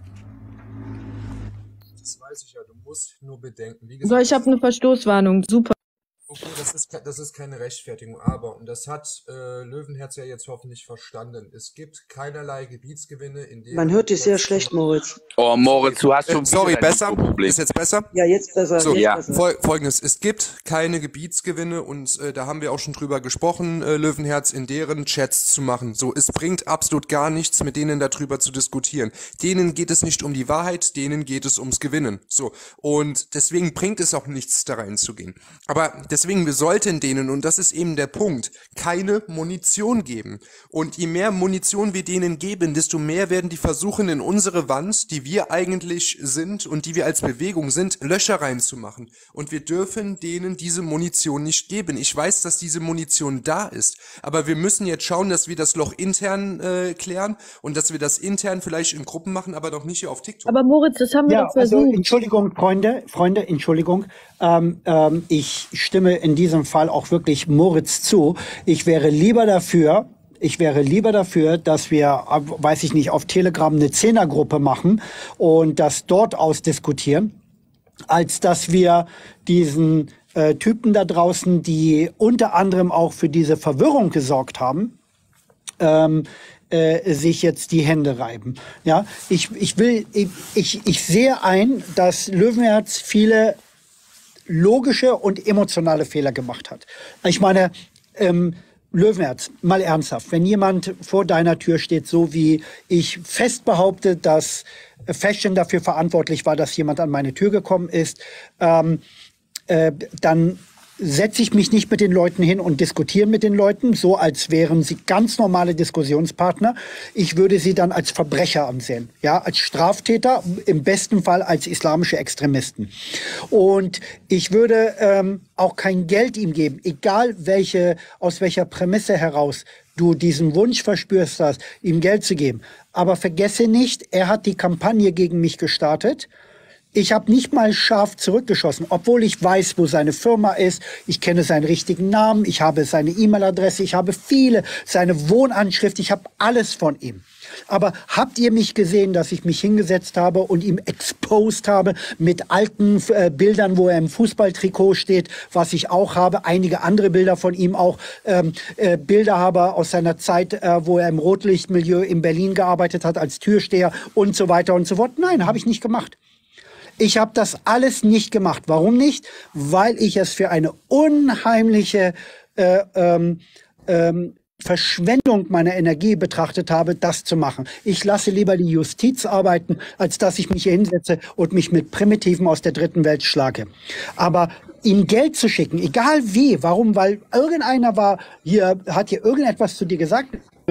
Speaker 7: Das weiß ich ja, du musst nur bedenken. Wie gesagt,
Speaker 5: So, ich habe eine Verstoßwarnung, super.
Speaker 7: Okay, das ist, das ist keine Rechtfertigung, aber, und das hat äh, Löwenherz ja jetzt hoffentlich verstanden, es gibt keinerlei Gebietsgewinne, in denen...
Speaker 4: Man hört dich sehr schlecht, Moritz.
Speaker 3: Oh, Moritz, du hast schon...
Speaker 7: Äh, sorry, besser? Ist jetzt besser?
Speaker 4: Ja, jetzt besser.
Speaker 7: So,
Speaker 4: jetzt
Speaker 3: ja.
Speaker 4: besser.
Speaker 7: Fol Folgendes, es gibt keine Gebietsgewinne und äh, da haben wir auch schon drüber gesprochen, äh, Löwenherz, in deren Chats zu machen. So, es bringt absolut gar nichts, mit denen darüber zu diskutieren. Denen geht es nicht um die Wahrheit, denen geht es ums Gewinnen. So, und deswegen bringt es auch nichts, da reinzugehen. Aber deswegen, wir sollten denen, und das ist eben der Punkt, keine Munition geben. Und je mehr Munition wir denen geben, desto mehr werden die versuchen, in unsere Wand, die wir eigentlich sind und die wir als Bewegung sind, Löcher reinzumachen. Und wir dürfen denen diese Munition nicht geben. Ich weiß, dass diese Munition da ist, aber wir müssen jetzt schauen, dass wir das Loch intern äh, klären und dass wir das intern vielleicht in Gruppen machen, aber doch nicht hier auf TikTok.
Speaker 5: Aber Moritz, das haben wir
Speaker 1: Ja,
Speaker 5: doch versucht.
Speaker 1: also Entschuldigung, Freunde, Freunde, Entschuldigung. Ähm, ähm, ich stimme in diesem Fall auch wirklich Moritz zu. Ich wäre lieber dafür, ich wäre lieber dafür, dass wir, weiß ich nicht, auf Telegram eine Zehnergruppe machen und das dort ausdiskutieren, als dass wir diesen äh, Typen da draußen, die unter anderem auch für diese Verwirrung gesorgt haben, ähm, äh, sich jetzt die Hände reiben. Ja, ich, ich will, ich, ich, ich sehe ein, dass Löwenherz viele logische und emotionale Fehler gemacht hat. Ich meine, ähm, Löwenherz, mal ernsthaft, wenn jemand vor deiner Tür steht, so wie ich fest behaupte, dass Fashion dafür verantwortlich war, dass jemand an meine Tür gekommen ist, ähm, äh, dann setze ich mich nicht mit den Leuten hin und diskutiere mit den Leuten, so als wären sie ganz normale Diskussionspartner. Ich würde sie dann als Verbrecher ansehen, ja, als Straftäter, im besten Fall als islamische Extremisten. Und ich würde ähm, auch kein Geld ihm geben, egal welche, aus welcher Prämisse heraus du diesen Wunsch verspürst hast, ihm Geld zu geben. Aber vergesse nicht, er hat die Kampagne gegen mich gestartet. Ich habe nicht mal scharf zurückgeschossen, obwohl ich weiß, wo seine Firma ist. Ich kenne seinen richtigen Namen, ich habe seine E-Mail-Adresse, ich habe viele, seine Wohnanschrift, ich habe alles von ihm. Aber habt ihr mich gesehen, dass ich mich hingesetzt habe und ihm exposed habe mit alten äh, Bildern, wo er im Fußballtrikot steht, was ich auch habe, einige andere Bilder von ihm auch, ähm, äh, Bilder habe aus seiner Zeit, äh, wo er im Rotlichtmilieu in Berlin gearbeitet hat als Türsteher und so weiter und so fort. Nein, habe ich nicht gemacht. Ich habe das alles nicht gemacht. Warum nicht? Weil ich es für eine unheimliche äh, ähm, ähm, Verschwendung meiner Energie betrachtet habe, das zu machen. Ich lasse lieber die Justiz arbeiten, als dass ich mich hier hinsetze und mich mit Primitiven aus der dritten Welt schlage. Aber ihm Geld zu schicken, egal wie, warum? Weil irgendeiner war hier, hat hier irgendetwas zu dir gesagt,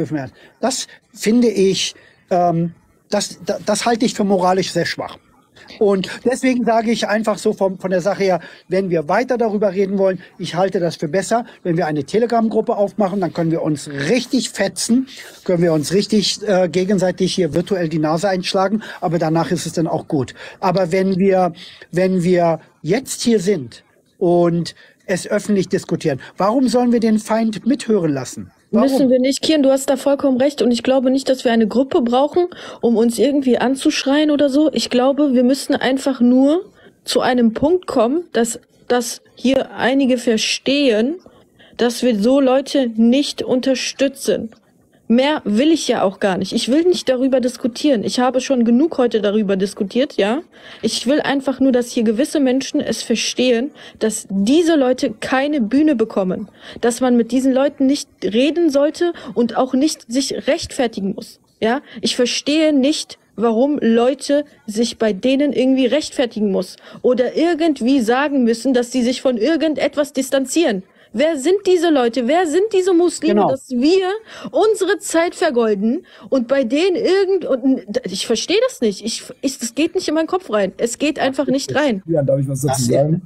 Speaker 1: das finde ich, ähm, das, das, das halte ich für moralisch sehr schwach. Und deswegen sage ich einfach so von, von der Sache her, wenn wir weiter darüber reden wollen, ich halte das für besser, wenn wir eine Telegram-Gruppe aufmachen, dann können wir uns richtig fetzen, können wir uns richtig äh, gegenseitig hier virtuell die Nase einschlagen, aber danach ist es dann auch gut. Aber wenn wir, wenn wir jetzt hier sind und es öffentlich diskutieren, warum sollen wir den Feind mithören lassen? Warum?
Speaker 5: Müssen wir nicht, Kian, du hast da vollkommen recht und ich glaube nicht, dass wir eine Gruppe brauchen, um uns irgendwie anzuschreien oder so. Ich glaube, wir müssen einfach nur zu einem Punkt kommen, dass, dass hier einige verstehen, dass wir so Leute nicht unterstützen. Mehr will ich ja auch gar nicht. Ich will nicht darüber diskutieren. Ich habe schon genug heute darüber diskutiert, ja. Ich will einfach nur, dass hier gewisse Menschen es verstehen, dass diese Leute keine Bühne bekommen. Dass man mit diesen Leuten nicht reden sollte und auch nicht sich rechtfertigen muss, ja. Ich verstehe nicht, warum Leute sich bei denen irgendwie rechtfertigen muss oder irgendwie sagen müssen, dass sie sich von irgendetwas distanzieren. Wer sind diese Leute? Wer sind diese Muslime, genau, dass wir unsere Zeit vergolden und bei denen irgend... Und ich verstehe das nicht. Ich, ich, es geht nicht in meinen Kopf rein. Es geht einfach nicht rein.
Speaker 6: Ja, darf ich was dazu sagen?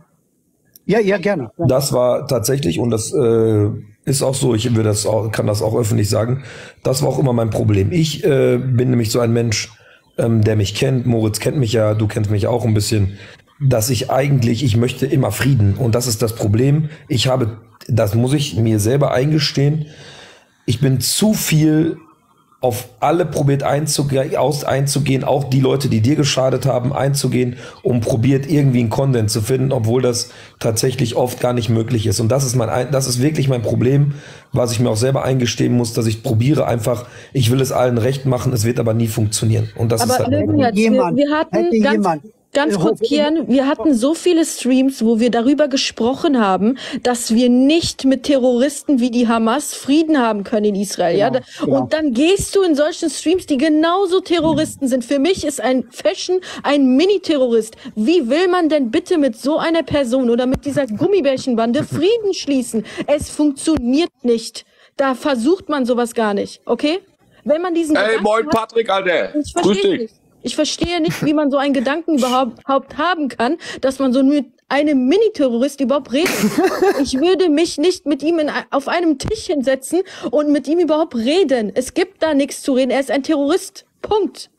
Speaker 1: Ja, ja, gerne.
Speaker 6: Das war tatsächlich, und das äh, ist auch so, ich will das auch, kann das auch öffentlich sagen, das war auch immer mein Problem. Ich äh, bin nämlich so ein Mensch, ähm, der mich kennt. Moritz kennt mich ja, du kennst mich auch ein bisschen. Dass ich eigentlich, ich möchte immer Frieden. Und das ist das Problem. Ich habe, das muss ich mir selber eingestehen, ich bin zu viel auf alle probiert einzugehen, aus, einzugehen, auch die Leute, die dir geschadet haben, einzugehen, um probiert irgendwie einen Content zu finden, obwohl das tatsächlich oft gar nicht möglich ist. Und das ist mein, das ist wirklich mein Problem, was ich mir auch selber eingestehen muss, dass ich probiere einfach, ich will es allen recht machen, es wird aber nie funktionieren. Und das
Speaker 5: aber
Speaker 6: ist halt
Speaker 5: wir, wir hatten ganz, Ganz kurz, Kian, wir hatten so viele Streams, wo wir darüber gesprochen haben, dass wir nicht mit Terroristen wie die Hamas Frieden haben können in Israel. Genau, ja? Genau. Und dann gehst du in solchen Streams, die genauso Terroristen sind. Für mich ist ein Fashion ein Mini-Terrorist. Wie will man denn bitte mit so einer Person oder mit dieser Gummibärchenbande Frieden schließen? Es funktioniert nicht. Da versucht man sowas gar nicht, okay? Wenn man diesen
Speaker 3: Hey, moin Patrick, Alter.
Speaker 5: Ich verstehe nicht. Ich verstehe nicht, wie man so einen Gedanken überhaupt, überhaupt haben kann, dass man so mit einem Mini-Terrorist überhaupt redet. Ich würde mich nicht mit ihm in, auf einem Tisch hinsetzen und mit ihm überhaupt reden. Es gibt da nichts zu reden. Er ist ein Terrorist. Punkt.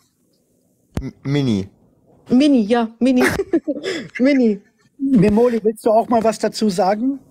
Speaker 8: M Mini.
Speaker 5: Mini, ja, Mini. Mini.
Speaker 1: Memoli, willst du auch mal was dazu sagen?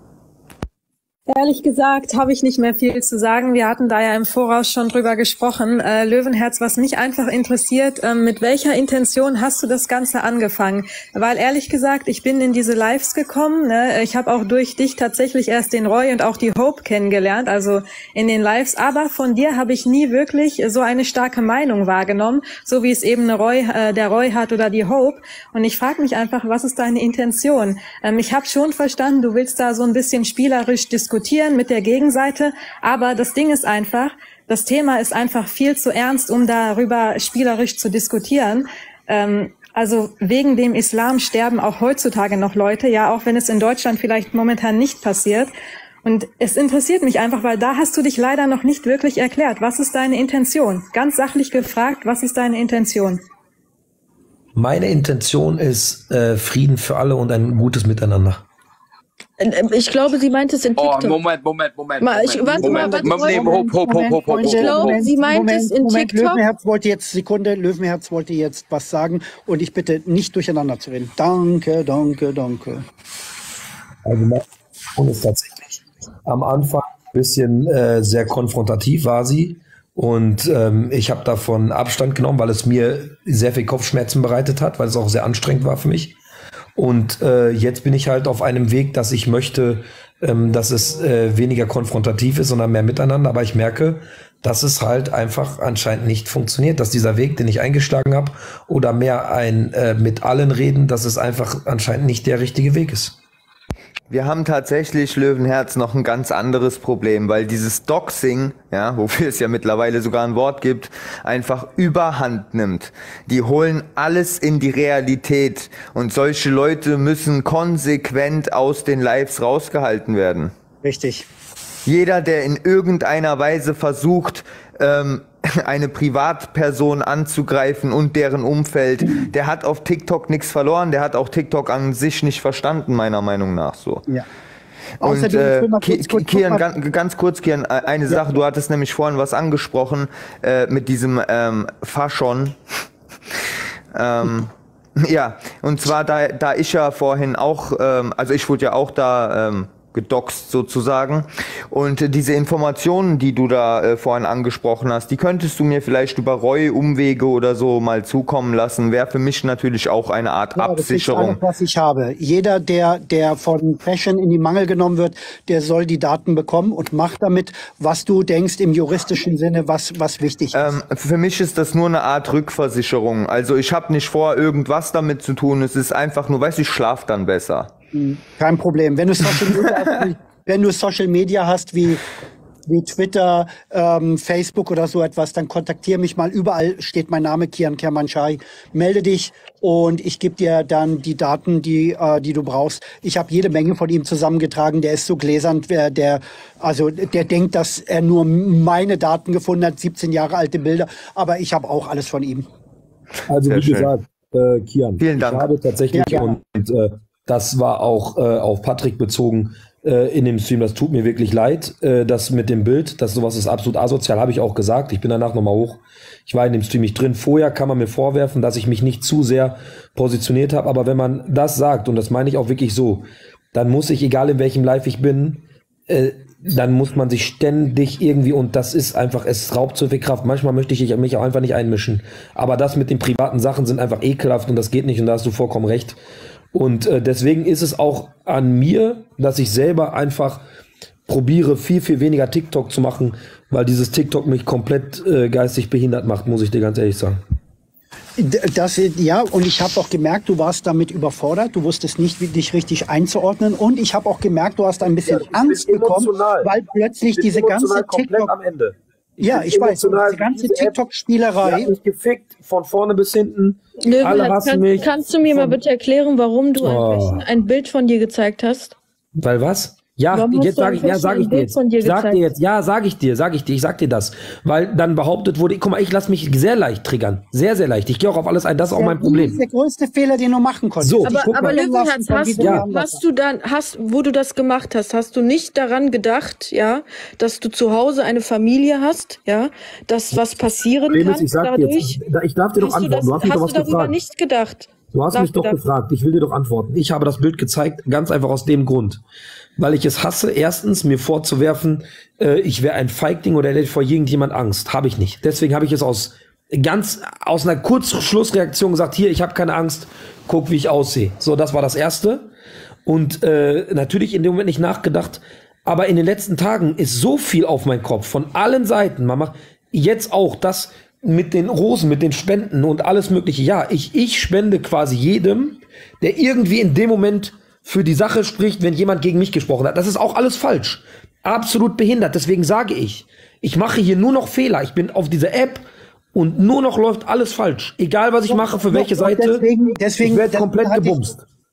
Speaker 9: Ehrlich gesagt habe ich nicht mehr viel zu sagen. Wir hatten da ja im Voraus schon drüber gesprochen. Äh, Löwenherz, was mich einfach interessiert, äh, mit welcher Intention hast du das Ganze angefangen? Weil ehrlich gesagt, ich bin in diese Lives gekommen. Ne? Ich habe auch durch dich tatsächlich erst den Roy und auch die Hope kennengelernt, also in den Lives. Aber von dir habe ich nie wirklich so eine starke Meinung wahrgenommen, so wie es eben eine Roy, äh, der Roy hat oder die Hope. Und ich frage mich einfach, was ist deine Intention? Ähm, ich habe schon verstanden, du willst da so ein bisschen spielerisch diskutieren mit der Gegenseite, aber das Ding ist einfach, das Thema ist einfach viel zu ernst, um darüber spielerisch zu diskutieren. Ähm, also wegen dem Islam sterben auch heutzutage noch Leute, ja, auch wenn es in Deutschland vielleicht momentan nicht passiert. Und es interessiert mich einfach, weil da hast du dich leider noch nicht wirklich erklärt. Was ist deine Intention? Ganz sachlich gefragt, was ist deine Intention?
Speaker 6: Meine Intention ist äh, Frieden für alle und ein gutes Miteinander.
Speaker 5: Ich glaube, sie meint es in TikTok.
Speaker 3: Oh, Moment, Moment, Moment.
Speaker 5: Mal, ich, warte
Speaker 3: Moment,
Speaker 5: mal, warte
Speaker 3: Moment, Moment, hopp, hopp, hopp, hopp,
Speaker 5: Ich glaube, sie meint
Speaker 1: Moment,
Speaker 5: es in
Speaker 1: Moment,
Speaker 5: TikTok.
Speaker 1: Löwenherz wollte jetzt, Sekunde, Löwenherz wollte jetzt was sagen und ich bitte nicht durcheinander zu reden. Danke, danke, danke.
Speaker 6: Also, und ist tatsächlich am Anfang ein bisschen äh, sehr konfrontativ war sie. Und ähm, ich habe davon Abstand genommen, weil es mir sehr viel Kopfschmerzen bereitet hat, weil es auch sehr anstrengend war für mich. Und äh, jetzt bin ich halt auf einem Weg, dass ich möchte, ähm, dass es äh, weniger konfrontativ ist, sondern mehr miteinander. Aber ich merke, dass es halt einfach anscheinend nicht funktioniert, dass dieser Weg, den ich eingeschlagen habe, oder mehr ein äh, mit allen reden, dass es einfach anscheinend nicht der richtige Weg ist.
Speaker 8: Wir haben tatsächlich, Löwenherz, noch ein ganz anderes Problem, weil dieses Doxing, ja, wofür es ja mittlerweile sogar ein Wort gibt, einfach überhand nimmt. Die holen alles in die Realität und solche Leute müssen konsequent aus den Lives rausgehalten werden.
Speaker 1: Richtig.
Speaker 8: Jeder, der in irgendeiner Weise versucht, ähm, eine Privatperson anzugreifen und deren Umfeld, der hat auf TikTok nichts verloren, der hat auch TikTok an sich nicht verstanden, meiner Meinung nach so.
Speaker 1: Ja.
Speaker 8: Und
Speaker 1: Außerdem,
Speaker 8: äh,
Speaker 1: ich will mal kurz- kurz-
Speaker 8: Kian,
Speaker 1: kurz mal-
Speaker 8: ganz, ganz kurz, Kian, äh, eine Sache, du hattest nämlich vorhin was angesprochen äh, mit diesem ähm, Faschon. ähm, ja, und zwar, da, da ich ja vorhin auch, ähm, also ich wurde ja auch da ähm, gedoxt sozusagen. Und diese Informationen, die du da äh, vorhin angesprochen hast, die könntest du mir vielleicht über Roy, Umwege oder so mal zukommen lassen. Wäre für mich natürlich auch eine Art
Speaker 1: Ja, das ist
Speaker 8: Absicherung.
Speaker 1: alles, was ich habe. Jeder, der, der von Fashion in die Mangel genommen wird, der soll die Daten bekommen und mach damit, was du denkst im juristischen Sinne, was, was wichtig ist.
Speaker 8: Ähm, für mich ist das nur eine Art Rückversicherung. Also ich habe nicht vor, irgendwas damit zu tun. Es ist einfach nur, weißt du, ich schlaf dann besser.
Speaker 1: Kein Problem. Wenn du Social Media hast, wie, wenn du Social Media hast wie, wie Twitter, ähm, Facebook oder so etwas, dann kontaktiere mich mal. Überall steht mein Name, Kian Kermanschari. Melde dich und ich gebe dir dann die Daten, die, äh, die du brauchst. Ich habe jede Menge von ihm zusammengetragen. Der ist so gläsern, der, der, also der denkt, dass er nur meine Daten gefunden hat, siebzehn Jahre alte Bilder. Aber ich habe auch alles von ihm.
Speaker 6: Also
Speaker 8: Sehr
Speaker 6: wie
Speaker 8: schön.
Speaker 6: gesagt, äh, Kian,
Speaker 8: Vielen Dank.
Speaker 6: ich habe tatsächlich,
Speaker 1: Ja,
Speaker 6: und, und äh, das war auch äh, auf Patrick bezogen äh, in dem Stream, das tut mir wirklich leid, äh, das mit dem Bild, das sowas ist absolut asozial, habe ich auch gesagt. Ich bin danach nochmal hoch. Ich war in dem Stream nicht drin. Vorher kann man mir vorwerfen, dass ich mich nicht zu sehr positioniert habe, aber wenn man das sagt, und das meine ich auch wirklich so, dann muss ich, egal in welchem Live ich bin, äh, dann muss man sich ständig irgendwie, und das ist einfach, es raubt so viel Kraft. Manchmal möchte ich mich auch einfach nicht einmischen. Aber das mit den privaten Sachen sind einfach ekelhaft und das geht nicht, und da hast du vollkommen recht. Und äh, deswegen ist es auch an mir, dass ich selber einfach probiere, viel, viel weniger TikTok zu machen, weil dieses TikTok mich komplett äh, geistig behindert macht, muss ich dir ganz ehrlich sagen.
Speaker 1: Das, ja, und ich habe auch gemerkt, du warst damit überfordert, du wusstest nicht, wie dich richtig einzuordnen, und ich habe auch gemerkt, du hast ein bisschen
Speaker 6: Ja, ich
Speaker 1: Angst
Speaker 6: bin
Speaker 1: bekommen,
Speaker 6: emotional.
Speaker 1: weil plötzlich
Speaker 6: Ich bin
Speaker 1: diese ganze
Speaker 6: emotional komplett
Speaker 1: TikTok,
Speaker 6: am Ende. Ich
Speaker 1: ja,
Speaker 6: bin
Speaker 1: ich weiß, und
Speaker 6: emotional,
Speaker 1: diese ganze
Speaker 6: diese App,
Speaker 1: TikTok-Spielerei,
Speaker 6: die hat mich gefickt, von vorne bis hinten. Alle
Speaker 5: Löwenherz,
Speaker 6: hassen
Speaker 5: kann,
Speaker 6: mich.
Speaker 5: kannst du mir mal bitte erklären, warum du
Speaker 6: Oh.
Speaker 5: ein, Fashion, ein Bild von dir gezeigt hast?
Speaker 6: Weil was? Ja,
Speaker 5: Warum hast
Speaker 6: jetzt
Speaker 5: du
Speaker 6: sage
Speaker 5: ein
Speaker 6: ich, ja,
Speaker 5: Fashion
Speaker 6: sage ich
Speaker 5: ein
Speaker 6: dir
Speaker 5: Bild
Speaker 6: jetzt.
Speaker 5: von dir
Speaker 6: Ich sag
Speaker 5: gezeigt?
Speaker 6: dir jetzt, ja, sage ich dir, sage ich dir, ich sag dir das. Weil dann behauptet wurde, guck mal, ich lasse mich sehr leicht triggern. Sehr, sehr leicht. Ich gehe auch auf alles ein, das ist auch mein
Speaker 1: das ist
Speaker 6: Problem.
Speaker 1: der größte Fehler, den du machen konntest.
Speaker 6: So,
Speaker 1: Dich
Speaker 5: Aber,
Speaker 6: guck
Speaker 5: aber
Speaker 6: mal.
Speaker 1: triggern lassen
Speaker 5: Löwenherz,
Speaker 1: von
Speaker 5: hast,
Speaker 1: diesem
Speaker 5: du,
Speaker 1: Herrn.
Speaker 5: hast du dann, hast, wo du das gemacht hast, hast du nicht daran gedacht, ja, dass du zu Hause eine Familie hast, ja, dass was passieren
Speaker 6: Problem
Speaker 5: kann
Speaker 6: ist, ich sag dir
Speaker 5: dadurch?
Speaker 6: jetzt, ich darf dir doch
Speaker 5: Hast du,
Speaker 6: antworten.
Speaker 5: das,
Speaker 6: Du hast mich doch
Speaker 5: hast
Speaker 6: was
Speaker 5: du darüber
Speaker 6: gefragt.
Speaker 5: nicht gedacht?
Speaker 6: Du hast mich doch
Speaker 5: Nachgedacht.
Speaker 6: gefragt. Ich will dir doch antworten. Ich habe das Bild gezeigt, ganz einfach aus dem Grund. Weil ich es hasse, erstens mir vorzuwerfen, äh, ich wäre ein Feigling oder hätte vor irgendjemand Angst. Habe ich nicht. Deswegen habe ich es aus ganz aus einer Kurzschlussreaktion gesagt, hier, ich habe keine Angst, guck, wie ich aussehe. So, das war das Erste. Und äh, natürlich in dem Moment nicht nachgedacht. Aber in den letzten Tagen ist so viel auf meinen Kopf, von allen Seiten. Man macht jetzt auch das mit den Rosen, mit den Spenden und alles Mögliche. Ja, ich, ich spende quasi jedem, der irgendwie in dem Moment für die Sache spricht, wenn jemand gegen mich gesprochen hat. Das ist auch alles falsch. Absolut behindert. Deswegen sage ich, ich mache hier nur noch Fehler. Ich bin auf dieser App und nur noch läuft alles falsch. Egal, was ich mache, für welche
Speaker 1: Und
Speaker 6: Seite,
Speaker 1: deswegen, deswegen,
Speaker 6: ich werde
Speaker 1: deswegen
Speaker 6: komplett
Speaker 1: hatte ich-
Speaker 6: gebumst.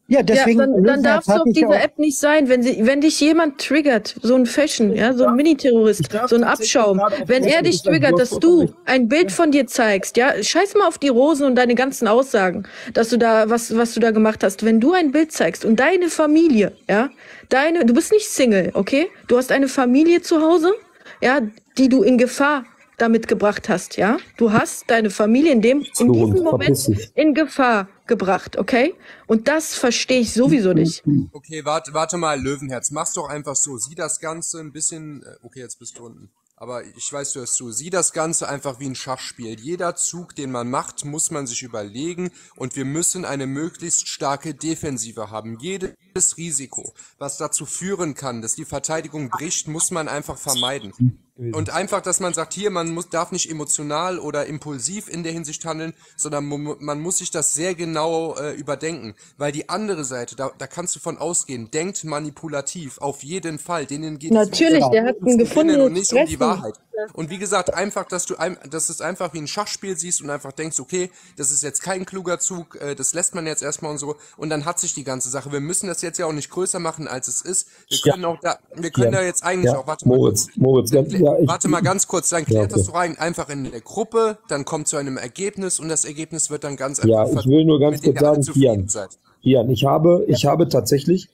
Speaker 1: Ja, deswegen.
Speaker 5: Ja, dann, dann darfst du auf dieser App nicht sein, wenn, sie, wenn dich jemand triggert, so ein Fashion, ja, so ein Mini-Terrorist, so ein Abschaum, wenn er dich triggert, dass du ein Bild von dir zeigst, ja, scheiß mal auf die Rosen und deine ganzen Aussagen, dass du da, was, was du da gemacht hast. Wenn du ein Bild zeigst und deine Familie, ja, deine, du bist nicht Single, okay? Du hast eine Familie zu Hause, ja, die du in Gefahr damit gebracht hast, ja? Du hast deine Familie in dem, in diesem Moment in Gefahr gebracht, okay? Und das verstehe ich sowieso nicht.
Speaker 7: Okay, warte, warte mal, Löwenherz, mach's doch einfach so. Sieh das Ganze ein bisschen, okay, jetzt bist du unten. Aber ich weiß, du hörst zu. Sieh das Ganze einfach wie ein Schachspiel. Jeder Zug, den man macht, muss man sich überlegen und wir müssen eine möglichst starke Defensive haben. Jedes Risiko, was dazu führen kann, dass die Verteidigung bricht, muss man einfach vermeiden. Und einfach, dass man sagt, hier, man muss, darf nicht emotional oder impulsiv in der Hinsicht handeln, sondern man muss sich das sehr genau äh, überdenken. Weil die andere Seite, da, da kannst du von ausgehen, denkt manipulativ, auf jeden Fall. Denen geht
Speaker 5: Natürlich,
Speaker 7: es
Speaker 5: der hat einen gefunden
Speaker 7: und nicht um die Wahrheit. Und wie gesagt, einfach, dass du ein, dass es einfach wie ein Schachspiel siehst und einfach denkst, okay, das ist jetzt kein kluger Zug, äh, das lässt man jetzt erstmal und so. Und dann hat sich die ganze Sache. Wir müssen das jetzt ja auch nicht größer machen, als es ist. Wir können ja. auch da, wir können ja. da jetzt eigentlich
Speaker 6: ja.
Speaker 7: auch, warte mal,
Speaker 6: Moritz, Moritz, ganz, ja, ich,
Speaker 7: warte mal ganz kurz, dann klärt
Speaker 6: ja, okay.
Speaker 7: das doch rein, einfach in der Gruppe, dann kommt zu einem Ergebnis und das Ergebnis wird dann ganz einfach.
Speaker 6: Ja, ich will nur ganz kurz sagen, Kian, Kian, ich habe, ich habe tatsächlich,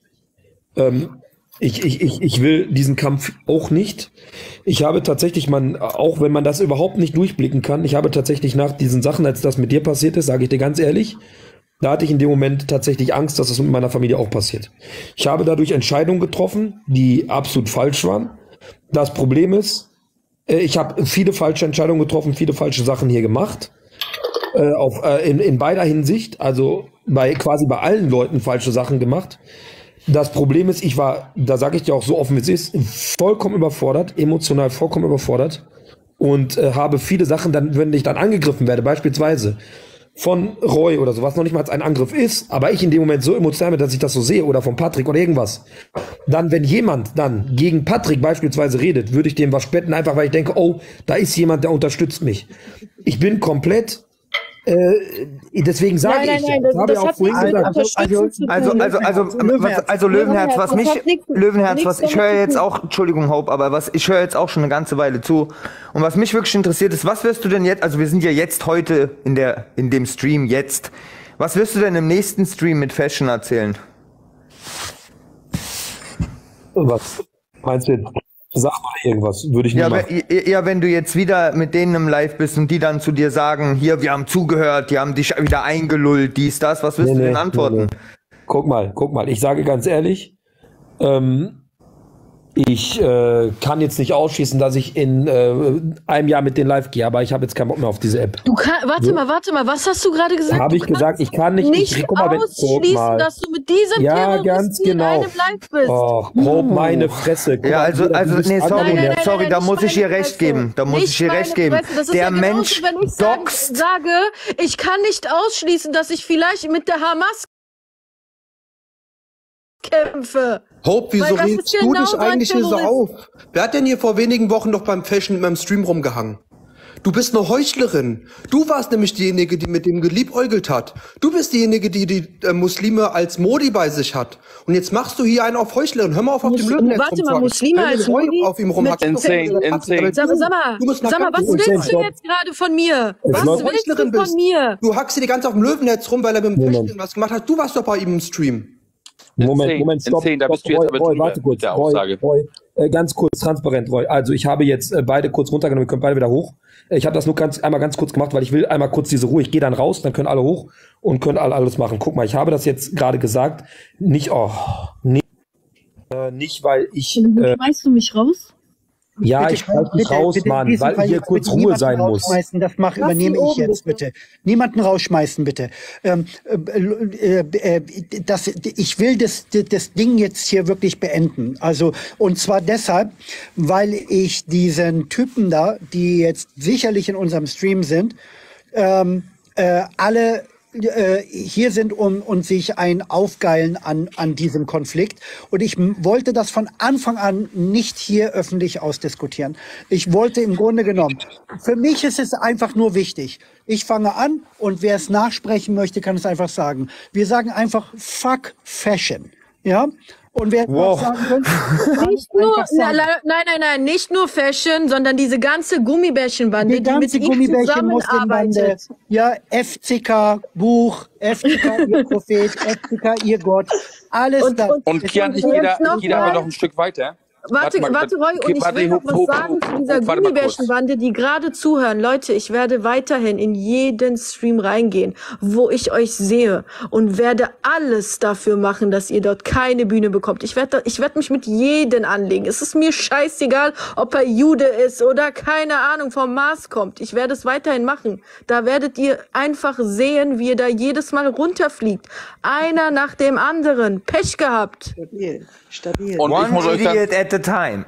Speaker 6: ähm, Ich, ich, ich, ich will diesen Kampf auch nicht. Ich habe tatsächlich, man, auch wenn man das überhaupt nicht durchblicken kann, ich habe tatsächlich nach diesen Sachen, als das mit dir passiert ist, sage ich dir ganz ehrlich, da hatte ich in dem Moment tatsächlich Angst, dass das mit meiner Familie auch passiert. Ich habe dadurch Entscheidungen getroffen, die absolut falsch waren. Das Problem ist, ich habe viele falsche Entscheidungen getroffen, viele falsche Sachen hier gemacht. Äh, auf, äh, in, in beider Hinsicht, also bei quasi bei allen Leuten falsche Sachen gemacht. Das Problem ist, ich war, da sage ich dir auch so offen wie es ist, vollkommen überfordert, emotional vollkommen überfordert und äh, habe viele Sachen, dann, wenn ich dann angegriffen werde, beispielsweise von Roy oder so, was noch nicht mal ein Angriff ist, aber ich in dem Moment so emotional bin, dass ich das so sehe, oder von Patrick oder irgendwas, dann, wenn jemand dann gegen Patrick beispielsweise redet, würde ich dem was spenden, einfach weil ich denke, oh, da ist jemand, der unterstützt mich. Ich bin komplett Äh, deswegen sage
Speaker 5: nein,
Speaker 6: ich,
Speaker 5: nein, das,
Speaker 6: habe
Speaker 5: das
Speaker 6: ich auch vorhin gesagt.
Speaker 8: Also, also, also, also, was, also Löwenherz, was mich, Löwenherz, was ich höre jetzt auch, Entschuldigung, Hope, aber was ich höre jetzt auch schon eine ganze Weile zu. Und was mich wirklich interessiert ist, was wirst du denn jetzt, also wir sind ja jetzt heute in der, in dem Stream jetzt, was wirst du denn im nächsten Stream mit Fashion erzählen?
Speaker 6: Was meinst du jetzt? Sag mal irgendwas, würde ich nicht
Speaker 8: ja,
Speaker 6: machen.
Speaker 8: wenn, ja, wenn du jetzt wieder mit denen im Live bist und die dann zu dir sagen, hier, wir haben zugehört, die haben dich wieder eingelullt, dies, das, was wirst nee, du denn antworten? Nee, nee.
Speaker 6: Guck mal, guck mal, ich sage ganz ehrlich, ähm, ich äh, kann jetzt nicht ausschließen, dass ich in äh, einem Jahr mit denen live gehe, aber ich habe jetzt keinen Bock mehr auf diese App.
Speaker 5: Du kann, warte so. mal, warte mal, was hast du gerade gesagt?
Speaker 6: Habe ich gesagt, ich kann nicht,
Speaker 5: nicht
Speaker 6: ich, guck mal, wenn,
Speaker 5: ausschließen,
Speaker 6: mal.
Speaker 5: dass du mit diesem
Speaker 6: ja,
Speaker 5: Terroristen
Speaker 6: ganz genau.
Speaker 5: in einem Live bist.
Speaker 6: Och, Hope, meine Fresse. Guck
Speaker 8: ja, also, also nee, sorry, nein, nein, nein, sorry,
Speaker 5: nein,
Speaker 8: da muss ich ihr recht geben. Da muss ich ihr recht geben. Der
Speaker 5: ja
Speaker 8: Mensch
Speaker 5: genauso, wenn ich
Speaker 8: doxt.
Speaker 5: sage, ich kann nicht ausschließen, dass ich vielleicht mit der Hamas kämpfe.
Speaker 10: Hope, wieso regst du
Speaker 5: genau
Speaker 10: dich eigentlich hier so auf? Wer hat denn hier vor wenigen Wochen noch beim Fashion in meinem Stream rumgehangen? Du bist eine Heuchlerin. Du warst nämlich diejenige, die mit dem geliebäugelt hat. Du bist diejenige, die die äh, Muslime als Modi bei sich hat. Und jetzt machst du hier einen auf Heuchlerin. Hör mal auf, auf
Speaker 5: Mus
Speaker 10: dem Löwen
Speaker 5: Warte mal, Muslime als Modi?
Speaker 10: Auf ihm rum.
Speaker 3: Insane, insane.
Speaker 5: Sag, sag mal, sag mal, was willst du jetzt gerade von mir? Was willst du von
Speaker 10: bist.
Speaker 5: mir?
Speaker 10: Du hackst dir die ganze auf dem Löwennetz rum, weil er mit dem Fashion was gemacht hat. Du warst doch bei ihm im Stream.
Speaker 6: Moment, Moment, stopp,
Speaker 3: Insane, da bist du jetzt aber
Speaker 6: Roy, warte kurz,
Speaker 3: der
Speaker 6: Roy,
Speaker 3: Aussage.
Speaker 6: Roy, äh, ganz kurz, transparent, Roy. Also ich habe jetzt äh, beide kurz runtergenommen, wir können beide wieder hoch. Ich habe das nur ganz, einmal ganz kurz gemacht, weil ich will einmal kurz diese Ruhe. Ich gehe dann raus, dann können alle hoch und können alle alles machen. Guck mal, ich habe das jetzt gerade gesagt, nicht, oh, nicht, äh, nicht weil ich... Äh,
Speaker 5: Schmeißt du mich raus?
Speaker 6: Ja,
Speaker 1: bitte,
Speaker 6: ich schreibe dich raus,
Speaker 1: bitte,
Speaker 6: Mann, weil
Speaker 1: Fall
Speaker 6: hier kurz Ruhe sein muss.
Speaker 1: Das mach, übernehme ich jetzt, bitte. Niemanden rausschmeißen, bitte. Ähm, äh, äh, das, ich will das, das Ding jetzt hier wirklich beenden. Also, und zwar deshalb, weil ich diesen Typen da, die jetzt sicherlich in unserem Stream sind, ähm, äh, alle äh, hier sind um, und sich ein Aufgeilen an, an diesem Konflikt. Und ich wollte das von Anfang an nicht hier öffentlich ausdiskutieren. Ich wollte im Grunde genommen, für mich ist es einfach nur wichtig. Ich fange an und wer es nachsprechen möchte, kann es einfach sagen. Wir sagen einfach fuck Fashion. Ja? Und wer
Speaker 5: wow. sagen könnte, nicht nur, na, nein, nein, nein, nicht nur Fashion, sondern diese ganze Gummibärchenbande, die, die mit ihm zusammenarbeitet.
Speaker 1: Ja, F C K Buch, F C K ihr Prophet, F C K ihr Gott, alles
Speaker 3: und,
Speaker 1: das.
Speaker 3: Und, und Kian, ich gehe da, ich gehe da aber noch ein Stück weiter.
Speaker 5: Warte, warte, warte, Roy, und ich warte, will noch was sagen zu dieser Gummibärchenbande, die gerade zuhören. Leute, ich werde weiterhin in jeden Stream reingehen, wo ich euch sehe und werde alles dafür machen, dass ihr dort keine Bühne bekommt. Ich werde, ich werde mich mit jedem anlegen. Es ist mir scheißegal, ob er Jude ist oder keine Ahnung vom Mars kommt. Ich werde es weiterhin machen. Da werdet ihr einfach sehen, wie ihr da jedes Mal runterfliegt. Einer nach dem anderen. Pech gehabt.
Speaker 4: Stabil, stabil.
Speaker 8: Und ich muss euch sagen, at a time.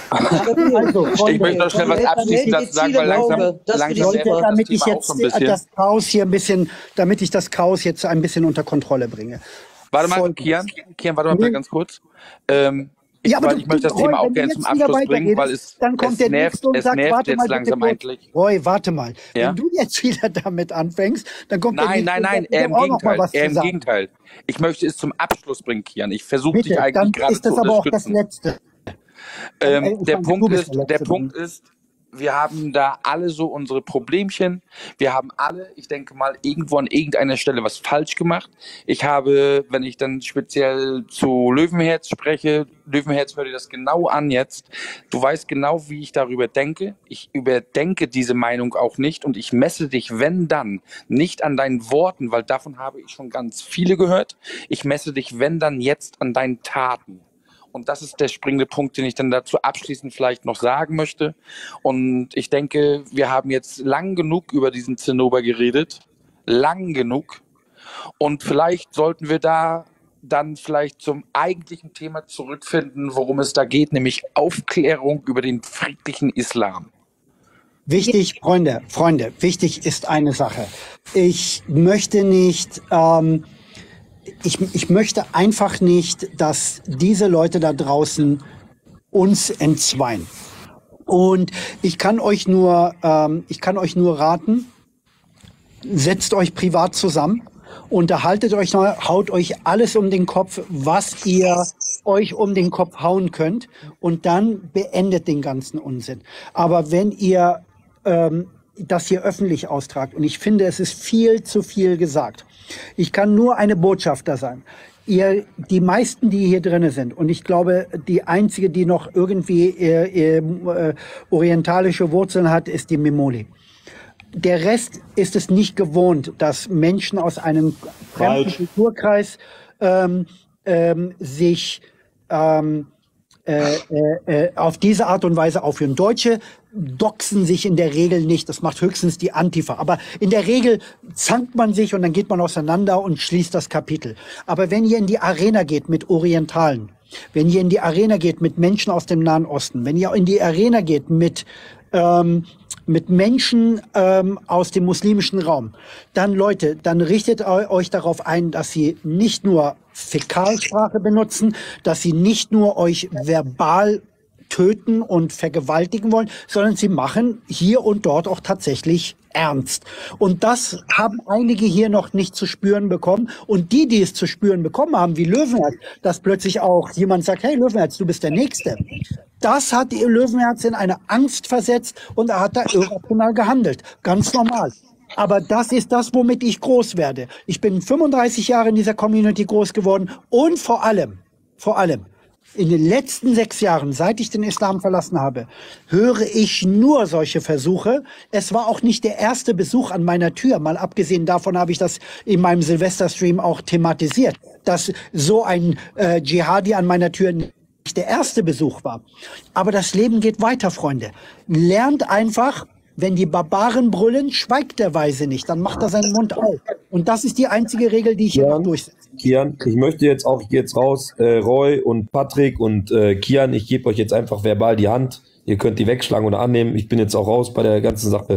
Speaker 1: Also,
Speaker 3: ich möchte noch schnell was abschließend dazu sagen, weil langsam, langsam
Speaker 1: Leute, damit ich jetzt das Chaos hier ein bisschen, damit ich das Chaos jetzt ein bisschen unter Kontrolle bringe.
Speaker 3: Warte mal, Kian, Kian, warte mal bitte ganz kurz. Ähm, ich, ja, weil du, ich möchte das Roy, Thema auch gerne zum Abschluss bringen, weil es,
Speaker 1: dann kommt
Speaker 3: es
Speaker 1: der
Speaker 3: nervt,
Speaker 1: und
Speaker 3: es
Speaker 1: sagt,
Speaker 3: nervt
Speaker 1: warte
Speaker 3: jetzt
Speaker 1: mal,
Speaker 3: langsam eigentlich.
Speaker 1: Roy, warte mal.
Speaker 3: Ja?
Speaker 1: Wenn du jetzt wieder damit anfängst, dann kommt
Speaker 3: nein,
Speaker 1: der
Speaker 3: Nein, nein, nein, eher im Gegenteil. Eher im Gegenteil. Ich möchte es zum Abschluss bringen, Kian. Ich versuche dich eigentlich gerade zu unterstützen. Ist das aber auch das Letzte. Ähm, der Punkt ist, der Punkt ist, wir haben da alle so unsere Problemchen. Wir haben alle, ich denke mal, irgendwo an irgendeiner Stelle was falsch gemacht. Ich habe, wenn ich dann speziell zu Löwenherz spreche, Löwenherz, hör dir das genau an jetzt. Du weißt genau, wie ich darüber denke. Ich überdenke diese Meinung auch nicht und ich messe dich, wenn dann, nicht an deinen Worten, weil davon habe ich schon ganz viele gehört. Ich messe dich, wenn dann, jetzt an deinen Taten. Und das ist der springende Punkt, den ich dann dazu abschließend vielleicht noch sagen möchte. Und ich denke, wir haben jetzt lang genug über diesen Zinnober geredet. Lang genug. Und vielleicht sollten wir da dann vielleicht zum eigentlichen Thema zurückfinden, worum es da geht, nämlich Aufklärung über den friedlichen Islam.
Speaker 1: Wichtig, Freunde, Freunde, wichtig ist eine Sache. Ich möchte nicht... Ähm, Ich, ich möchte einfach nicht, dass diese Leute da draußen uns entzweien. Und ich kann euch nur, ähm, ich kann euch nur raten, setzt euch privat zusammen, unterhaltet euch mal, haut euch alles um den Kopf, was ihr euch um den Kopf hauen könnt, und dann beendet den ganzen Unsinn. Aber wenn ihr ähm, das hier öffentlich austragt, und ich finde, es ist viel zu viel gesagt. Ich kann nur eine Botschafter sein. Ihr, die meisten, die hier drinne sind, und ich glaube, die einzige, die noch irgendwie äh, äh, orientalische Wurzeln hat, ist die Memoli. Der Rest ist es nicht gewohnt, dass Menschen aus einem fremden Kulturkreis ähm, ähm, sich ähm, Äh, äh, auf diese Art und Weise aufführen. Deutsche doxen sich in der Regel nicht, das macht höchstens die Antifa. Aber in der Regel zankt man sich und dann geht man auseinander und schließt das Kapitel. Aber wenn ihr in die Arena geht mit Orientalen, wenn ihr in die Arena geht mit Menschen aus dem Nahen Osten, wenn ihr in die Arena geht mit ähm, mit Menschen ähm, aus dem muslimischen Raum, dann Leute, dann richtet euch darauf ein, dass sie nicht nur Fäkalsprache benutzen, dass sie nicht nur euch verbal töten und vergewaltigen wollen, sondern sie machen hier und dort auch tatsächlich ernst. Und das haben einige hier noch nicht zu spüren bekommen. Und die, die es zu spüren bekommen haben, wie Löwenherz, dass plötzlich auch jemand sagt, hey Löwenherz, du bist der Nächste. Das hat die Löwenherz in eine Angst versetzt und er hat da irrational gehandelt. Ganz normal. Aber das ist das, womit ich groß werde. Ich bin fünfunddreißig Jahre in dieser Community groß geworden und vor allem, vor allem, in den letzten sechs Jahren, seit ich den Islam verlassen habe, höre ich nur solche Versuche. Es war auch nicht der erste Besuch an meiner Tür. Mal abgesehen davon habe ich das in meinem Silvester-Stream auch thematisiert, dass so ein äh, Dschihadi an meiner Tür nicht der erste Besuch war. Aber das Leben geht weiter, Freunde. Lernt einfach, wenn die Barbaren brüllen, schweigt der Weise nicht. Dann macht er seinen Mund auf. Und das ist die einzige Regel, die ich hier noch durchsetze.
Speaker 6: Kian, ich möchte jetzt auch jetzt raus, äh, Roy und Patrick und äh, Kian, ich gebe euch jetzt einfach verbal die Hand. Ihr könnt die wegschlagen oder annehmen. Ich bin jetzt auch raus bei der ganzen Sache.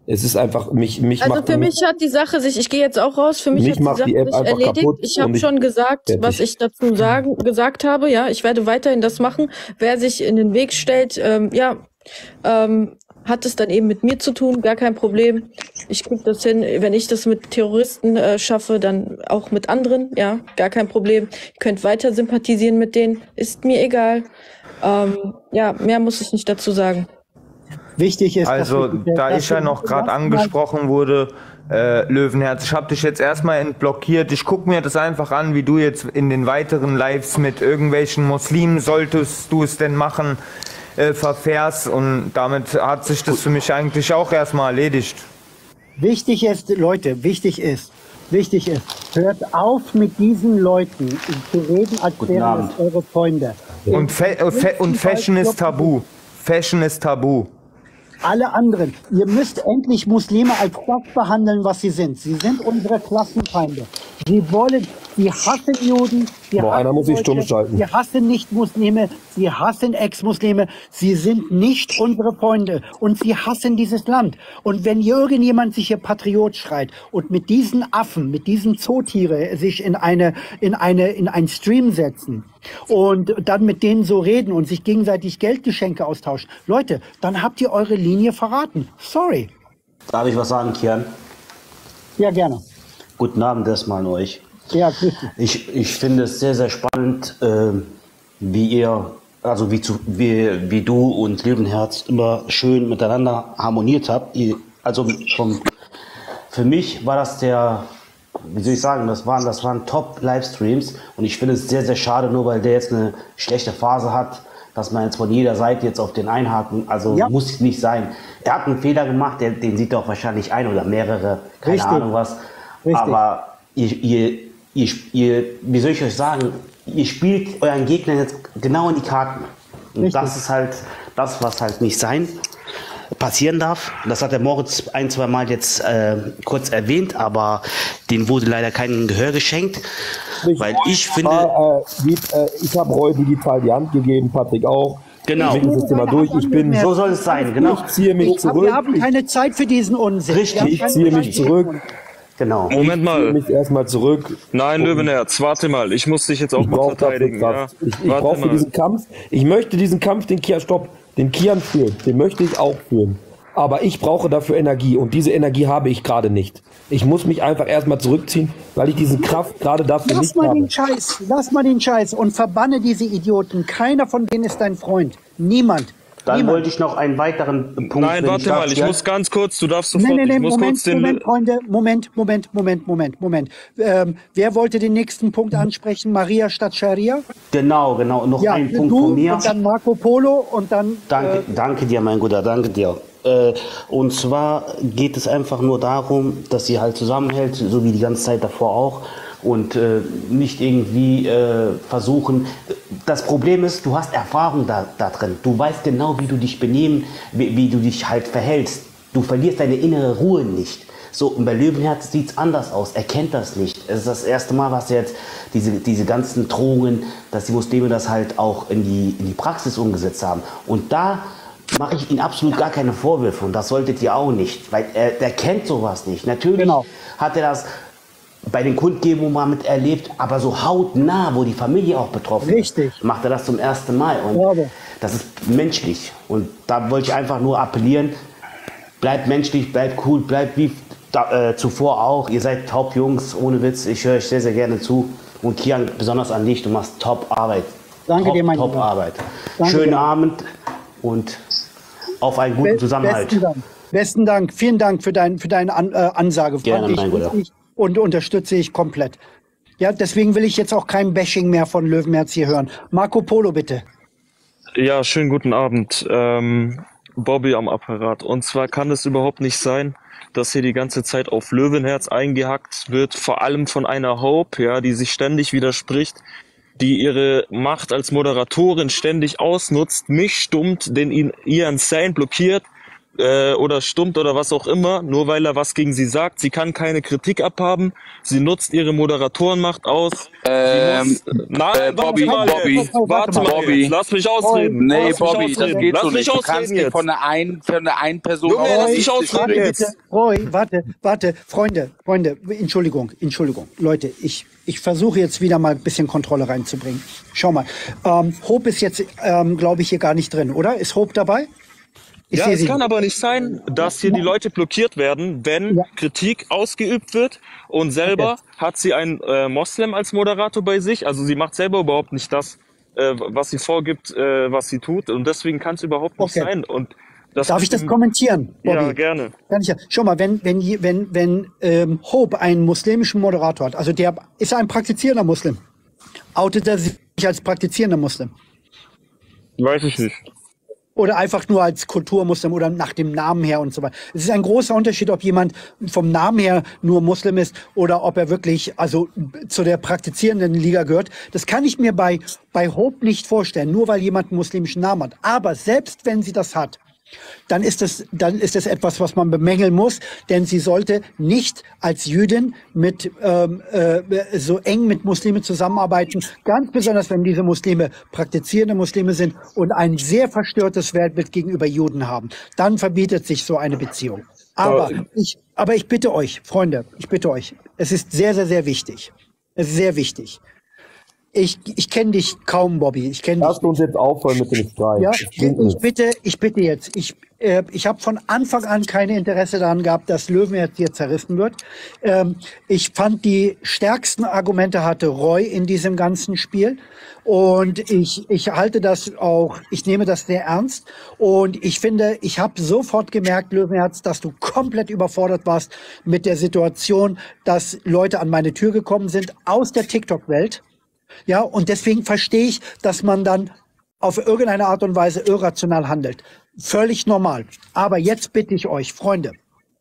Speaker 6: Es ist einfach, mich, mich
Speaker 5: Also
Speaker 6: macht
Speaker 5: für mich hat die Sache sich, ich gehe jetzt auch raus, für mich,
Speaker 6: mich
Speaker 5: hat die
Speaker 6: macht
Speaker 5: Sache
Speaker 6: die App
Speaker 5: sich
Speaker 6: einfach
Speaker 5: erledigt.
Speaker 6: kaputt
Speaker 5: Ich
Speaker 6: und
Speaker 5: habe
Speaker 6: ich-
Speaker 5: schon gesagt,
Speaker 6: fertig.
Speaker 5: was ich dazu sagen, gesagt habe, ja. Ich werde weiterhin das machen. Wer sich in den Weg stellt, ähm, ja, ähm, hat es dann eben mit mir zu tun, gar kein Problem. Ich krieg das hin, wenn ich das mit Terroristen äh, schaffe, dann auch mit anderen, ja, gar kein Problem. Ihr könnt weiter sympathisieren mit denen, ist mir egal. Ähm, ja, mehr muss ich nicht dazu sagen.
Speaker 1: Wichtig ist,
Speaker 8: Also,
Speaker 1: dass wir-
Speaker 8: da
Speaker 1: dass
Speaker 8: ich ja
Speaker 1: wir-
Speaker 8: noch gerade angesprochen wurde, äh, Löwenherz, ich habe dich jetzt erstmal entblockiert. Ich gucke mir das einfach an, wie du jetzt in den weiteren Lives mit irgendwelchen Muslimen, solltest du es denn machen, äh, verfährst. Und damit hat sich das für mich eigentlich auch erstmal erledigt.
Speaker 1: Wichtig ist, Leute, wichtig ist, wichtig ist, hört auf mit diesen Leuten zu reden, als
Speaker 11: Guten
Speaker 1: wären
Speaker 11: Abend.
Speaker 1: es eure Freunde.
Speaker 8: Und, Fa äh, Fa und Fashion ist tabu. Fashion ist tabu.
Speaker 1: Alle anderen, ihr müsst endlich Muslime als das behandeln, was sie sind. Sie sind unsere Klassenfeinde. Sie wollen, sie hassen Juden, sie
Speaker 6: Boah,
Speaker 1: hassen
Speaker 6: einer muss sich
Speaker 1: Deutsche,
Speaker 6: stumm schalten.
Speaker 1: sie hassen Nicht-Muslime, sie hassen Ex-Muslime. Sie sind nicht unsere Freunde und sie hassen dieses Land. Und wenn irgendjemand sich hier Patriot schreit und mit diesen Affen, mit diesen Zootiere sich in eine, in eine, in einen Stream setzen und dann mit denen so reden und sich gegenseitig Geldgeschenke austauschen, Leute, dann habt ihr eure Linie verraten. Sorry.
Speaker 11: Darf ich was sagen, Kian?
Speaker 1: Ja, gerne.
Speaker 11: Guten Abend erstmal an euch.
Speaker 1: Ja, grüß dich.
Speaker 11: Ich, ich finde es sehr, sehr spannend, äh, wie ihr, also wie, zu, wie, wie du und Löwenherz immer schön miteinander harmoniert habt. Ihr, also vom, für mich war das der, wie soll ich sagen, das waren, das waren Top-Livestreams und ich finde es sehr, sehr schade, nur weil der jetzt eine schlechte Phase hat, dass man jetzt von jeder Seite jetzt auf den einhaken, also
Speaker 1: Ja.
Speaker 11: muss es nicht sein. Er hat einen Fehler gemacht, der, den sieht er auch wahrscheinlich ein oder mehrere, keine
Speaker 1: Richtig.
Speaker 11: Ahnung was.
Speaker 1: Richtig.
Speaker 11: Aber ihr, ihr, ihr, ihr, wie soll ich euch sagen, ihr spielt euren Gegner jetzt genau in die Karten. Und
Speaker 1: Richtig.
Speaker 11: das ist halt das, was halt nicht sein passieren darf. Das hat der Moritz ein, zwei Mal jetzt äh, kurz erwähnt, aber den wurde leider kein Gehör geschenkt, weil ich finde...
Speaker 6: Ah, äh, die, äh, ich habe Roy digital die Hand gegeben, Patrick auch.
Speaker 11: Genau.
Speaker 6: Wir sind das Thema durch. Ich bin,
Speaker 11: So soll es sein, genau.
Speaker 6: ich ziehe mich
Speaker 1: Aber
Speaker 6: zurück.
Speaker 1: wir haben keine Zeit für diesen Unsinn.
Speaker 11: Richtig.
Speaker 1: Wir haben
Speaker 6: Ich
Speaker 1: keine
Speaker 6: ziehe
Speaker 1: Zeit
Speaker 6: mich
Speaker 1: für diesen
Speaker 6: zurück.
Speaker 1: Unsinn.
Speaker 11: Genau.
Speaker 12: Moment
Speaker 6: Ich ziehe
Speaker 12: mal.
Speaker 6: mich erstmal zurück.
Speaker 12: Nein, Löwenherz, warte mal. Ich muss dich jetzt auch
Speaker 6: Ich
Speaker 12: mal
Speaker 6: brauche dafür
Speaker 12: verteidigen. Ja?
Speaker 6: Kraft. Ich, ich
Speaker 12: Warte
Speaker 6: brauche für
Speaker 12: mal.
Speaker 6: diesen Kampf, ich möchte diesen Kampf, den Kian, stopp, den Kian führen, den möchte ich auch führen. Aber ich brauche dafür Energie und diese Energie habe ich gerade nicht. Ich muss mich einfach erstmal zurückziehen, weil ich diese Kraft gerade dafür
Speaker 1: Lass
Speaker 6: nicht
Speaker 1: mal
Speaker 6: habe.
Speaker 1: den Scheiß, lass mal den Scheiß und verbanne diese Idioten. Keiner von denen ist dein Freund. Niemand.
Speaker 11: Dann
Speaker 1: Niemand.
Speaker 11: wollte ich noch einen weiteren Punkt...
Speaker 12: Nein,
Speaker 11: wenn
Speaker 12: warte
Speaker 11: darf,
Speaker 12: mal, ich
Speaker 11: ja?
Speaker 12: muss ganz kurz, du darfst sofort,
Speaker 1: Nee, nee, nee,
Speaker 12: ich muss
Speaker 1: Moment,
Speaker 12: kurz den...
Speaker 1: Moment, Freunde, Moment, Moment, Moment, Moment, Moment. Ähm, wer wollte den nächsten Punkt ansprechen? Maria statt Scharia?
Speaker 11: Genau, genau. Noch
Speaker 1: Ja,
Speaker 11: ein Punkt
Speaker 1: du
Speaker 11: von mir.
Speaker 1: und dann Marco Polo und dann...
Speaker 11: Danke,
Speaker 1: Äh,
Speaker 11: danke dir, mein Guter, danke dir. Äh, und zwar geht es einfach nur darum, dass sie halt zusammenhält, so wie die ganze Zeit davor auch. Und äh, nicht irgendwie äh, versuchen. Das Problem ist, du hast Erfahrung da, da drin. Du weißt genau, wie du dich benehmen, wie, wie du dich halt verhältst. Du verlierst deine innere Ruhe nicht. So, und bei Löwenherz sieht es anders aus. Er kennt das nicht. Es ist das erste Mal, was jetzt diese, diese ganzen Drohungen, dass die Muslime das halt auch in die, in die Praxis umgesetzt haben. Und da mache ich Ihnen absolut gar keine Vorwürfe. Und das solltet ihr auch nicht. Weil er, der kennt sowas nicht. Natürlich
Speaker 1: Genau.
Speaker 11: hat er das bei den Kundgebungen mal miterlebt, aber so hautnah, wo die Familie auch betroffen
Speaker 1: Richtig.
Speaker 11: ist, macht er das zum ersten Mal. Und
Speaker 1: Bravo.
Speaker 11: das ist menschlich. Und da wollte ich einfach nur appellieren, bleibt menschlich, bleibt cool, bleibt wie da, äh, zuvor auch. Ihr seid Top-Jungs, ohne Witz. Ich höre euch sehr, sehr gerne zu. Und Kian, besonders an dich, du machst Top-Arbeit.
Speaker 1: Danke
Speaker 11: Top,
Speaker 1: dir, mein
Speaker 11: Top
Speaker 1: Lieber.
Speaker 11: Arbeit.
Speaker 1: Danke
Speaker 11: Schönen
Speaker 1: dir.
Speaker 11: Abend und auf einen guten
Speaker 1: Be-
Speaker 11: Zusammenhalt.
Speaker 1: Besten Dank. Besten Dank. Vielen Dank für, dein, für deine An, äh, Ansage.
Speaker 11: Gerne,
Speaker 1: Fand ich
Speaker 11: mein Bruder.
Speaker 1: richtig und unterstütze ich komplett. Ja, deswegen will ich jetzt auch kein Bashing mehr von Löwenherz hier hören. Marco Polo, bitte.
Speaker 12: Ja, schönen guten Abend. Ähm, Bobby am Apparat. Und zwar kann es überhaupt nicht sein, dass hier die ganze Zeit auf Löwenherz eingehackt wird, vor allem von einer Hope, ja, die sich ständig widerspricht, die ihre Macht als Moderatorin ständig ausnutzt, mich stummt, den ihn, ihren Sein blockiert äh, oder stummt oder was auch immer, nur weil er was gegen sie sagt. Sie kann keine Kritik abhaben. Sie nutzt ihre Moderatorenmacht aus.
Speaker 3: Ähm,
Speaker 12: muss, nein,
Speaker 3: äh, Bobby,
Speaker 12: warte mal
Speaker 3: Bobby,
Speaker 12: jetzt. Warte mal
Speaker 3: Bobby.
Speaker 12: jetzt. Lass mich ausreden.
Speaker 3: Nee,
Speaker 12: Lass
Speaker 3: Bobby,
Speaker 12: mich
Speaker 3: das
Speaker 12: ausreden.
Speaker 3: geht
Speaker 12: Lass
Speaker 3: so
Speaker 12: mich
Speaker 3: nicht. Du
Speaker 12: ausreden
Speaker 3: kannst nicht
Speaker 12: jetzt.
Speaker 3: von der einen, von der einen Person
Speaker 12: Junge,
Speaker 3: auf
Speaker 12: lass
Speaker 3: die
Speaker 12: mich
Speaker 3: nächste
Speaker 12: ausreden
Speaker 3: springen.
Speaker 12: jetzt.
Speaker 1: Roy, warte, warte, Freunde, Freunde, Entschuldigung, Entschuldigung. Leute, ich, ich versuche jetzt wieder mal ein bisschen Kontrolle reinzubringen. Schau mal, ähm, Hope ist jetzt, ähm, glaube ich, hier gar nicht drin, oder? Ist Hope dabei? Ich
Speaker 12: Ja, es
Speaker 1: sie.
Speaker 12: kann aber nicht sein, dass hier die Leute blockiert werden, wenn
Speaker 1: Ja.
Speaker 12: Kritik ausgeübt wird und selber
Speaker 1: Okay.
Speaker 12: hat sie einen äh, Moslem als Moderator bei sich. Also sie macht selber überhaupt nicht das, äh, was sie vorgibt, äh, was sie tut, und deswegen kann es überhaupt nicht
Speaker 1: Okay.
Speaker 12: sein. Und das
Speaker 1: Darf ich das
Speaker 12: mit dem-
Speaker 1: kommentieren, Bobby?
Speaker 12: Ja, gerne.
Speaker 1: Kann ich ja. Schau mal, wenn, wenn, je- wenn, wenn ähm, Hope einen muslimischen Moderator hat, also der ist ein praktizierender Muslim, outet er sich als praktizierender Muslim?
Speaker 12: Weiß ich nicht.
Speaker 1: Oder einfach nur als Kulturmuslim oder nach dem Namen her und so weiter. Es ist ein großer Unterschied, ob jemand vom Namen her nur Muslim ist oder ob er wirklich also zu der praktizierenden Liga gehört. Das kann ich mir bei, bei Hope nicht vorstellen, nur weil jemand einen muslimischen Namen hat. Aber selbst wenn sie das hat, dann ist es, dann ist es etwas, was man bemängeln muss, denn sie sollte nicht als Jüdin mit ähm, äh, so eng mit Muslimen zusammenarbeiten, ganz besonders wenn diese Muslime praktizierende Muslime sind und ein sehr verstörtes Weltbild gegenüber Juden haben. Dann verbietet sich so eine Beziehung. Aber ich, aber ich bitte euch, Freunde, ich bitte euch, es ist sehr, sehr, sehr wichtig. Es ist sehr wichtig. Ich, ich kenne dich kaum, Bobby. Ich kenne dich.
Speaker 13: Lasst uns jetzt aufhören mit dem Streit.
Speaker 1: Ja,
Speaker 13: Das
Speaker 1: ich,
Speaker 13: bringt
Speaker 1: ich
Speaker 13: nichts.
Speaker 1: bitte, ich bitte jetzt. Ich, äh, ich habe von Anfang an kein Interesse daran gehabt, dass Löwenherz hier zerrissen wird. Ähm, ich fand, die stärksten Argumente hatte Roy in diesem ganzen Spiel. Und ich, ich halte das auch, ich nehme das sehr ernst. Und ich finde, ich habe sofort gemerkt, Löwenherz, dass du komplett überfordert warst mit der Situation, dass Leute an meine Tür gekommen sind aus der TikTok-Welt. Ja, und deswegen verstehe ich, dass man dann auf irgendeine Art und Weise irrational handelt. Völlig normal. Aber jetzt bitte ich euch, Freunde,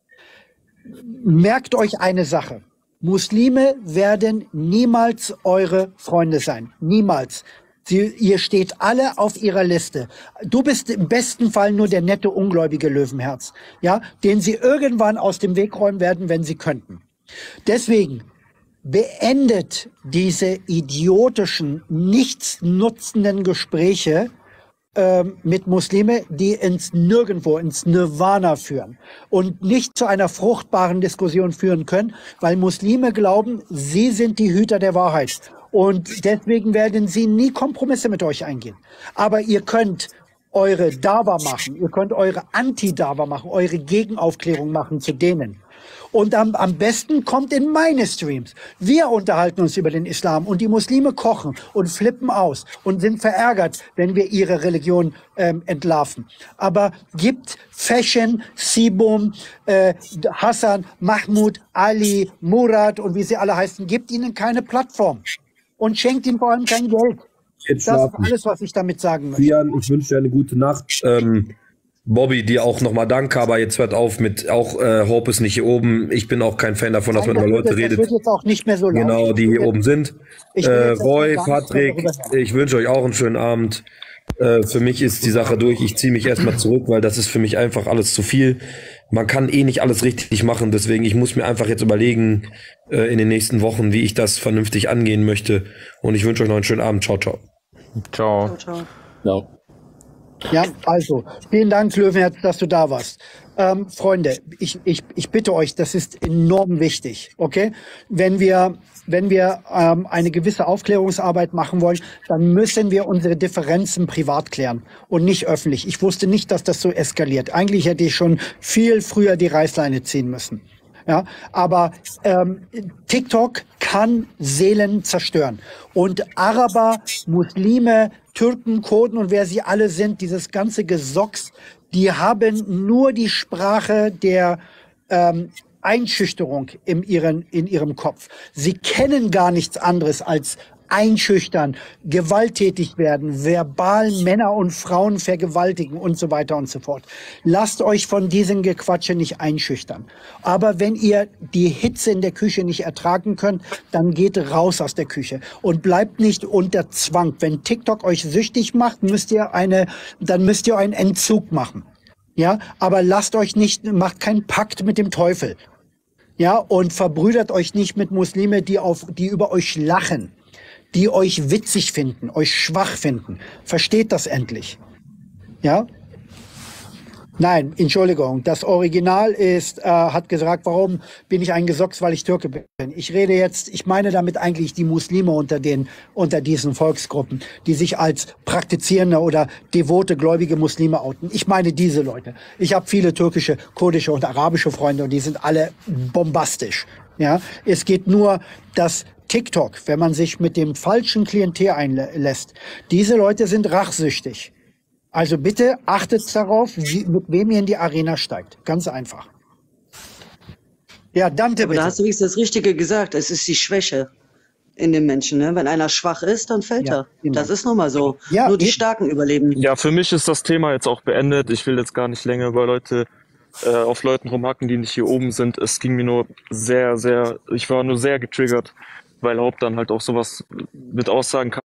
Speaker 1: merkt euch eine Sache. Muslime werden niemals eure Freunde sein. Niemals. Sie, ihr steht alle auf ihrer Liste. Du bist im besten Fall nur der nette, ungläubige Löwenherz, ja, den sie irgendwann aus dem Weg räumen werden, wenn sie könnten. Deswegen beendet diese idiotischen, nichtsnutzenden Gespräche ähm, mit Muslime, die ins Nirgendwo, ins Nirvana führen und nicht zu einer fruchtbaren Diskussion führen können, weil Muslime glauben, sie sind die Hüter der Wahrheit. Und deswegen werden sie nie Kompromisse mit euch eingehen. Aber ihr könnt eure Dawa machen, ihr könnt eure Anti-Dawa machen, eure Gegenaufklärung machen zu denen. Und am, am besten kommt in meine Streams. Wir unterhalten uns über den Islam und die Muslime kochen und flippen aus und sind verärgert, wenn wir ihre Religion ähm, entlarven. Aber gibt Fashion, Sibum, äh, Hassan, Mahmoud, Ali, Murat und wie sie alle heißen, gibt ihnen keine Plattform und schenkt ihnen vor allem kein Geld.
Speaker 13: Jetzt
Speaker 1: Das ist
Speaker 13: schlafen.
Speaker 1: alles, was ich damit sagen möchte.
Speaker 13: Kian, ich wünsche dir eine gute Nacht. Ähm, Bobby, dir auch nochmal danke, aber jetzt hört auf mit, auch äh, Hope ist nicht hier oben. Ich bin auch kein Fan davon, dass man
Speaker 1: Nein,
Speaker 13: über
Speaker 1: das
Speaker 13: Leute
Speaker 1: wird- das
Speaker 13: redet.
Speaker 1: wird jetzt auch nicht mehr so laut.
Speaker 13: Genau, die hier oben sind.
Speaker 1: Ich will
Speaker 13: Äh,
Speaker 1: jetzt
Speaker 13: Roy,
Speaker 1: erstmal gar nicht mehr
Speaker 13: Patrick,
Speaker 1: darüber
Speaker 13: ich wünsche euch auch einen schönen Abend. Äh, für mich ist die Sache durch. Ich ziehe mich erstmal zurück, weil das ist für mich einfach alles zu viel. Man kann eh nicht alles richtig machen, deswegen ich muss mir einfach jetzt überlegen äh, in den nächsten Wochen, wie ich das vernünftig angehen möchte. Und ich wünsche euch noch einen schönen Abend. Ciao, ciao.
Speaker 3: Ciao.
Speaker 4: Ciao.
Speaker 13: Ciao.
Speaker 1: Ja, also, vielen Dank, Löwenherz, dass du da warst. Ähm, Freunde, ich, ich, ich bitte euch, das ist enorm wichtig, okay? Wenn wir, wenn wir ähm, eine gewisse Aufklärungsarbeit machen wollen, dann müssen wir unsere Differenzen privat klären und nicht öffentlich. Ich wusste nicht, dass das so eskaliert. Eigentlich hätte ich schon viel früher die Reißleine ziehen müssen. Ja, aber ähm, TikTok kann Seelen zerstören. Und Araber, Muslime, Türken, Kurden und wer sie alle sind, dieses ganze Gesocks, die haben nur die Sprache der ähm, Einschüchterung in, ihren, in ihrem Kopf. Sie kennen gar nichts anderes als einschüchtern, gewalttätig werden, verbal Männer und Frauen vergewaltigen und so weiter und so fort. Lasst euch von diesen Gequatsche nicht einschüchtern. Aber wenn ihr die Hitze in der Küche nicht ertragen könnt, dann geht raus aus der Küche und bleibt nicht unter Zwang. Wenn TikTok euch süchtig macht, müsst ihr eine, dann müsst ihr einen Entzug machen. Ja, aber lasst euch nicht, macht keinen Pakt mit dem Teufel. Ja, und verbrüdert euch nicht mit Muslime, die auf, die über euch lachen, die euch witzig finden, euch schwach finden. Versteht das endlich. Ja? Nein, Entschuldigung, das Original ist, äh, hat gesagt, warum bin ich ein Gesocks, weil ich Türke bin. Ich rede jetzt, ich meine damit eigentlich die Muslime unter den, unter diesen Volksgruppen, die sich als praktizierende oder devote, gläubige Muslime outen. Ich meine diese Leute. Ich habe viele türkische, kurdische und arabische Freunde und die sind alle bombastisch. Ja, es geht nur, dass TikTok, wenn man sich mit dem falschen Klientel einlässt, diese Leute sind rachsüchtig. Also bitte achtet darauf, wie, mit wem ihr in die Arena steigt. Ganz einfach. Ja, Dante,
Speaker 4: aber
Speaker 1: bitte.
Speaker 4: da hast du wenigstens das Richtige gesagt. Es ist die Schwäche in den Menschen. Ne? Wenn einer schwach ist, dann fällt
Speaker 1: Ja,
Speaker 4: er.
Speaker 1: genau.
Speaker 4: Das ist nun mal so.
Speaker 1: Ja,
Speaker 4: Nur die
Speaker 1: eben.
Speaker 4: Starken überleben.
Speaker 12: Ja, für mich ist das Thema jetzt auch beendet. Ich will jetzt gar nicht länger über Leute äh, auf Leuten rumhacken, die nicht hier oben sind. Es ging mir nur sehr, sehr, ich war nur sehr getriggert, weil Haupt dann halt auch sowas mit Aussagen kam.